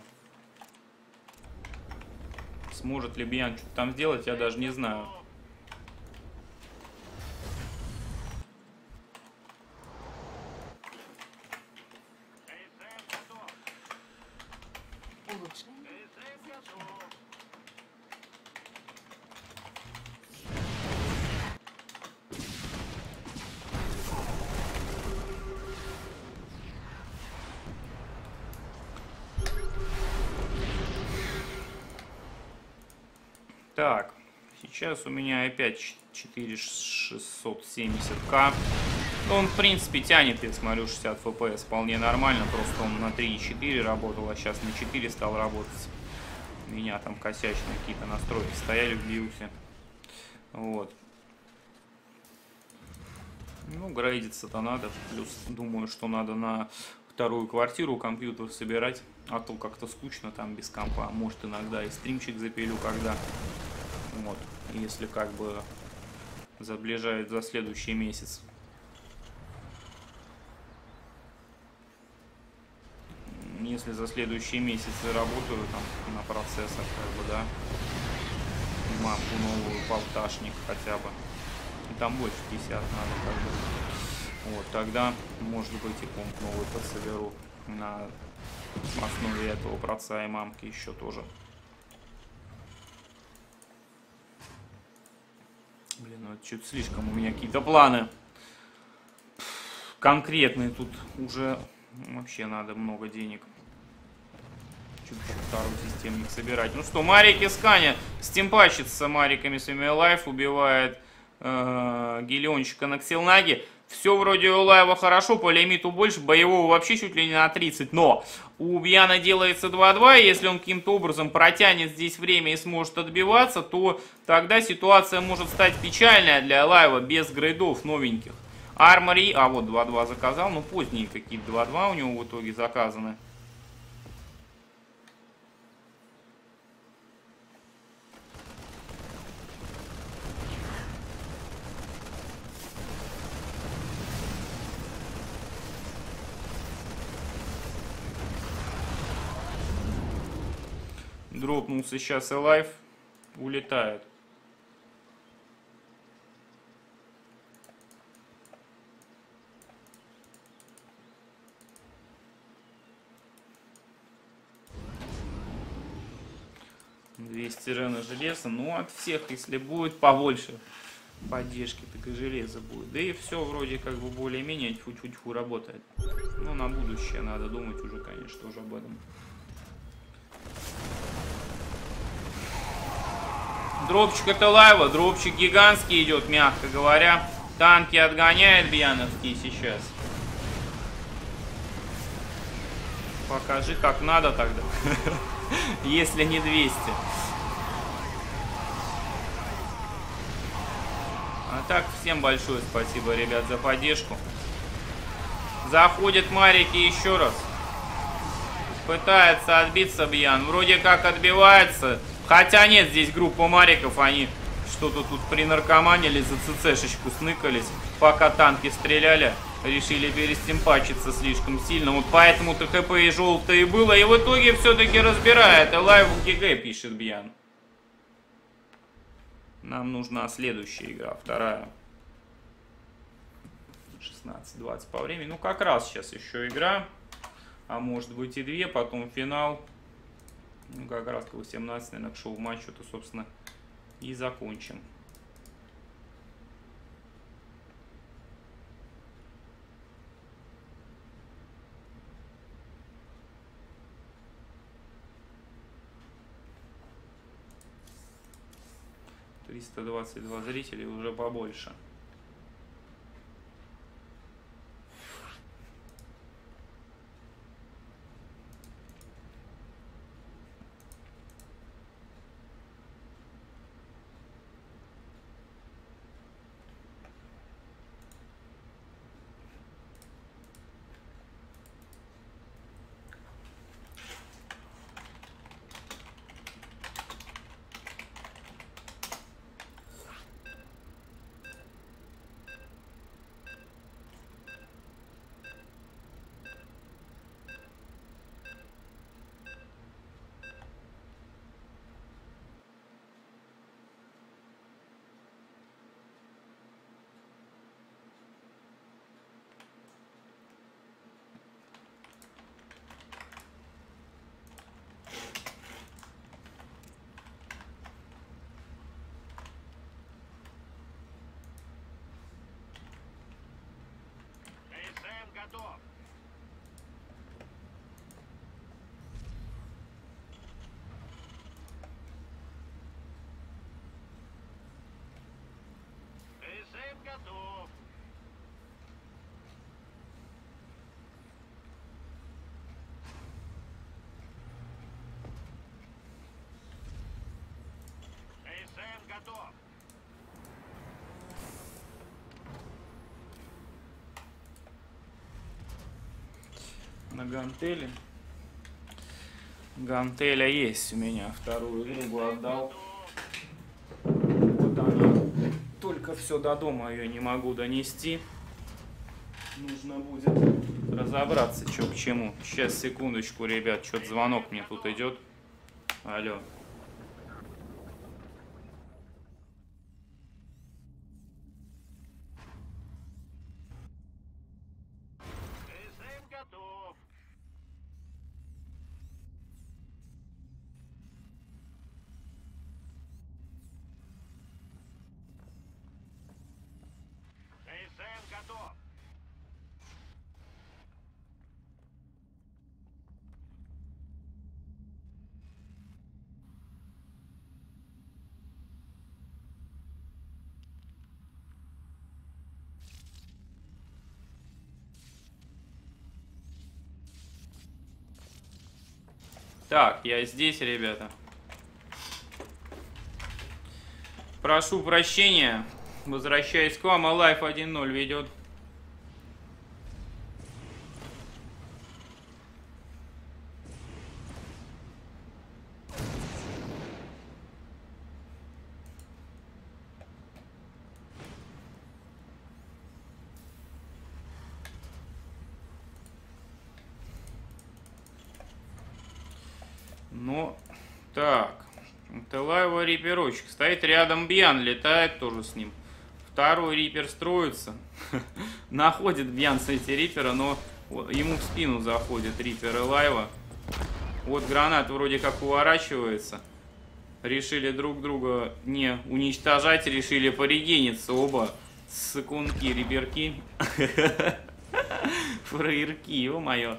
Сможет ли Бьян что-то там сделать, я даже не знаю. Так, сейчас у меня опять четыре тысячи шестьсот семьдесят ка. Ну, он, в принципе, тянет, я смотрю, шестьдесят эф пи эс вполне нормально. Просто он на три и четыре работал, а сейчас на четыре стал работать. У меня там косячные какие-то настройки стояли в биосе. Вот. Ну, грейдиться-то надо. Плюс, думаю, что надо на вторую квартиру компьютер собирать. А то как-то скучно там без компа. Может, иногда и стримчик запилю, когда. Вот. Если как бы заближает за следующий месяц. Если за следующий месяц работаю там на процессах, как бы, да, мамку новую, полташник хотя бы, и там больше пятьдесят надо, как бы, вот, тогда, может быть, и комп новый подсоберу на основе этого проца и мамки еще тоже. Блин, ну это что-то слишком у меня какие-то планы конкретные, тут уже вообще надо много денег. Чуть-чуть второй системник собирать. Ну что, Марики Сканя стимпачится с Мариками своими лайф, убивает э, Гелиончика на Ксилнаге. Все вроде у лайва хорошо, по лимиту больше, боевого вообще чуть ли не на тридцать. Но у Бьяна делается два-два, и если он каким-то образом протянет здесь время и сможет отбиваться, то тогда ситуация может стать печальная для лайва без грейдов новеньких. Армори, а вот два-два заказал, но поздние какие-то два-два у него в итоге заказаны. Дропнулся сейчас и лайф, улетает. двести рена железа, ну от всех, если будет побольше поддержки, так и железо будет. Да и все вроде как бы более-менее тьфу-тьфу-тьфу работает. Ну на будущее надо думать уже, конечно, уже об этом. Дропчик это лайва, дропчик гигантский идет, мягко говоря. Танки отгоняет Бьяновский сейчас. Покажи как надо тогда. Если не двести. А так, всем большое спасибо, ребят, за поддержку. Заходит Марики еще раз. Пытается отбиться Бьян. Вроде как отбивается. Хотя нет, здесь группа Мариков. Они что-то тут принаркоманили, за ЦЦшечку сныкались. Пока танки стреляли, решили перестимпачиться слишком сильно. Вот поэтому-то ХП и желтое было. И в итоге все-таки разбирает. Лайв ГГ, пишет Бьян. Нам нужна следующая игра, вторая. шестнадцать двадцать по времени. Ну, как раз сейчас еще игра. А может быть и две, потом финал. Ну, как раз к восемнадцать, наверное, к шоу-матчу-то, собственно, и закончим. триста двадцать два зрителей, уже побольше. на гантели. Гантеля есть у меня. Вторую игру отдал. Вот она. Только все до дома ее не могу донести. Нужно будет разобраться, что к чему. Сейчас, секундочку, ребят. Что-то звонок мне тут идет. Алло. Режим готов. Режим готов. Так, я здесь, ребята. Прошу прощения. Возвращаюсь к вам. Alive один ноль ведет. Ну, так. Это лайва риперочек. Стоит рядом Бьян, летает тоже с ним. Второй рипер строится. Находит Бьян с эти рипера, но ему в спину заходит рипер и лайва. Вот гранат вроде как уворачивается. Решили друг друга не уничтожать, решили порегениться оба. Секундки, риберки. Фраерки, ё-моё.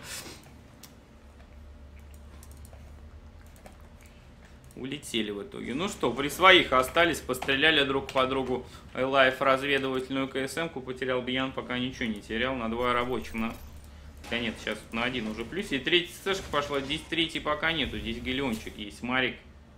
Улетели в итоге. Ну что, при своих остались, постреляли друг по другу. Элайф разведывательную КСМ-ку потерял, Бьян пока ничего не терял. На два рабочих, на... Хотя нет, сейчас на один уже плюс. И третья цешка пошла, здесь третий пока нету. Здесь Гелиончик есть, Марик.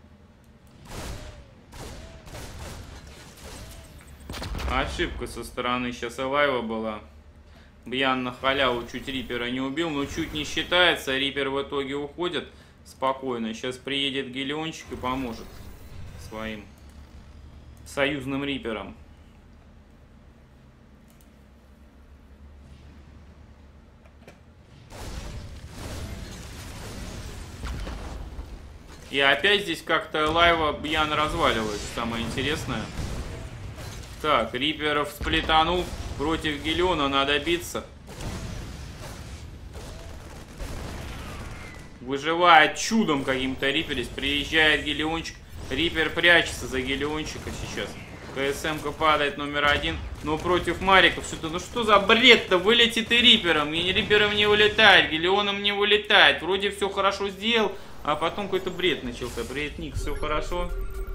Ошибка со стороны сейчас Элайва была. Бьян на халяву чуть рипера не убил, но чуть не считается. Рипер в итоге уходит. Спокойно. Сейчас приедет Гелиончик и поможет своим союзным риперам. И опять здесь как-то лайва Бьян разваливается. Самое интересное. Так, риперов сплетанул. Против Гелиона надо биться. Выживает чудом каким-то рипер. Приезжает Гелиончик. Рипер прячется за Гелиончика сейчас. КСМ-ка падает номер один. Но против Мариков что-то... Ну что за бред-то? Вылетит и рипером. И рипером не вылетает. Гелионом не вылетает. Вроде все хорошо сделал. А потом какой-то бред начался. Бред Ник, все хорошо.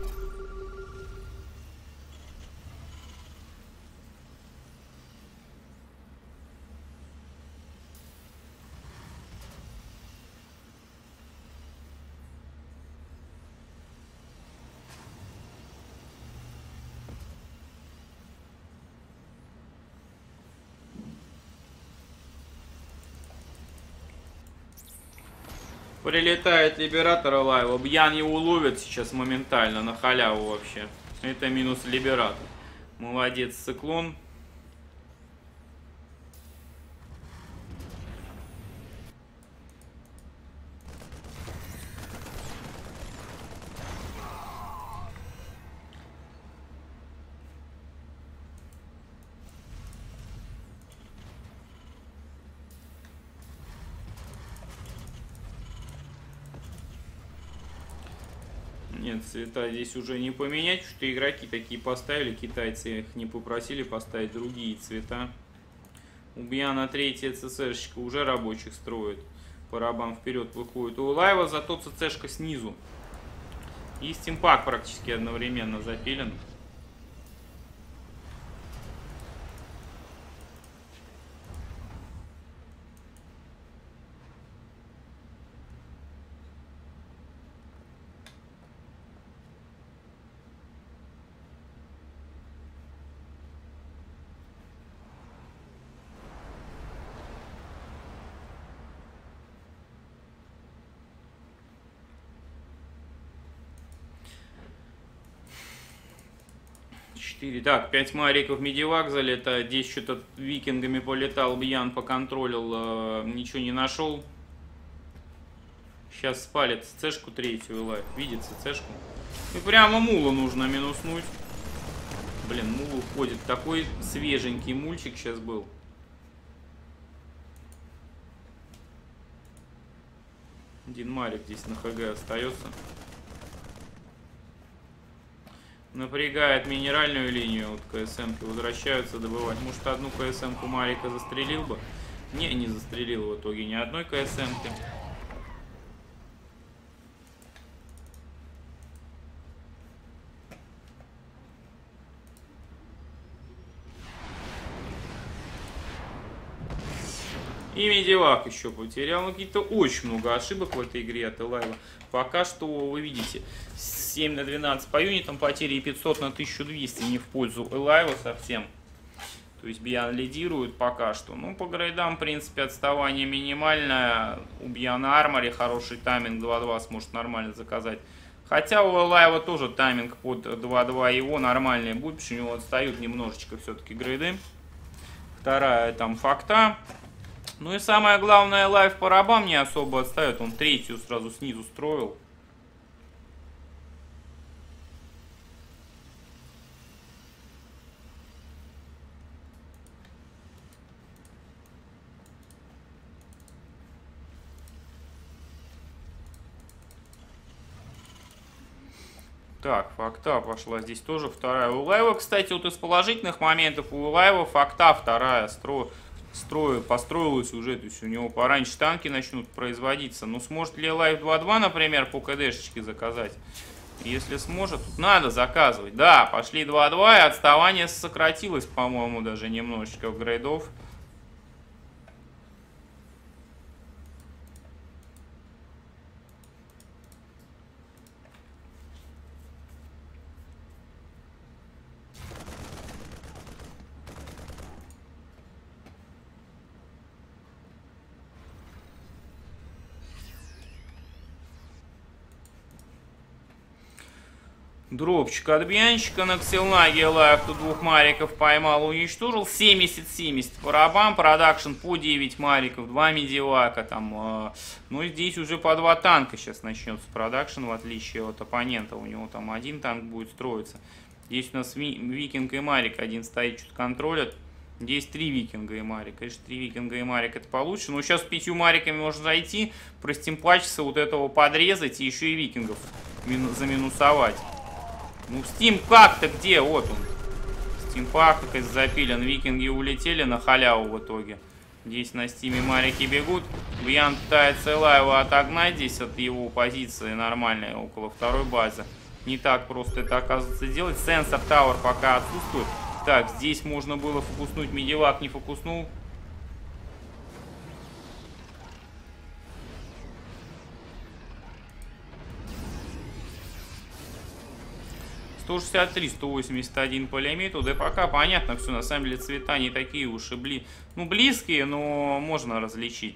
Прилетает Либератор Лайва. Бьян его ловит сейчас моментально, на халяву вообще. Это минус Либератор. Молодец, Циклон. Нет, цвета здесь уже не поменять, что игроки такие поставили, китайцы их не попросили поставить другие цвета. У Бьяна третья ЦЦшечка уже рабочих строит, по рабам вперед выходит. У Лайва зато ЦЦшка снизу. И стимпак практически одновременно запилен. четыре. Так, пять мариков медивак залетает. Здесь что-то викингами полетал. Бьян поконтролил. Э, ничего не нашел. Сейчас спалит цешку третью лайф. Видит цешку. И прямо мула нужно минуснуть. Блин, мул уходит. Такой свеженький мульчик сейчас был. Один марик здесь на ХГ остается. Напрягает минеральную линию. Вот КСМки возвращаются добывать. Может, одну КСМку марика застрелил бы? Не, не застрелил в итоге ни одной КСМки. И медивак еще потерял. Ну, какие-то очень много ошибок в этой игре от Элайва. Пока что вы видите семь на двенадцать по юнитам потери и пятьсот на тысячу двести не в пользу Элайва совсем. То есть Бьян лидирует пока что. Ну, по грейдам, в принципе, отставание минимальное. У Бьяна арморе хороший тайминг два-два сможет нормально заказать. Хотя у Элайва тоже тайминг под два-два его нормальный будет, потому что у него отстают немножечко все-таки грейды. Вторая там факта. Ну и самое главное, лайф по рабам не особо отстает. Он третью сразу снизу строил. Так, факта пошла здесь тоже вторая. У Лайва, кстати, вот из положительных моментов у Лайва факта вторая стро... строю, построилась уже. То есть у него пораньше танки начнут производиться. Но сможет ли Лайв два-два, например, по КДшечке заказать? Если сможет, тут надо заказывать. Да, пошли два-два, и отставание сократилось, по-моему, даже немножечко в грейдов. Дропчик от Бьянчика на Ксилнаге Лайв тут двух мариков поймал, уничтожил. семьдесят-семьдесят по рабам, продакшн по девять мариков, два медивака там. Э, ну и здесь уже по два танка сейчас начнется продакшн, в отличие от оппонента. У него там один танк будет строиться. Здесь у нас ви викинг и марик, один стоит, что-то контролят. Здесь три викинга и марик. Конечно, три викинга и марик это получше. Но сейчас с пятью мариками можно зайти, простимпачиться, вот этого подрезать и еще и викингов заминусовать. Ну, стимпак-то где? Вот он. Стимпак как запилен. Викинги улетели на халяву в итоге. Здесь на стиме марики бегут. Бьян пытается Элайва отогнать здесь от его позиции нормальной около второй базы. Не так просто это, оказывается, делать. Сенсор Тауэр пока отсутствует. Так, здесь можно было фокуснуть. Медивак не фокуснул. сто шестьдесят три сто восемьдесят один по лимиту. Да пока понятно все. На самом деле цвета не такие уж и бли... ну, близкие, но можно различить.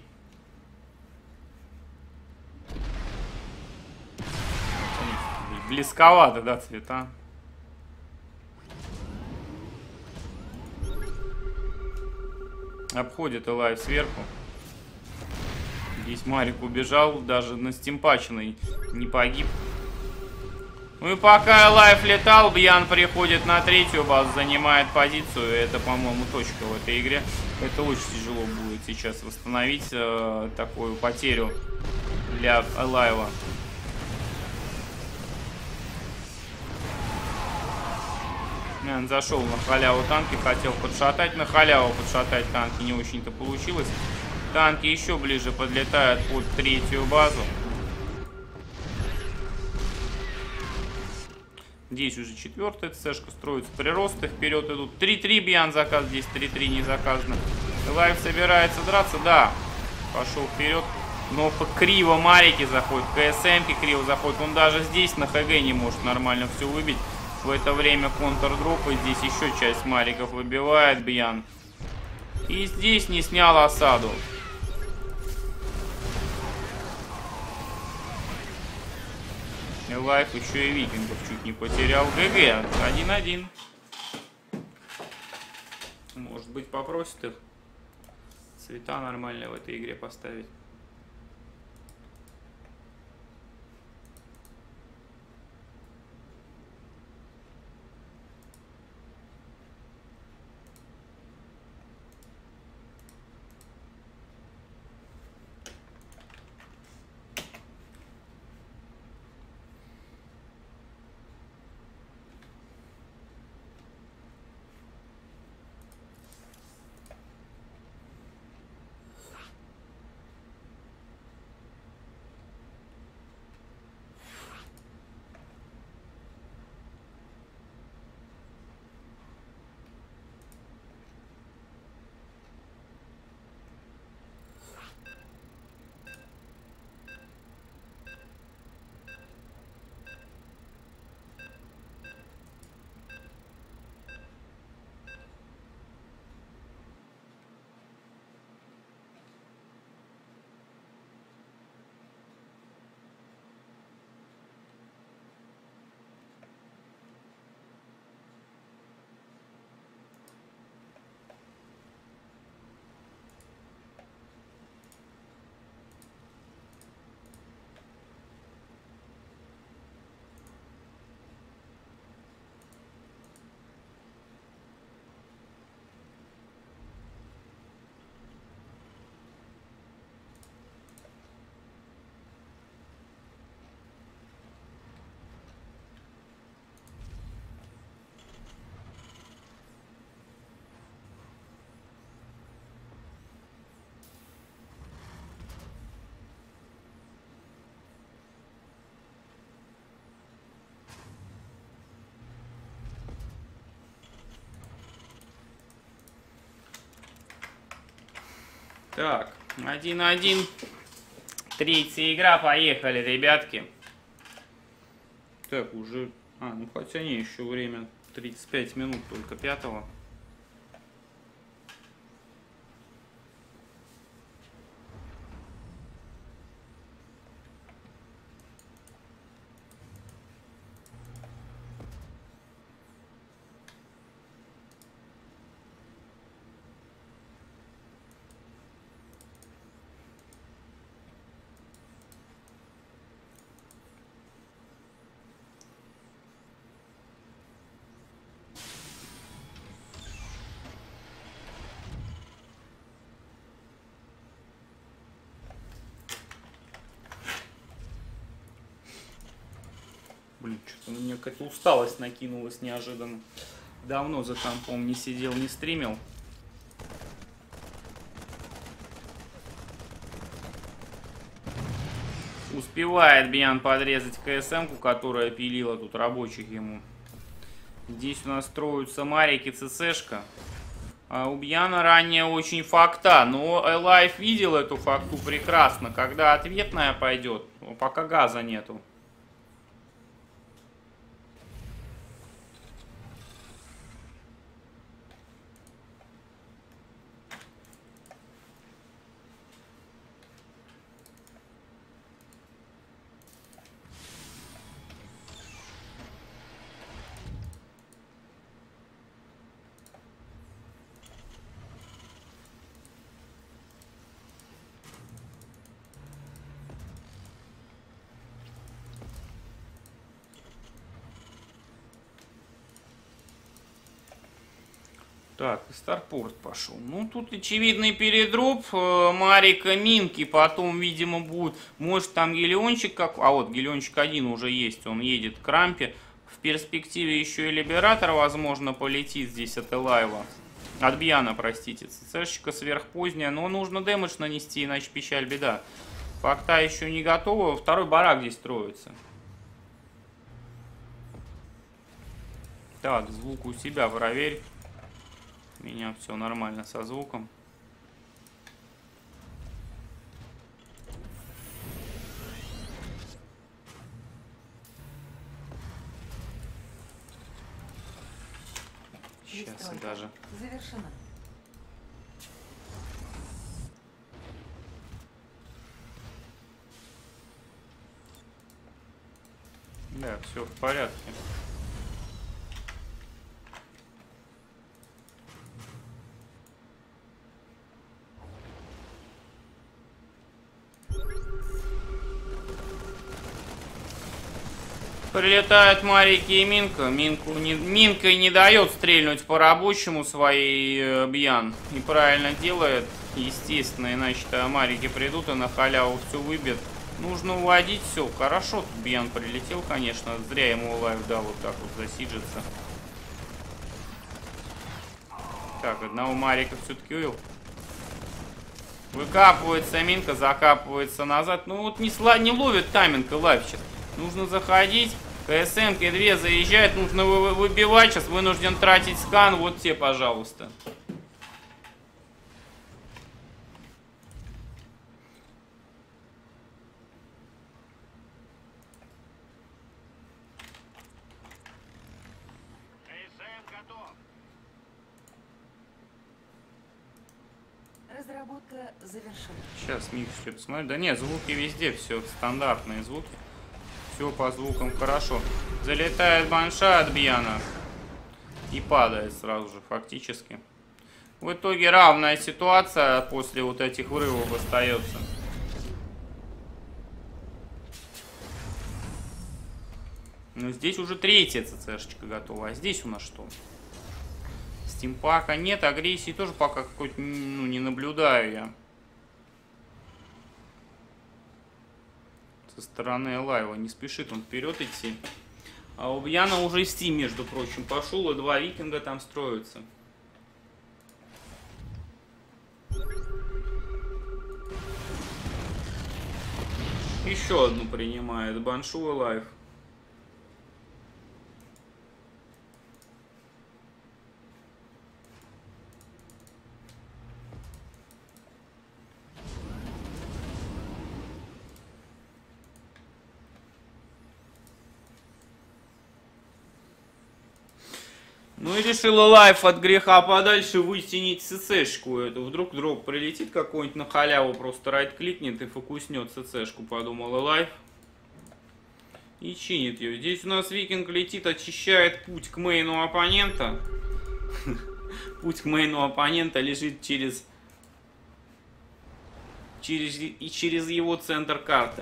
Близковато, да, цвета. Обходит Элайв сверху. Здесь Марик убежал, даже на стимпаченный не погиб. Ну и пока Элайв летал, Бьян приходит на третью базу, занимает позицию. Это, по-моему, точка в этой игре. Это очень тяжело будет сейчас восстановить э, такую потерю для Элайва. Он зашел на халяву танки, хотел подшатать. На халяву подшатать танки не очень-то получилось. Танки еще ближе подлетают под третью базу. Здесь уже четвертая цешка строится. Приросты вперед идут. три-три Бьян заказ. Здесь три-три не заказано. Элайв собирается драться. Да. Пошел вперед. Но криво марики заходят. КСМки криво заходят. Он даже здесь на ХГ не может нормально все выбить. В это время контрдроп. И здесь еще часть мариков выбивает Бьян. И здесь не снял осаду. Элайв еще и викингов чуть не потерял. ГГ. один-один. Может быть, попросит их цвета нормальные в этой игре поставить. Так, один-один. Третья игра, поехали, ребятки. Так, уже... А, ну хотя не, еще время. тридцать пять минут только пятого. Блин, что-то у меня какая-то усталость накинулась неожиданно. Давно за компом не сидел, не стримил. Успевает Бьян подрезать КСМ-ку, которая пилила тут рабочих ему. Здесь у нас строятся Марик и ЦЦшка. А у Бьяна ранее очень факта, но Элайф видел эту факту прекрасно. Когда ответная пойдет, пока газа нету. Так, Старпорт пошел. Ну, тут очевидный передруб э, Марика Минки. Потом, видимо, будет... Может, там Гелиончик как... А вот, Гелиончик один уже есть. Он едет к рампе. В перспективе еще и Либератор, возможно, полетит здесь от Элайва. От Бьяна, простите. ЦЦшечка сверхпоздняя. Но нужно дэмэдж нанести, иначе печаль, беда. Факта еще не готова. Второй барак здесь строится. Так, звук у себя проверь. У меня все нормально со звуком. Сейчас и даже. Завершена. Да, все в порядке. Прилетают Марики и Минка. Минку не, Минка не дает стрельнуть по рабочему своей э, Бьян. И правильно делает, естественно, иначе-то Марики придут и на халяву все выбьет. Нужно уводить все. Хорошо, тут Бьян прилетел, конечно. Зря ему лайф дал вот так вот засиджиться. Так, одного Марика все-таки увел. Выкапывается Минка, закапывается назад. Ну вот не, сла... не ловит тайминг и лайфчик. Нужно заходить. КСМ-ки две заезжает. Нужно вы выбивать. Сейчас вынужден тратить скан. Вот те, пожалуйста. КСМ готов. Разработка завершена. Сейчас микс все посмотрю. Да нет, звуки везде. Все стандартные звуки. Все по звукам хорошо. Залетает банша от Бьяна. И падает сразу же, фактически. В итоге равная ситуация после вот этих врывов остается. Но здесь уже третья ЦЦшечка готова. А здесь у нас что? Стимпака нет, агрессии тоже пока какой-то, ну, не наблюдаю я. Со стороны лайва не спешит он вперед идти. А у Бьяна уже Steam, между прочим, пошел, и два викинга там строятся. Еще одну принимает Баншу и лайв. Ну и решила лайф от греха подальше вытянить ЦЦшку эту. Вдруг дроп прилетит какой-нибудь на халяву, просто райт-кликнет и фокуснет ЦЦшку, подумала лайф. И чинит ее. Здесь у нас викинг летит, очищает путь к мейну оппонента. Путь к мейну оппонента лежит через... через... и через его центр карты.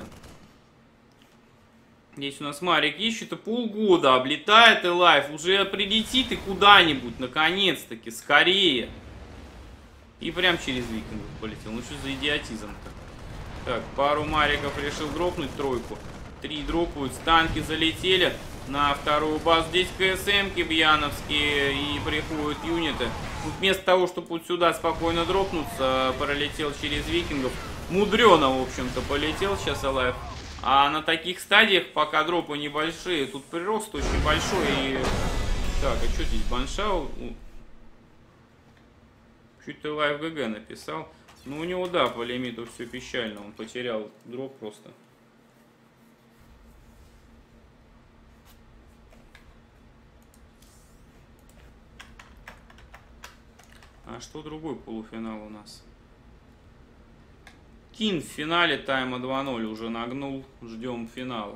Здесь у нас Марик ищет, и полгода облетает и лайф. Уже прилетит и куда-нибудь, наконец-таки, скорее. И прям через викингов полетел. Ну что за идиотизм-то? Так, пару Мариков решил дропнуть, тройку. Три дропают, танки залетели на вторую базу. Здесь КСМ-ки бьяновские и приходят юниты. Тут вместо того, чтобы вот сюда спокойно дропнуться, пролетел через викингов. Мудрено, в общем-то, полетел сейчас Алайв. А на таких стадиях, пока дропы небольшие, тут прирост очень большой. И... Так, а что здесь? Банша? Чуть-то лайв ГГ написал. Ну, у него, да, по лимиту все печально. Он потерял дроп просто. А что другой полуфинал у нас? Кин в финале тайма два ноль уже нагнул. Ждем финала.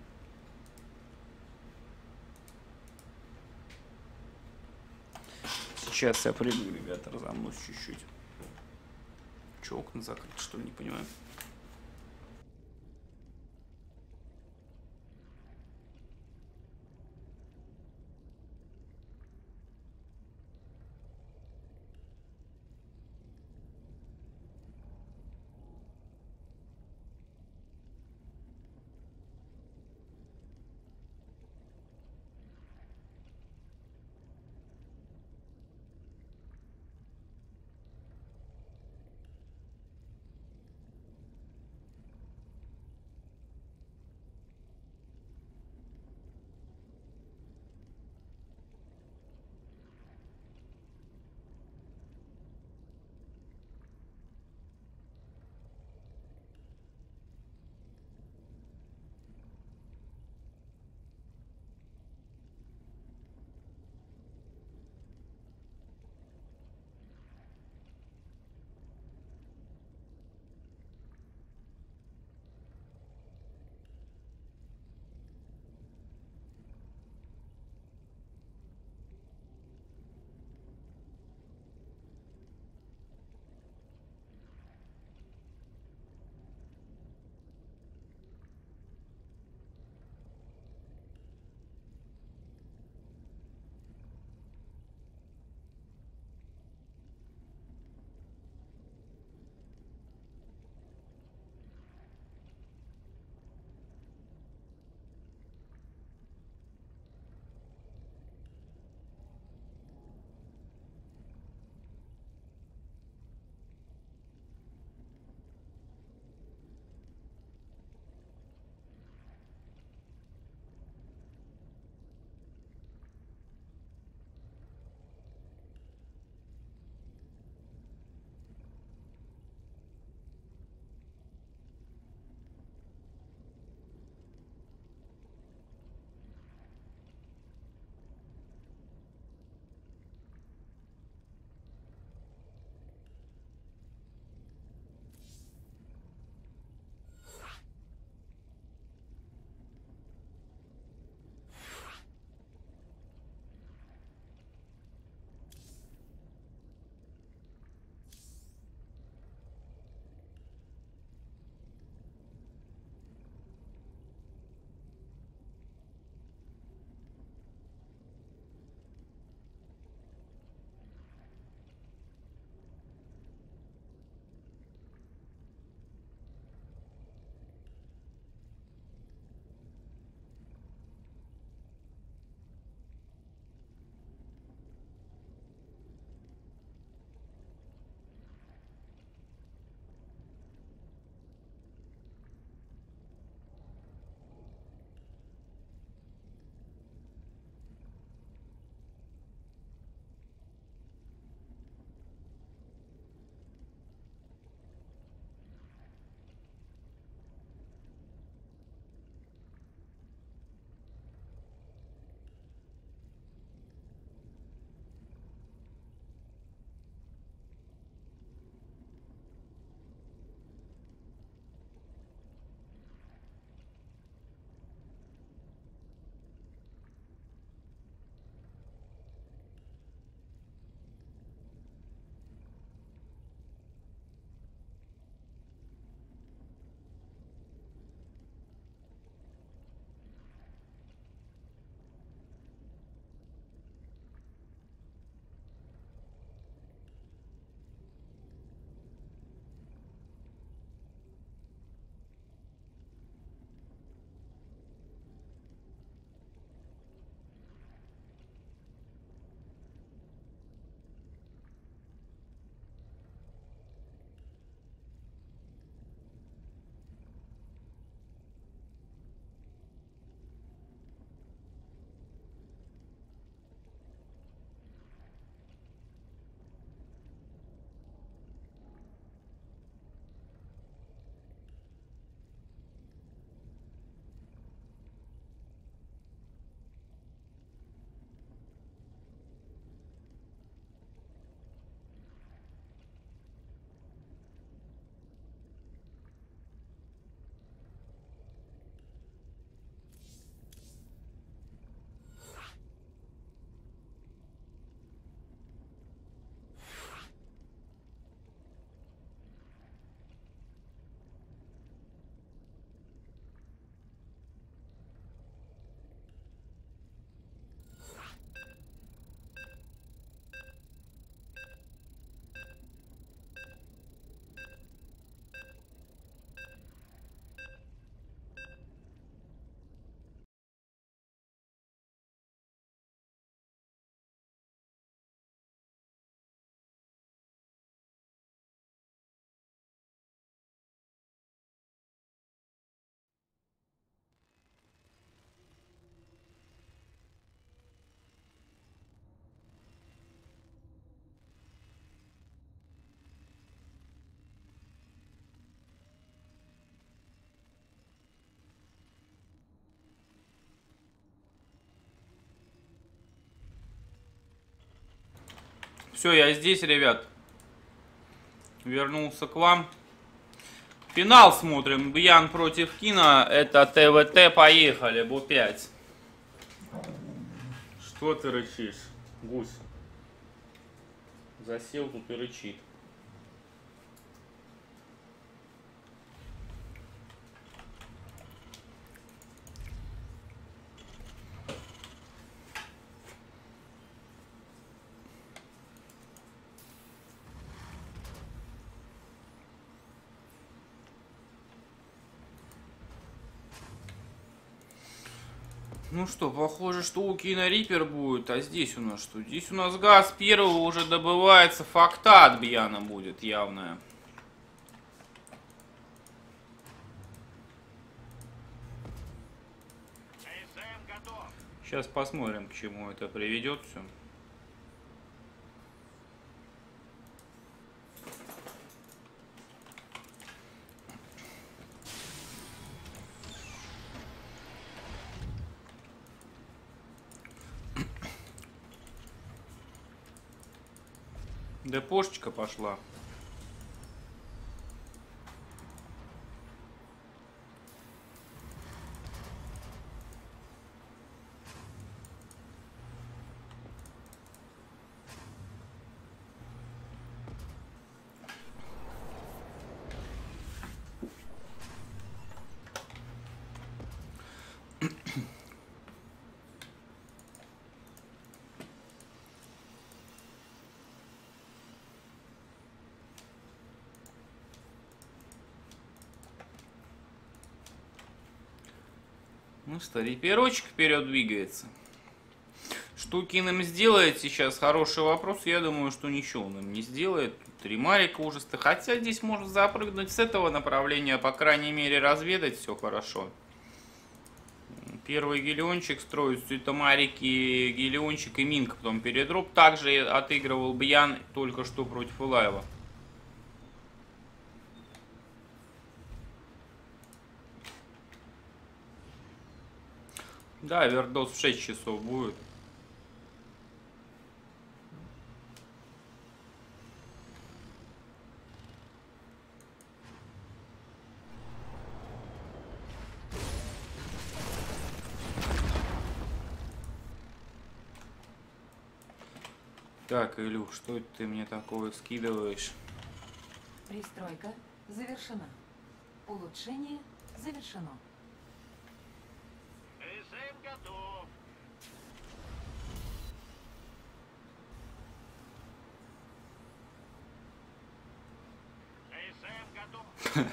Сейчас я приду, ребята, разомнусь чуть-чуть. Че, окна закрыты, что ли, не понимаю. Все, я здесь, ребят. Вернулся к вам. Финал смотрим. Бьян против Кина. Это ТВТ. Поехали. Бо пять. Что ты рычишь, гусь? Засел тут и рычит. Ну что, похоже, что у Кина Риппер будет. А здесь у нас что? Здесь у нас газ первого уже добывается. Факта от Бьяна будет явная. КСМ готов. Сейчас посмотрим, к чему это приведет все. Депошечка пошла. Ну что, Рипперочек вперед двигается. Что Кин им сделает сейчас? Хороший вопрос. Я думаю, что ничего он им не сделает. Три марика ужасно. Хотя здесь можно запрыгнуть с этого направления. По крайней мере, разведать все хорошо. Первый гелиончик строится. Это марики, гелиончик и минка. Потом передроп. Также отыгрывал Бьян только что против Илаева. Да, Вердос в шесть часов будет. Так, Илюх, что это ты мне такое скидываешь? Пристройка завершена. Улучшение завершено. КСМ готов. КСМ готов.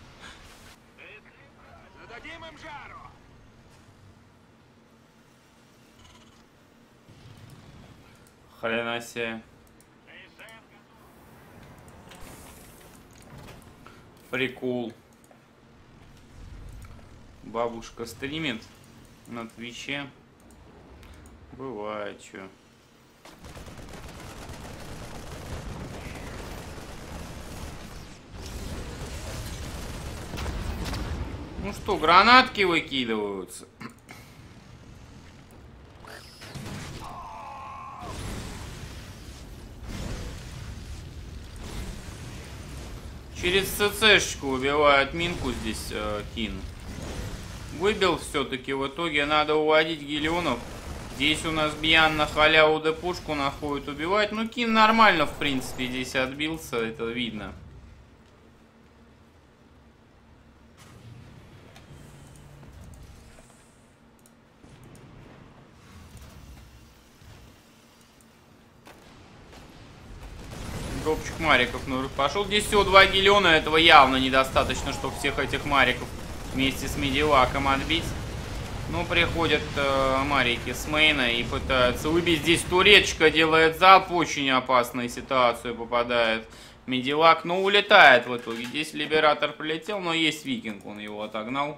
Зададим им жару. Хрена себе. КСМ готов. Прикол. Бабушка стримит на Твиче. Бывает, чё. Ну что, гранатки выкидываются. Через ЦЦшечку убивает минку здесь э, Кин. Выбил все-таки, в итоге надо уводить гелионов. Здесь у нас Бьян на халяву депушку находит убивать. Ну, Кин нормально, в принципе, здесь отбился, это видно. Дропчик мариков ну, пошел. Здесь всего два гелиона, этого явно недостаточно, чтобы всех этих мариков вместе с медиваком отбить. Но приходят э, марики с мейна и пытаются выбить. Здесь туречка делает залп, очень опасную ситуацию попадает медивак, но улетает в итоге. Здесь либератор прилетел, но есть викинг, он его отогнал.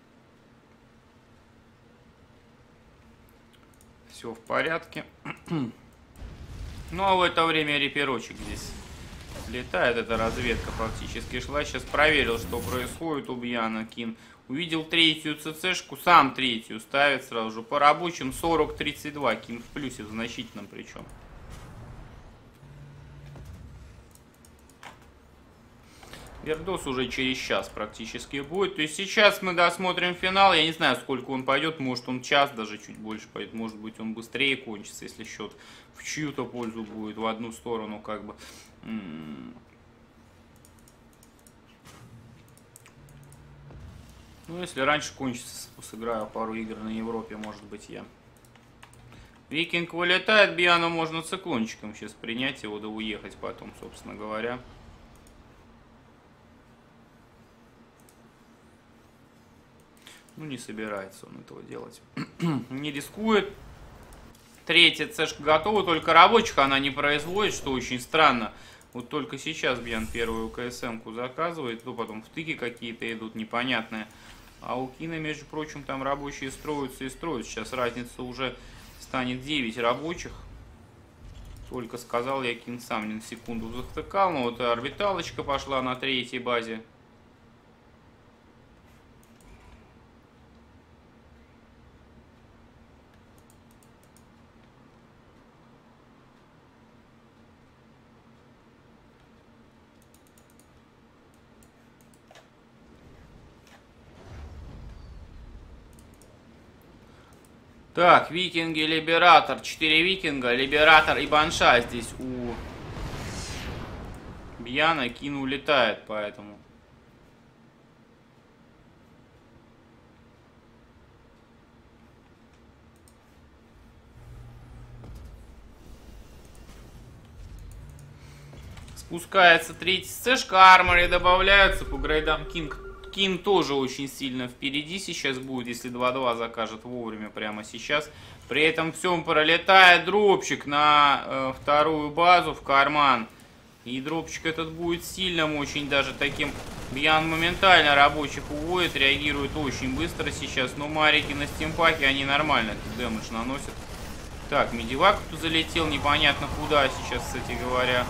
Все в порядке. Ну а в это время Рипперочек здесь летает, эта разведка фактически шла. Сейчас проверил, что происходит у Бьяна. Кин увидел третью ЦЦшку, сам третью ставит сразу же. По рабочим сорок тридцать два, Кин в плюсе, в значительном причем. Вердос уже через час практически будет. То есть сейчас мы досмотрим финал. Я не знаю, сколько он пойдет. Может, он час, даже чуть больше пойдет. Может быть, он быстрее кончится, если счет в чью-то пользу будет, в одну сторону, как бы. Ну, если раньше кончится, сыграю пару игр на Европе, может быть, я. Викинг вылетает, Бьяну можно циклончиком сейчас принять его, да уехать потом, собственно говоря. Ну, не собирается он этого делать. Не рискует. Третья цешка готова, только рабочих она не производит, что очень странно. Вот только сейчас Бьян первую КСМ-ку заказывает, то потом втыки какие-то идут непонятные. А у Кина, между прочим, там рабочие строятся и строятся. Сейчас разница уже станет девять рабочих. Только сказал я, Кин сам на секунду завтыкал. Но вот орбиталочка пошла на третьей базе. Так, викинги, либератор. четыре викинга, либератор и банша здесь у Бьяна. Кин улетает, поэтому. Спускается третья сэшка, армори добавляются по грейдам. Кинг Кин тоже очень сильно впереди сейчас будет, если два-два закажет вовремя прямо сейчас. При этом всем пролетает дропчик на э, вторую базу в карман. И дропчик этот будет сильным очень даже таким. Бьян моментально рабочих уводит, реагирует очень быстро сейчас. Но марики на стимпаке, они нормально этот дэмэдж наносят. Так, медивак тут залетел, непонятно куда сейчас, кстати говоря.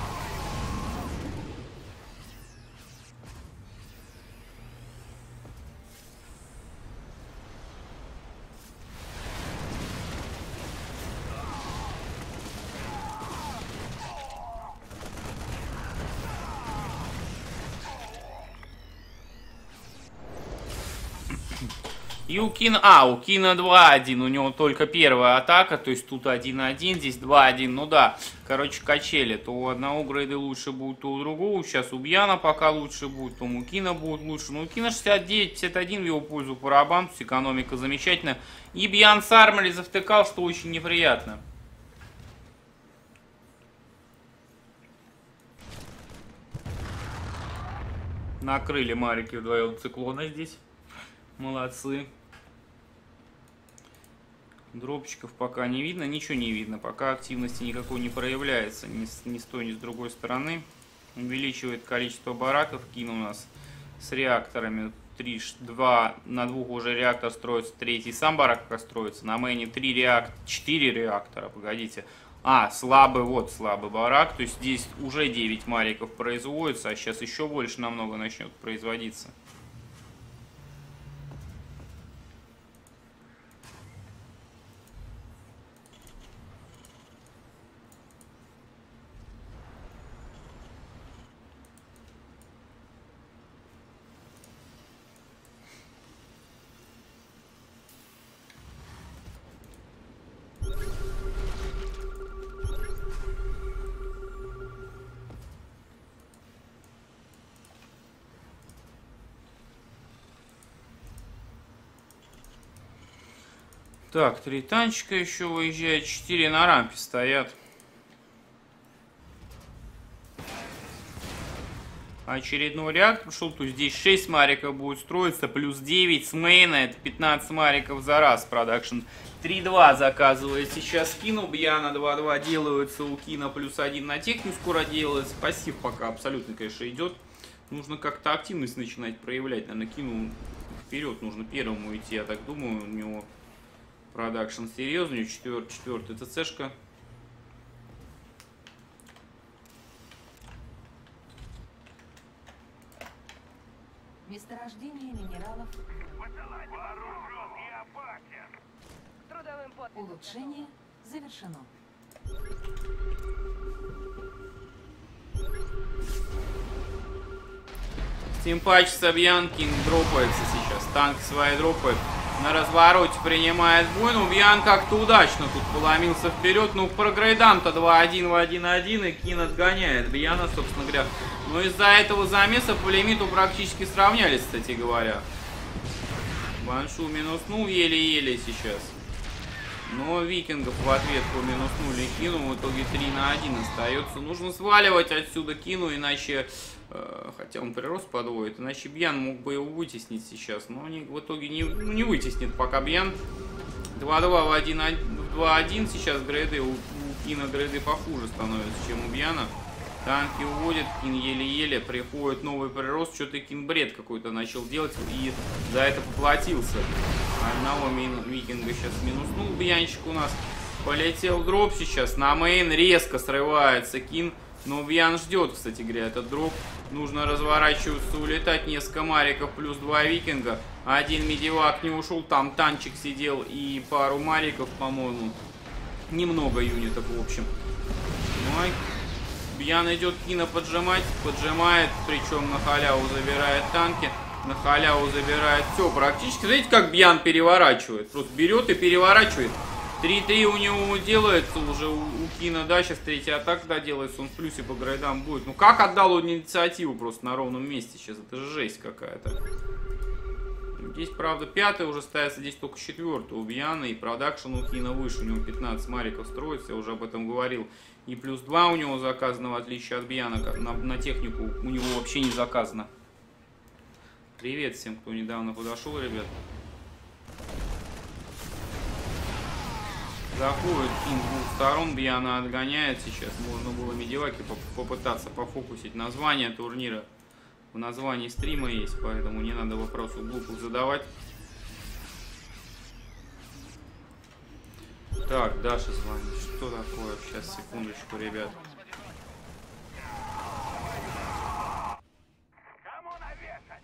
И у Кина, а, у Кина два один, у него только первая атака, то есть тут один один, здесь два один, ну да, короче, качели, то у одного грейда лучше будет, то у другого, сейчас у Бьяна пока лучше будет, то у Кина будет лучше, ну у Кина шестьдесят девять пятьдесят один в его пользу по рабам, то есть экономика замечательная, и Бьян с армори завтыкал, что очень неприятно. Накрыли марики вдвоем циклона здесь. Молодцы. Дропчиков пока не видно, ничего не видно. Пока активности никакой не проявляется ни с, ни с той, ни с другой стороны. Увеличивает количество бараков. Кин у нас с реакторами. три, два, на двух уже реактор строится. Третий сам барак пока строится. На мейне три реактора, четыре реактора. Погодите. А, слабый, вот слабый барак. То есть здесь уже девять мариков производится. А сейчас еще больше намного начнет производиться. Так, три танчика еще выезжает, четыре на рампе стоят. Очередной реактор пошел, то здесь шесть мариков будет строиться, плюс девять с мейна, это пятнадцать мариков за раз. Продакшн три-два заказывает сейчас Кин, у Бьяна два-два делаются, у Кина плюс один на технику скоро делается. Пассив пока абсолютно, конечно, идет. Нужно как-то активность начинать проявлять, наверное, Кину вперед нужно первому идти, я так думаю, у него... Продакшн серьезный, четвертый, четвертый ТЦшка. Месторождение минералов. Улучшение завершено. Стимпач Сабьян, Кин дропается сейчас. Танк свои дропает. На развороте принимает бой. Ну, Бьян как-то удачно тут поломился вперед. Ну, про грейдам-то два один в один один. И Кин отгоняет Бьяна, собственно говоря. Но из-за этого замеса по лимиту практически сравнялись, кстати говоря. Баншу минуснул еле-еле сейчас. Но викингов в ответку минуснули Кину. В итоге три на один остается. Нужно сваливать отсюда Кину, иначе... Э, хотя он прирост подводит. Иначе Бьян мог бы его вытеснить сейчас. Но они в итоге не, ну, не вытеснит пока Бьян. два-два в один сейчас грейды. У, у Кина грейды похуже становятся, чем у Бьяна. Танки уводят, Кин еле-еле, приходит новый прирост, что-то Кин бред какой-то начал делать и за это поплатился. Одного викинга сейчас минуснул, Бьянчик у нас полетел дроп сейчас, на мейн резко срывается Кин, но Бьян ждет, кстати говоря, этот дроп. Нужно разворачиваться, улетать, несколько мариков плюс два викинга, один медивак не ушел, там танчик сидел и пару мариков, по-моему, немного юнитов в общем. Ну, Бьян идет Кина поджимать, поджимает, причем на халяву забирает танки, на халяву забирает все практически. Смотрите, как Бьян переворачивает, просто берет и переворачивает. три-три у него делается уже, у, у Кина, да, сейчас третья атака, да, делается, он в плюсе по грейдам будет. Ну как отдал он инициативу просто на ровном месте сейчас, это же жесть какая-то. Здесь, правда, пятый уже ставится, здесь только четвертый у Бьяна, и продакшн у Кина выше, у него пятнадцать мариков строится, я уже об этом говорил. И плюс два у него заказано, в отличие от Бьяна, на, на технику у него вообще не заказано. Привет всем, кто недавно подошел, ребят. Заходит Кин с двух сторон, Бьяна отгоняет сейчас. Можно было медиваки попытаться пофокусить. Название турнира в названии стрима есть, поэтому не надо вопросов глупых задавать. Так, Даша звонит. Что такое? Сейчас, секундочку, ребят. Кому навешать?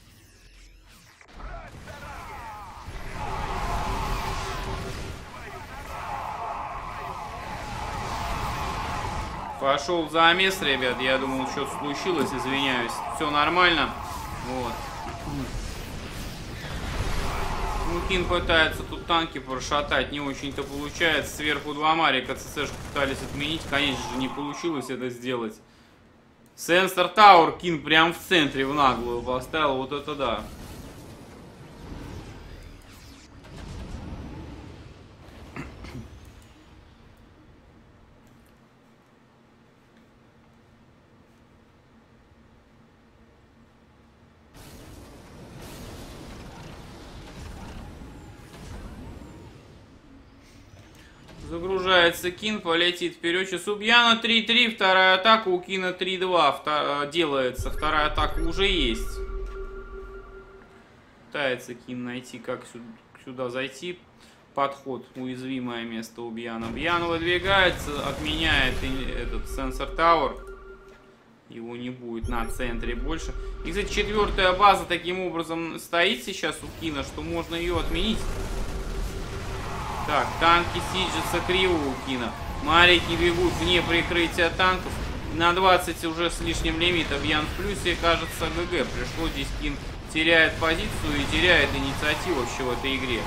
Пошел замес, ребят. Я думал, что-то случилось, извиняюсь. Все нормально. Вот. Ну, Кин пытается тут танки прошатать, не очень-то получается. Сверху два марика ЦЦшку пытались отменить, конечно же, не получилось это сделать. Сенсор Тауэр Кин прям в центре в наглую поставил, вот это да. Загружается Кин, полетит вперед. Сейчас у Бьяна три-три, вторая атака, у Кина три-два втор... делается. Вторая атака уже есть. Пытается Кин найти, как сюда, сюда зайти. Подход, уязвимое место у Бьяна. Бьян выдвигается, отменяет этот сенсор Тауэр. Его не будет на центре больше. И, кстати, четвертая база таким образом стоит сейчас у Кина, что можно ее отменить. Так, танки сиджатся криво у Кина. Марики бегут вне прикрытия танков. На двадцать уже с лишним лимита. Бьян в плюсе, кажется, ГГ. Пришло здесь Кин теряет позицию и теряет инициативу вообще в этой игре.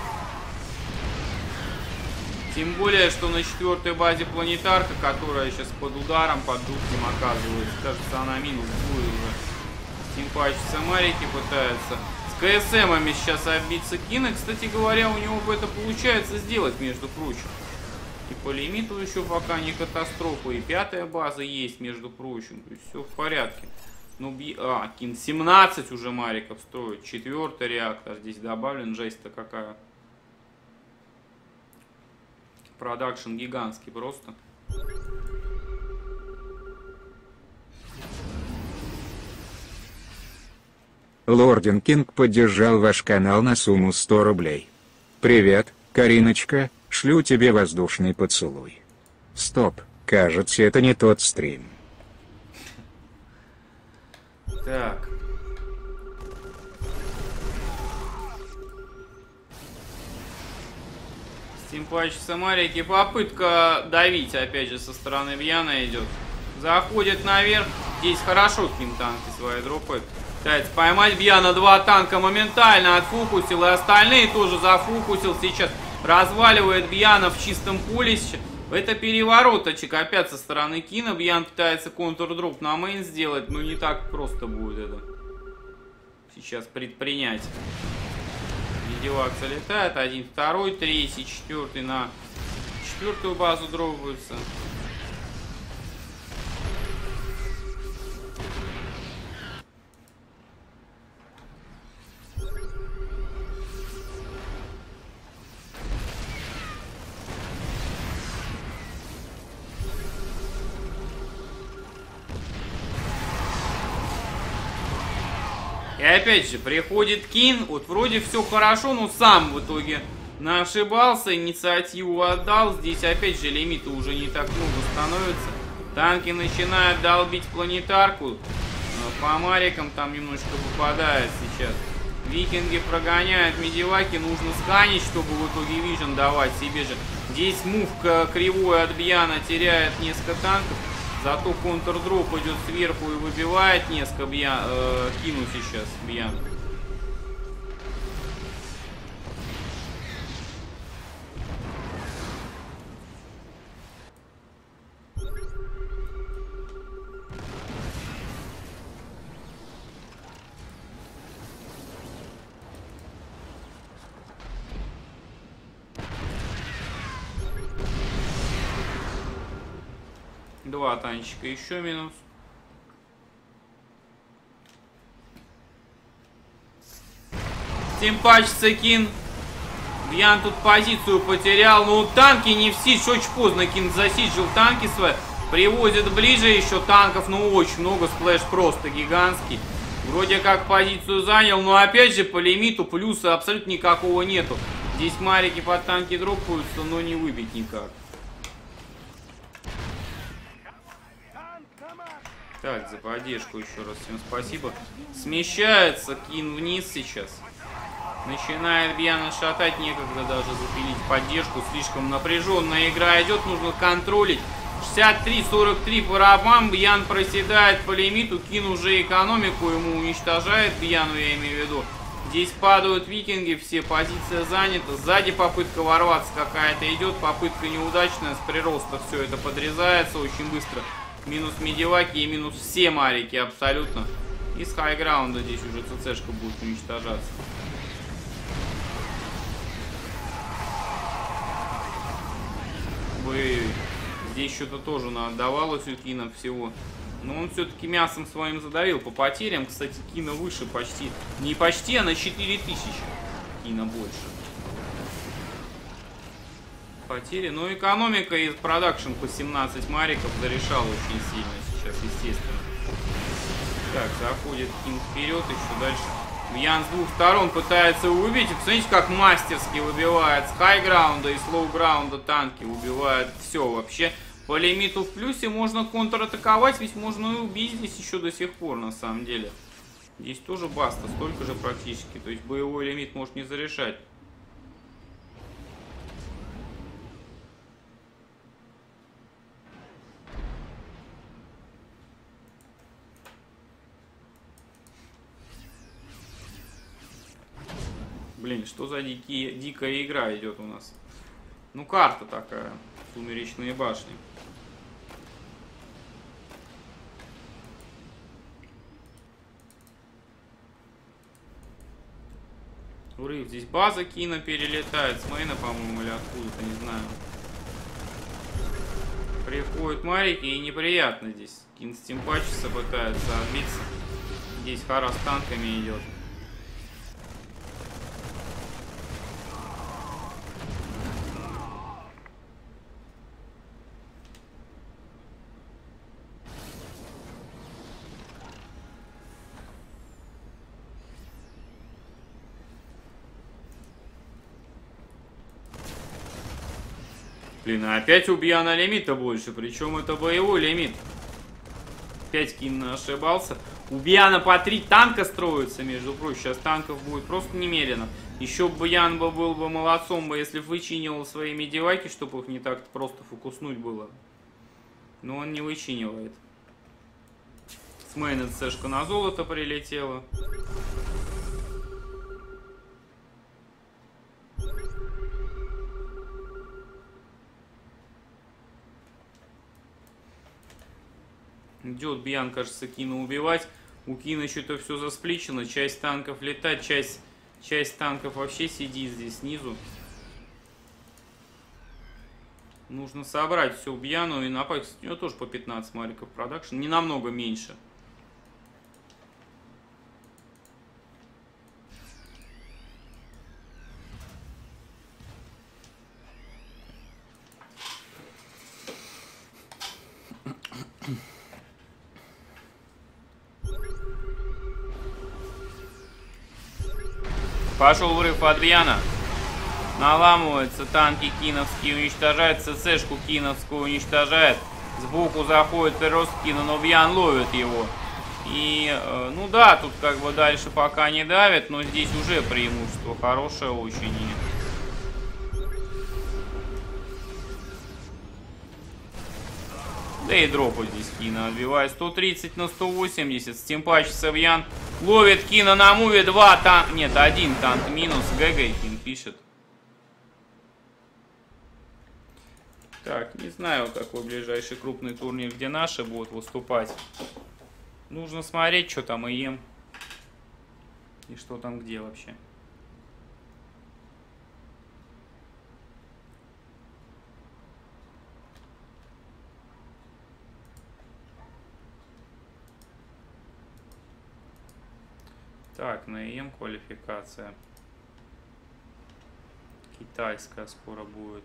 Тем более, что на четвертой базе планетарка, которая сейчас под ударом, под жутким оказывается. Кажется, она минус будет уже. Стимпачится Марики пытается. КСМами сейчас оббиться Кина. Кстати говоря, у него это получается сделать, между прочим. И по лимиту еще пока не катастрофа. И пятая база есть, между прочим. То есть все в порядке. Ну, би... А, Кин семнадцать уже мариков строит. Четвертый реактор здесь добавлен. Жесть-то какая. Продакшн гигантский просто. Лорден Кинг поддержал ваш канал на сумму сто рублей. Привет, Кариночка, шлю тебе воздушный поцелуй. Стоп, кажется, это не тот стрим. Так. Стимпач Самарики. Попытка давить, опять же, со стороны Бьяна идет. Заходит наверх. Здесь хорошо Кин танки свои дропают. Пытается поймать Бьяна. Два танка моментально отфокусил. И остальные тоже зафокусил. Сейчас разваливает Бьяна в чистом поле. Это перевороточек опять со стороны Кина. Бьян пытается контрдроп на мейн сделать. Но не так просто будет это сейчас предпринять. Медивак залетает. Один, второй, третий, четвертый на четвертую базу дропаются. И опять же, приходит Кин, вот вроде все хорошо, но сам в итоге ошибался, инициативу отдал. Здесь опять же лимита уже не так много становится. Танки начинают долбить планетарку. По марикам там немножко попадает сейчас. Викинги прогоняют медиваки, нужно сканить, чтобы в итоге вижен давать себе же. Здесь мувка кривой от Бьяна теряет несколько танков. Зато контрдроп идет сверху и выбивает несколько Бьян, э, Кину сейчас Бьян. Два танчика, еще минус. Симпачится Кин. Бьян тут позицию потерял. Ну, танки не все. Очень поздно Кин засиджил танки свои. Привозят ближе еще танков. Ну, очень много. Сплэш просто гигантский. Вроде как позицию занял. Но опять же по лимиту плюса абсолютно никакого нету. Здесь марики под танки дропаются, но не выбить никак. Так, за поддержку еще раз всем спасибо. Смещается Кин вниз сейчас. Начинает Бьяна шатать, некогда даже запилить поддержку. Слишком напряженная игра идет, нужно контролить. шестьдесят три сорок три по рабам. Бьян проседает по лимиту. Кин уже экономику ему уничтожает. Бьяну я имею в виду. Здесь падают викинги, все позиции заняты. Сзади попытка ворваться какая-то идет. Попытка неудачная. С прироста все это подрезается очень быстро. Минус медиваки и минус все марики абсолютно. И с хайграунда здесь уже ЦЦшка будет уничтожаться. Ой, здесь что-то тоже отдавалось у Кина всего. Но он все-таки мясом своим задавил. По потерям, кстати, Кина выше почти. Не почти, а на четыре тысячи. Кина больше. Потери. Но экономика из продакшн по семнадцать мариков зарешала очень сильно сейчас, естественно. Так, заходит Кин вперед, еще дальше. Бьян с двух сторон пытается убить. И посмотрите, как мастерски выбивает с хайграунда и слоуграунда танки. Убивает все вообще. По лимиту в плюсе можно контратаковать, ведь можно и убить здесь еще до сих пор, на самом деле. Здесь тоже баста, столько же практически. То есть боевой лимит может не зарешать. Блин, что за дикие, дикая игра идет у нас? Ну, карта такая. Сумеречные башни. Урыв. Здесь база Кина перелетает. С мейна, по-моему, или откуда-то, не знаю. Приходят марики, и неприятно здесь. Кин стимпачится, пытается отбиться. Здесь Хара с танками идет. Блин, а опять у Бьяна лимита больше, причем это боевой лимит. Опять Кин ошибался. У Бьяна по три танка строятся, между прочим. Сейчас танков будет просто немерено. Еще Бьян бы был бы молодцом, бы, если бы вычинивал свои медиваки, чтобы их не так просто фокуснуть было. Но он не вычинивает. С мейна цешка на золото прилетела. Идет Бьян, кажется, Кина убивать. У Кина что-то все засплечено. Часть танков летать, часть, часть танков вообще сидит здесь снизу. Нужно собрать все Бьяну и напасть. У него тоже по пятнадцать мариков продакшн. Не намного меньше. Пошел врыв от Бьяна. Наламываются танки киновские, уничтожает ЦЦшку киновскую, уничтожает. Сбоку заходит прирост Кина, но Бьян ловит его. И, э, ну да, тут как бы дальше пока не давит, но здесь уже преимущество хорошее очень. Да и дропа здесь Кина отбивает. сто тридцать на сто восемьдесят. Стимпач Савьян ловит Кина на муве. Два танка. Нет, один танк минус. ГГ Кин пишет. Так, не знаю, какой ближайший крупный турнир, где наши будут выступать. Нужно смотреть, что там и ем. И что там где вообще. Так, на ЕМ квалификация. Китайская скоро будет.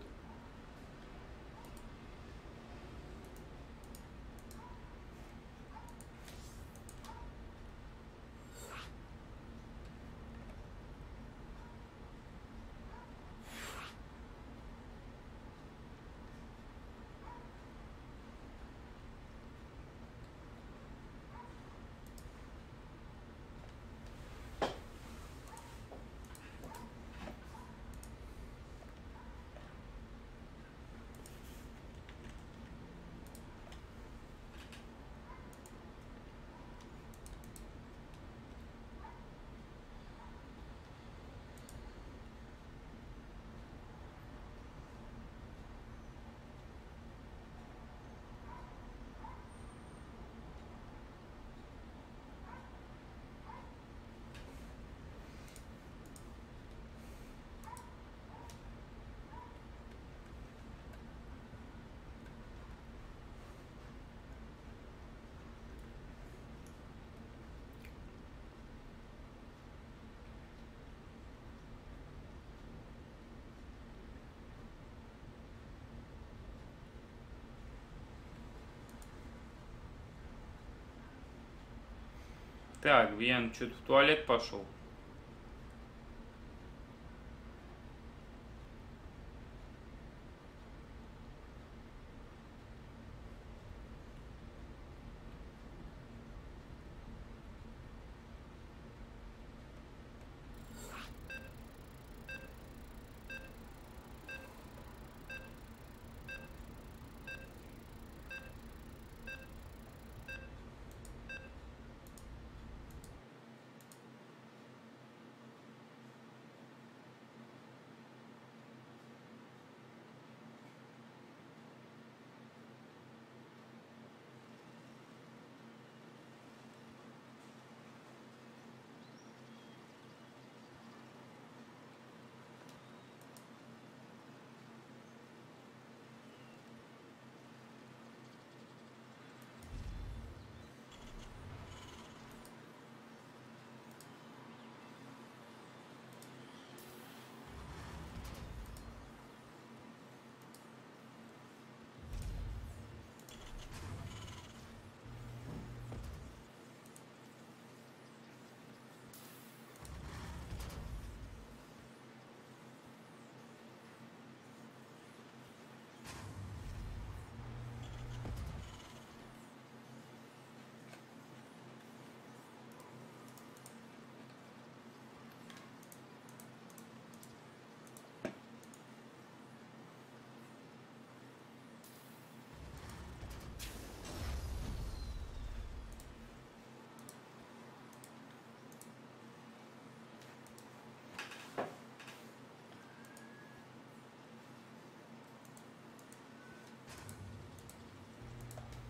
Так, Бьян что-то в туалет пошел.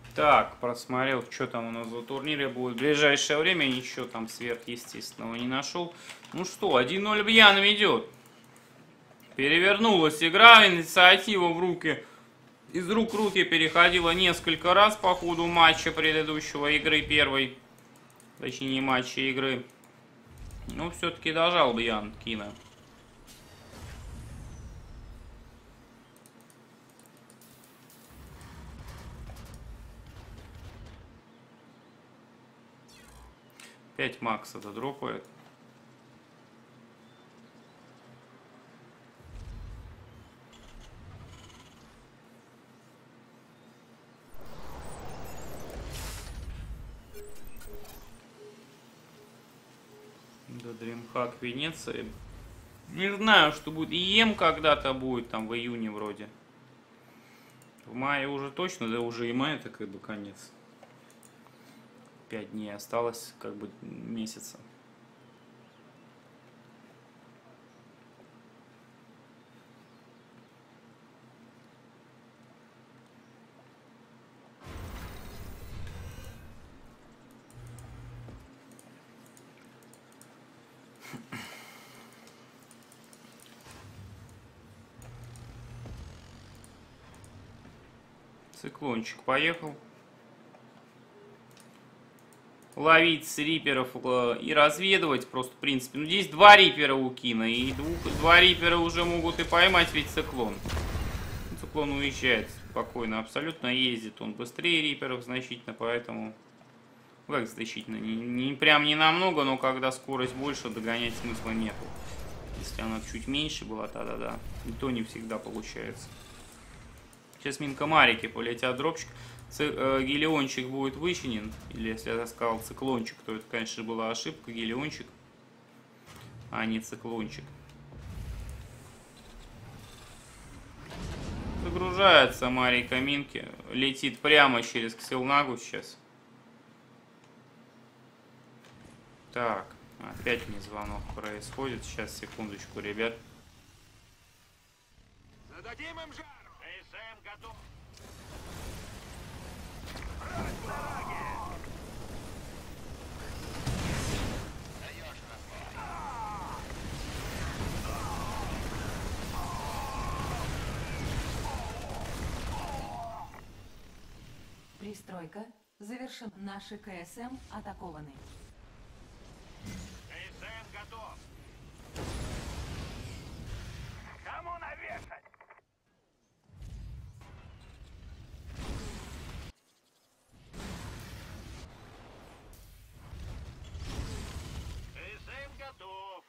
Так, просмотрел, что там у нас за турнире будет. В ближайшее время ничего там сверхъестественного не нашел. Ну что, один ноль Бьян ведет. Перевернулась игра, инициатива в руки. Из рук в руки переходила несколько раз по ходу матча предыдущего игры первой. Точнее, не матча, игры. Но все-таки дожал Бьян Кина. Пять Макс это дропает. Да, Дримхак Венеция. Не знаю, что будет. ИЕМ когда-то будет, там в июне вроде. В мае уже точно, да уже и май, это как бы конец. Пять дней осталось, как бы месяца. Циклончик поехал. Ловить с риперов и разведывать просто, в принципе. Ну, здесь два рипера у Кина, и двух, два рипера уже могут и поймать, ведь циклон. Циклон уезжает спокойно, абсолютно ездит. Он быстрее риперов значительно, поэтому... Как значительно? Не, не, прям не намного, но когда скорость больше, догонять смысла нету. Если она чуть меньше была, тогда да. И то не всегда получается. Сейчас минкомарики полетят дропчик. Ц, э, Гелиончик будет вычинен. Или если я сказал циклончик, то это, конечно, была ошибка. Гелиончик, а не циклончик. Загружается Марика Минки. Летит прямо через Ксилнагу сейчас. Так, опять мне звонок происходит. Сейчас, секундочку, ребят. Зададим им жару! КСМ готов. Пристройка завершена. Наши КСМ атакованы. КСМ готов. Кому навешать? КСМ готов.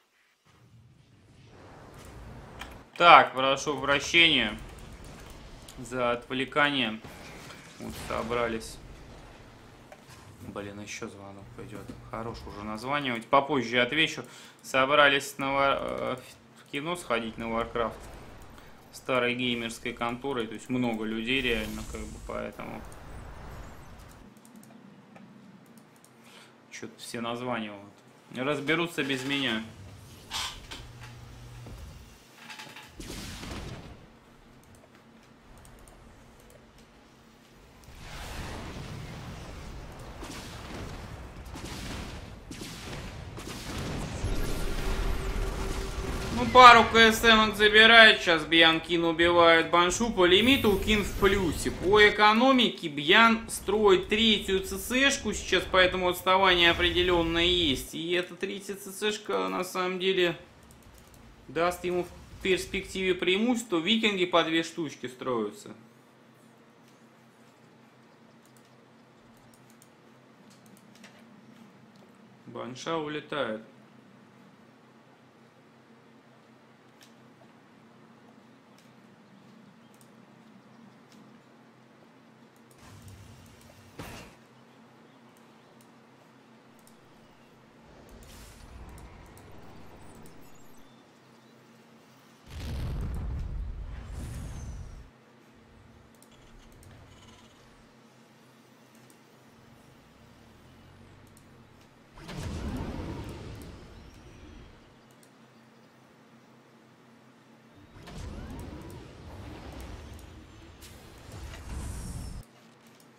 Так, прошу прощения за отвлекание. Вот, собрались. Блин, еще звонок пойдет. Хорош уже названивать. Попозже отвечу. Собрались на вар... в кино сходить на Warcraft. Старой геймерской конторой. То есть много людей реально, как бы, поэтому... Что-то все названивают. Разберутся без меня. Ну, пару КСМок забирает, сейчас Бьян Кин убивает Баншу, по лимиту Кин в плюсе. По экономике Бьян строит третью ЦЦшку сейчас, поэтому отставание определенное есть. И эта третья ЦЦшка на самом деле даст ему в перспективе преимущество. Викинги по две штучки строятся. Банша улетает.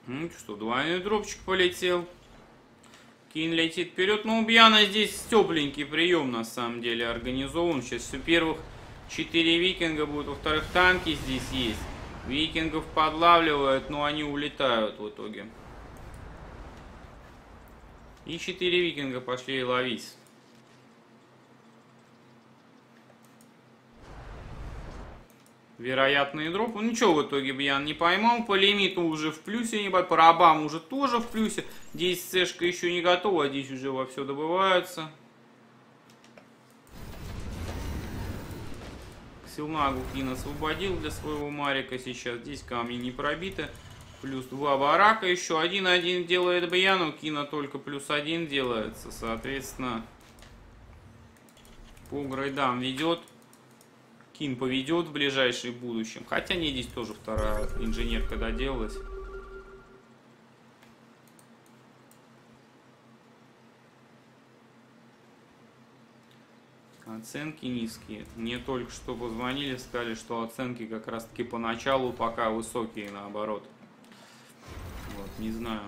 Ну что, двойной дропчик полетел. Кин летит вперед. Ну, у Бьяна здесь тепленький прием на самом деле организован. Сейчас, во-первых, четыре викинга будут, во-вторых, танки здесь есть. Викингов подлавливают, но они улетают в итоге. И четыре викинга пошли ловить. Вероятный дроп. Ну ничего, в итоге Бьян не поймал. По лимиту уже в плюсе, небольшой. По рабам уже тоже в плюсе. Здесь сэшка еще не готова, а здесь уже во все добываются. Силнагу Кин освободил для своего Марика сейчас. Здесь камни не пробиты. Плюс два барака. Еще один-один делает Бьян. У Кина только плюс один делается. Соответственно, по грейдам ведет. Кин поведет в ближайшем будущем. Хотя не, здесь тоже вторая инженерка доделалась. Оценки низкие. Мне только что позвонили, сказали, что оценки как раз таки поначалу пока высокие, наоборот. Вот, не знаю.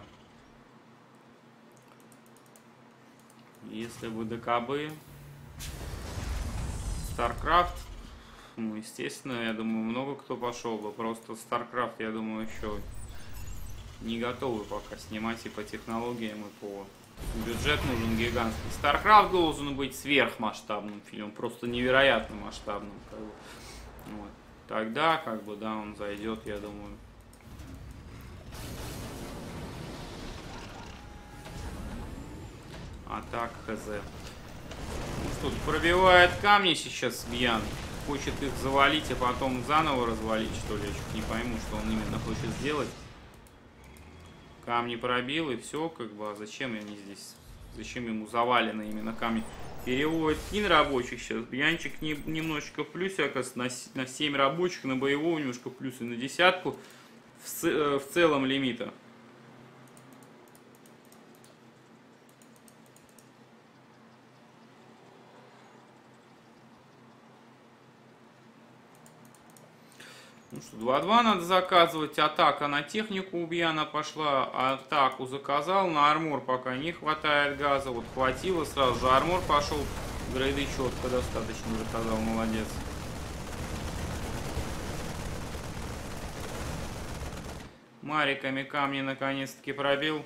Если бы ДКБ, StarCraft, ну, естественно, я думаю, много кто пошел бы. Просто StarCraft, я думаю, еще не готовы пока снимать и по технологиям, и по... Бюджет нужен гигантский. StarCraft должен быть сверхмасштабным фильмом, просто невероятно масштабным. Как бы. Вот. Тогда, как бы, да, он зайдет, я думаю. А так, хз. Ну что, пробивает камни сейчас Бьян. Хочет их завалить, а потом заново развалить, что ли. Я чуть не пойму, что он именно хочет сделать. Камни пробил, и все, как бы, а зачем они здесь? Зачем ему завалены именно камни? Переводит Кин рабочих сейчас. Бьянчик не, немножечко в плюсе, оказывается, на, на семь рабочих, на боевого немножко в плюсе, на десятку. В, э, в целом лимита. Ну что, два-два надо заказывать. Атака на технику у Бьяна пошла. Атаку заказал. На армор пока не хватает газа. Вот хватило, сразу же армор пошел. Грейды четко достаточно заказал. Молодец. Мариками камни наконец-таки пробил.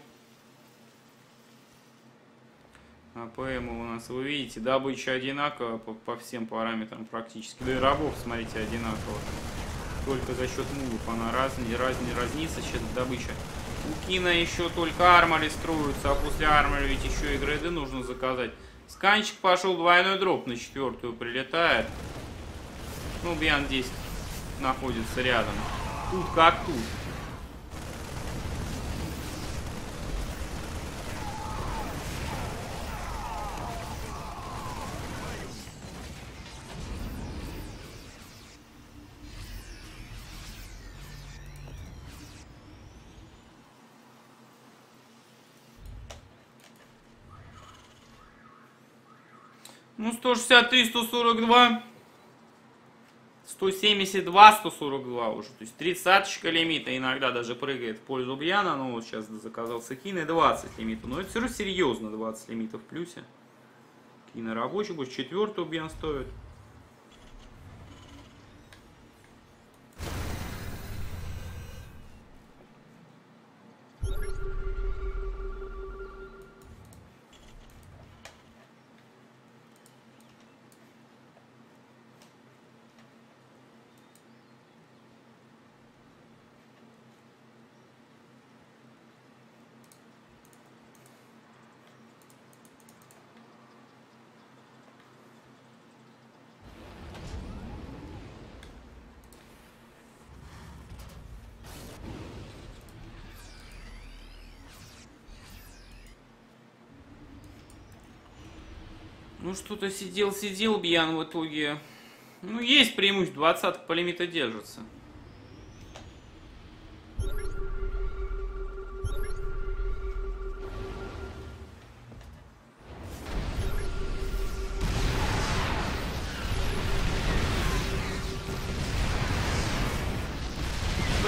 АПМ у нас, вы видите, добыча одинаковая по, по всем параметрам практически. Да и рабов, смотрите, одинаково. Только за счет мулов она разни, разни, разнится сейчас добыча. У Кина еще только армори строятся, а после армори ведь еще и грейды нужно заказать. Сканчик пошел, двойной дроп на четвертую прилетает. Ну, Бьян здесь находится рядом. Тут как тут. Ну, сто шестьдесят три, сто сорок два, сто семьдесят два, сто сорок два уже. То есть тридцаточка лимита иногда даже прыгает в пользу Бьяна. Ну, вот сейчас заказался Кин и двадцать лимита. Но это все равно серьезно, двадцать лимитов в плюсе. Кина рабочий, будет четвертую Бьян стоит. Ну, что-то сидел-сидел Бьян в итоге. Ну, есть преимущество, двадцатка по лимиту держится.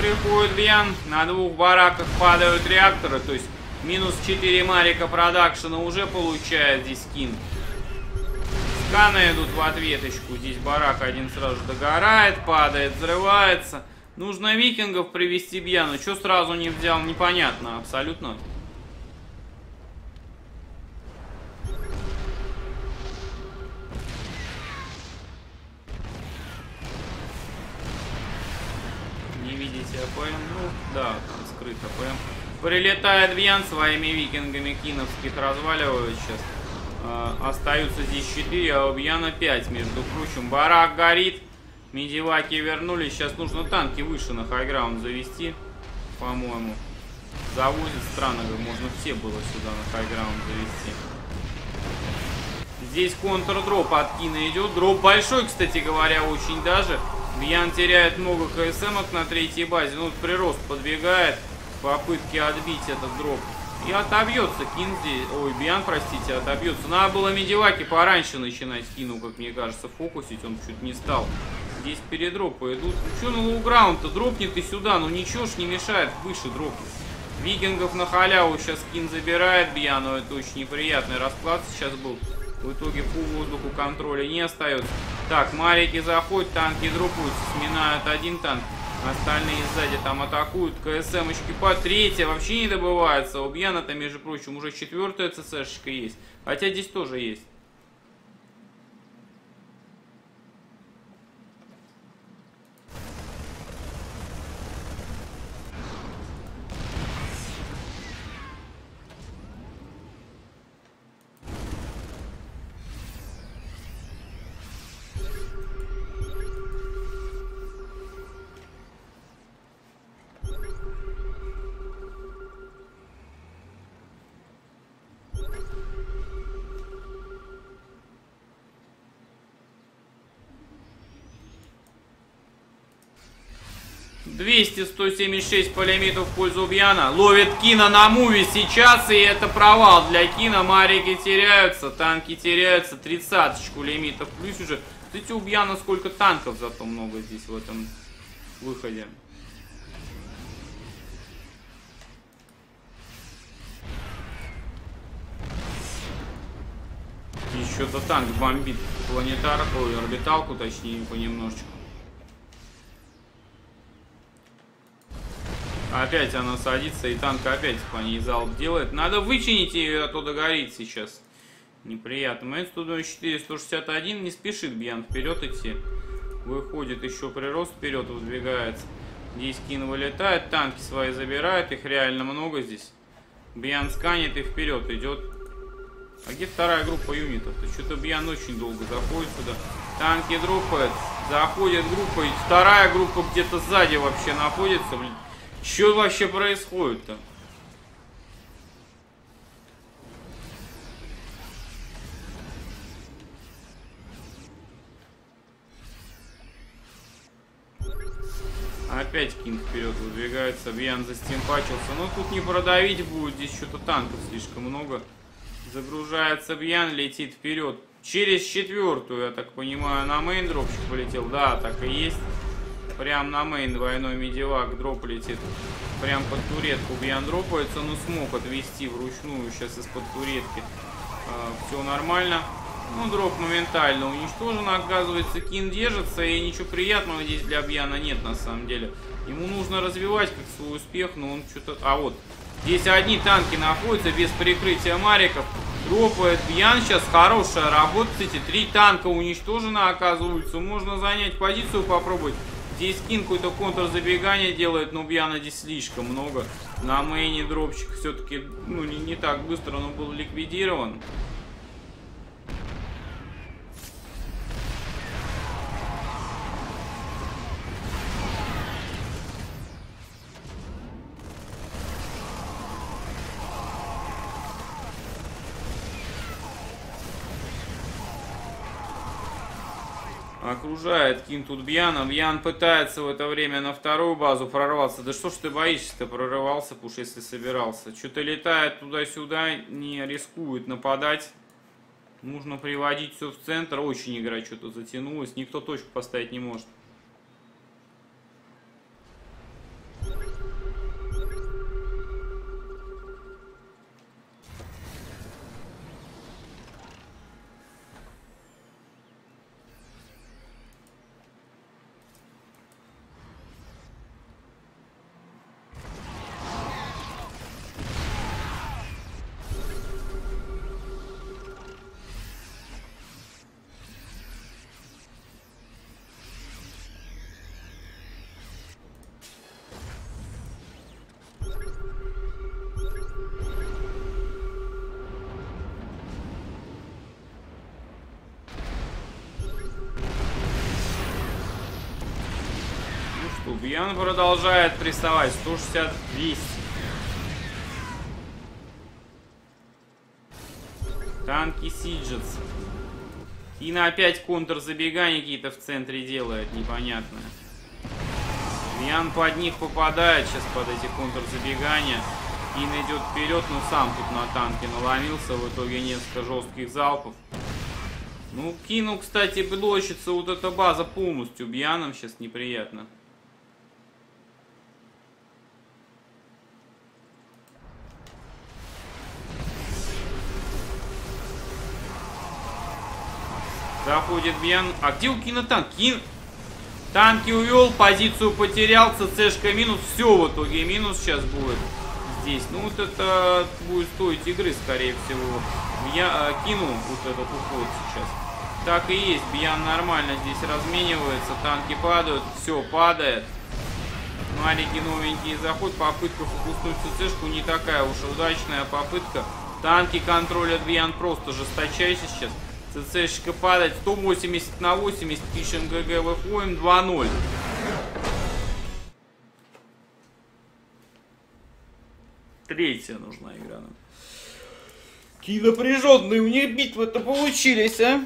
приходит Бьян. На двух бараках падают реакторы. То есть минус четыре Марика продакшена уже получает здесь Кинг. Сканы идут в ответочку. Здесь барак один сразу догорает, падает, взрывается. Нужно викингов привести Бьяну. Что сразу не взял, непонятно абсолютно. Не видите АПМ? Ну, да, там скрыт АПМ. Прилетает Бьян своими викингами киновских, разваливают сейчас. Э, остаются здесь четыре, а у Бьяна пять, между прочим. Барак горит. Медиваки вернулись. Сейчас нужно танки выше на хайграунд завести, по-моему. Завозят странно, как можно все было сюда на хайграунд завести. Здесь контрдроп от Кина идет. Дроп большой, кстати говоря, очень даже. Бьян теряет много КСМок на третьей базе. Ну, прирост подбегает в попытке отбить этот дроп. И отобьется Кин здесь. Ой, Бьян, простите, отобьется. Надо было медиваки пораньше начинать Кину, как мне кажется, фокусить. Он чуть не стал. Здесь передропы идут. Ну что на лоу-граунд-то? Дропни ты сюда. Ну ничего ж не мешает выше дропнуть. Викингов на халяву сейчас Кин забирает Бьяну. Это очень неприятный расклад сейчас был. В итоге по воздуху контроля не остается. Так, марики заходят, танки дропаются, сминают один танк. Остальные сзади там атакуют. КСМочки по третья вообще не добывается. У Бьяна-то, между прочим, уже четвертая ЦЦшечка есть. Хотя здесь тоже есть. двести сто семьдесят шесть по лимиту в пользу Бьяна. Ловит Кина на муве сейчас, и это провал для Кина. Марики теряются, танки теряются. Тридцаточку лимитов плюс уже. Кстати, у Бьяна сколько танков зато много здесь в этом выходе. Еще-то танк бомбит планетарку, орбиталку, точнее, понемножечку. Опять она садится, и танк опять по ней залп делает. Надо вычинить ее, а то догорит сейчас. Неприятно. момент сто девяносто четыре сто шестьдесят один. Не спешит Бьян вперед идти. Выходит еще прирост вперед, выдвигается. Здесь Кин вылетает, танки свои забирает. Их реально много здесь. Бьян сканет и вперед идет. А где вторая группа юнитов-то? Что-то Бьян очень долго заходит сюда. Танки дропают. Заходит группа. И вторая группа где-то сзади вообще находится. Блин. Что вообще происходит-то? Опять Кинг вперед выдвигается. Бьян застимпачился. Но тут не продавить будет. Здесь что-то танков слишком много. Загружается Бьян, летит вперед. Через четвертую, я так понимаю, на мейн дропчик полетел. Да, так и есть. Прям на мейн двойной медивак дроп летит. Прям под туретку Бьян дропается. Ну, смог отвести вручную сейчас из-под туретки. А, все нормально. Ну, дроп моментально уничтожен, оказывается. Кин держится, и ничего приятного здесь для Бьяна нет, на самом деле. Ему нужно развивать как свой успех, но он что-то... А вот, здесь одни танки находятся без прикрытия мариков. Дропает Бьян, сейчас хорошая работа. Эти три танка уничтожены, оказывается. Можно занять позицию, попробовать. Здесь Кин какой-то контрзабегание делает, но Бьяна здесь слишком много. На мейне дропчик все-таки, ну, не, не так быстро, но был ликвидирован. Окружает Кин тут Бьяна. Бьян пытается в это время на вторую базу прорваться. Да что ж ты боишься-то? Прорывался, уж если собирался. Что-то летает туда-сюда, не рискует нападать. Нужно приводить все в центр. Очень игра что-то затянулась. Никто точку поставить не может. Бьян продолжает прессовать. сто шестьдесят, двести. Танки сиджатся. Кина опять контрзабегания какие-то в центре делает, непонятно. Бьян под них попадает сейчас под эти контрзабегания. Кин идет вперед, но сам тут на танке наломился. В итоге несколько жестких залпов. Ну, Кину, кстати, блочится вот эта база полностью. Бьяном сейчас неприятно. Заходит Бьян. А где у Кина танк? Кин танки увел, позицию потерял, ЦЦшка минус. Все в итоге минус сейчас будет здесь. Ну вот это будет стоить игры, скорее всего. Я кину вот этот уход сейчас. Так и есть. Бьян нормально здесь разменивается. Танки падают. Все падает. Марики новенький заход. Попытка фокуснуть ЦЦшку не такая уж удачная попытка. Танки контролят Бьян просто жесточайше сейчас. ЦЦшка падает. сто восемьдесят на восемьдесят. Пишем ГГ, выходим. два ноль. Третья нужна игра нам. Какие напряженные у них битвы-то получились, а?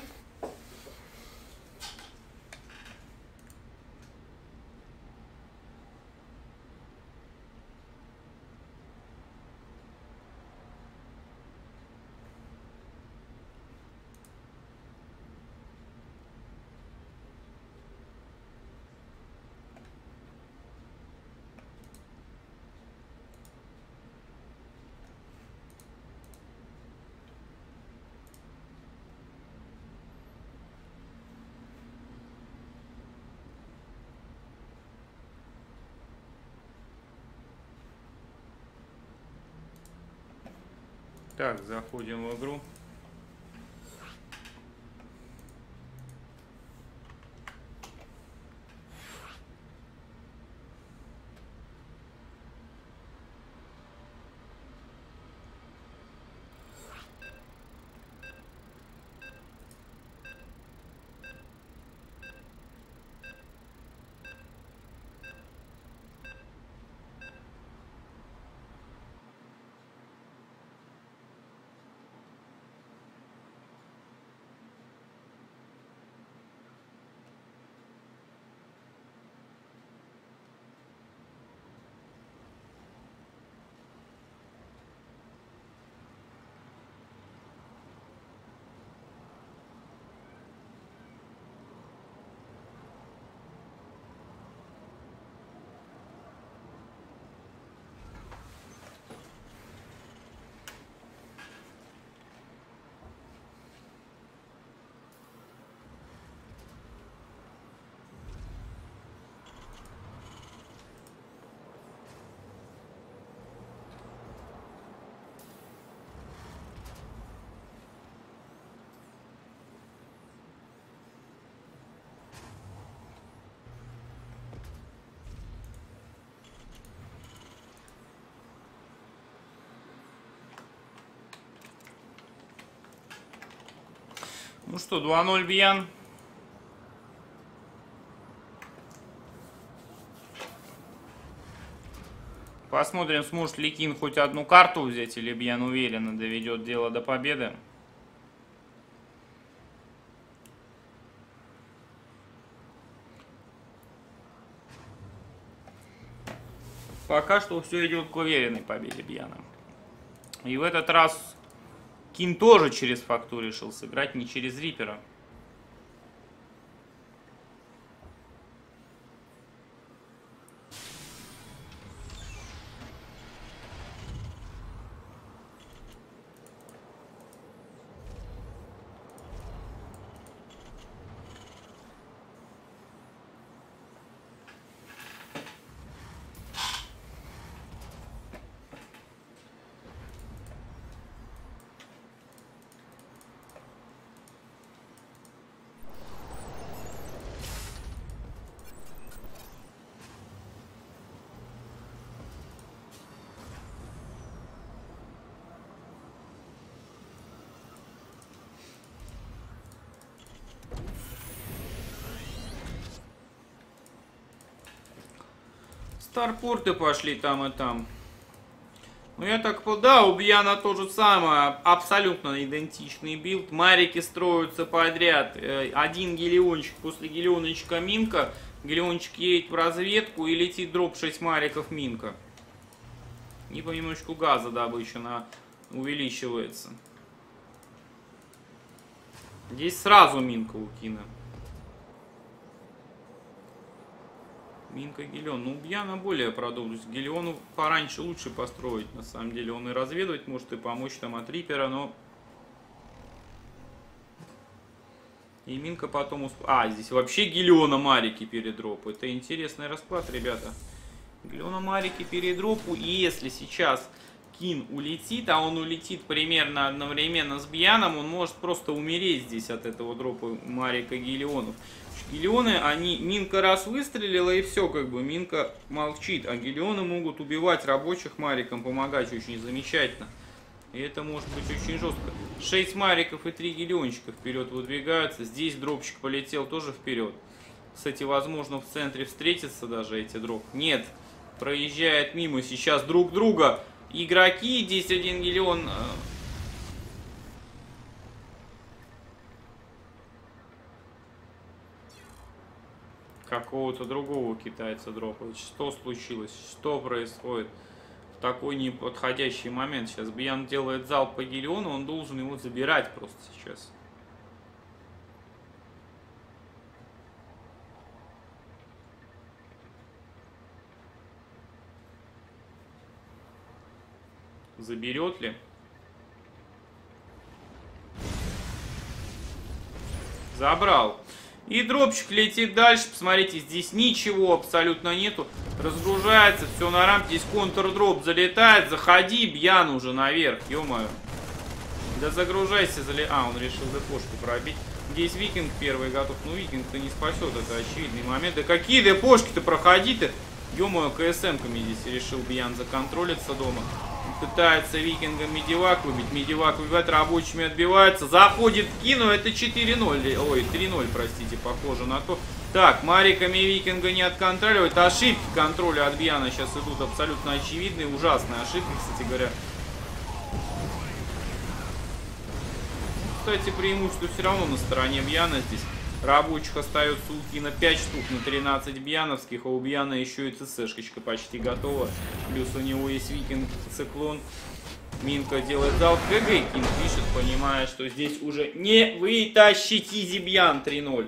Так, заходим в игру. Ну что, два ноль Бьян. Посмотрим, сможет ли Кин хоть одну карту взять, или Бьян уверенно доведет дело до победы. Пока что все идет к уверенной победе Бьяна. И в этот раз Кин тоже через факту решил сыграть, не через Рипера. Старпорты пошли там и там. Ну я так понял, да, у Бьяна то же самое, абсолютно идентичный билд. Марики строятся подряд. Один гелиончик, после гелиончика минка. Гелиончик едет в разведку и летит дроп шесть мариков минка. И понемножку газа добыча на... увеличивается. Здесь сразу минка у Кина. Минка Гелион. Ну, у Бьяна более продолжить. Гелиону пораньше лучше построить, на самом деле. Он и разведывать может, и помочь там от Рипера, но... И Минка потом... Усп... А, здесь вообще Гелиона Марики передропу. Это интересный расклад, ребята. Гелиона Марики передропу. И если сейчас Кин улетит, а он улетит примерно одновременно с Бьяном, он может просто умереть здесь от этого дропа Марика Гелионов. Гелионы, они, Минка раз выстрелила и все, как бы, Минка молчит, а Гелионы могут убивать рабочих Мариком, помогать очень замечательно. И это может быть очень жестко. шесть Мариков и три Гелиончика вперед выдвигаются, здесь дропчик полетел тоже вперед. Кстати, возможно, в центре встретятся даже эти дроп. Нет, проезжает мимо сейчас друг друга игроки, здесь один Гелион... Какого-то другого китайца дропает. Что случилось? Что происходит в такой неподходящий момент? Сейчас Бьян делает залп по Гелиону, он должен его забирать просто сейчас. Заберет ли? Забрал. И дропчик летит дальше. Посмотрите, здесь ничего абсолютно нету. Разгружается, все на рампе. Здесь контрдроп залетает. Заходи, Бьян уже наверх, ё-моё. Да загружайся, зале... А, он решил депошку пробить. Здесь Викинг первый готов. Ну, Викинг-то не спасет, это очевидный момент. Да какие депошки-то, проходи-то. Ё-моё, КСМ-ками здесь решил Бьян законтролиться дома. Пытается Викинга медивак выбить. Медивак выбивает, рабочими отбивается. Заходит Кину, это четыре ноль. Ой, три ноль, простите, похоже на то. Так, Мариками Викинга не отконтроливает. Ошибки контроля от Бьяна сейчас идут абсолютно очевидные. Ужасные ошибки, кстати говоря. Кстати, преимущество все равно на стороне Бьяна здесь. Рабочих остается у Кина пять штук на тринадцать бьяновских, а у Бьяна еще и ЦЦшечка почти готова. Плюс у него есть Викинг, Циклон. Минка делает залп. ГГ Кин пишет, понимая, что здесь уже не вытащить изи Бьян три ноль.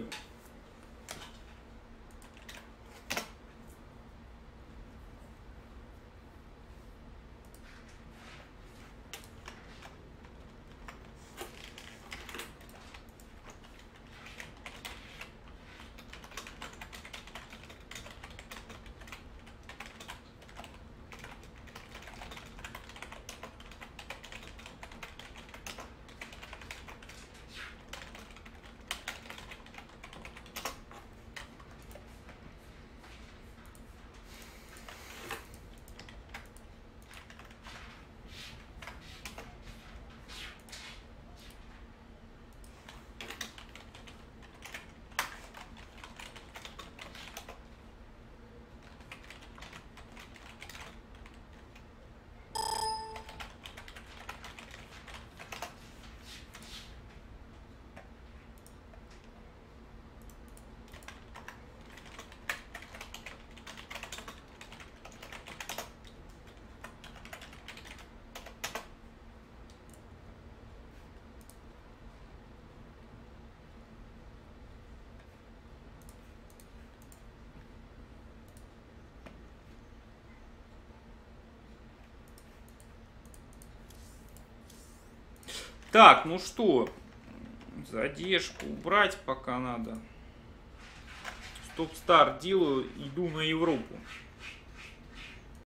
Так, ну что, задержку убрать пока надо. Стоп-старт делаю, иду на Европу.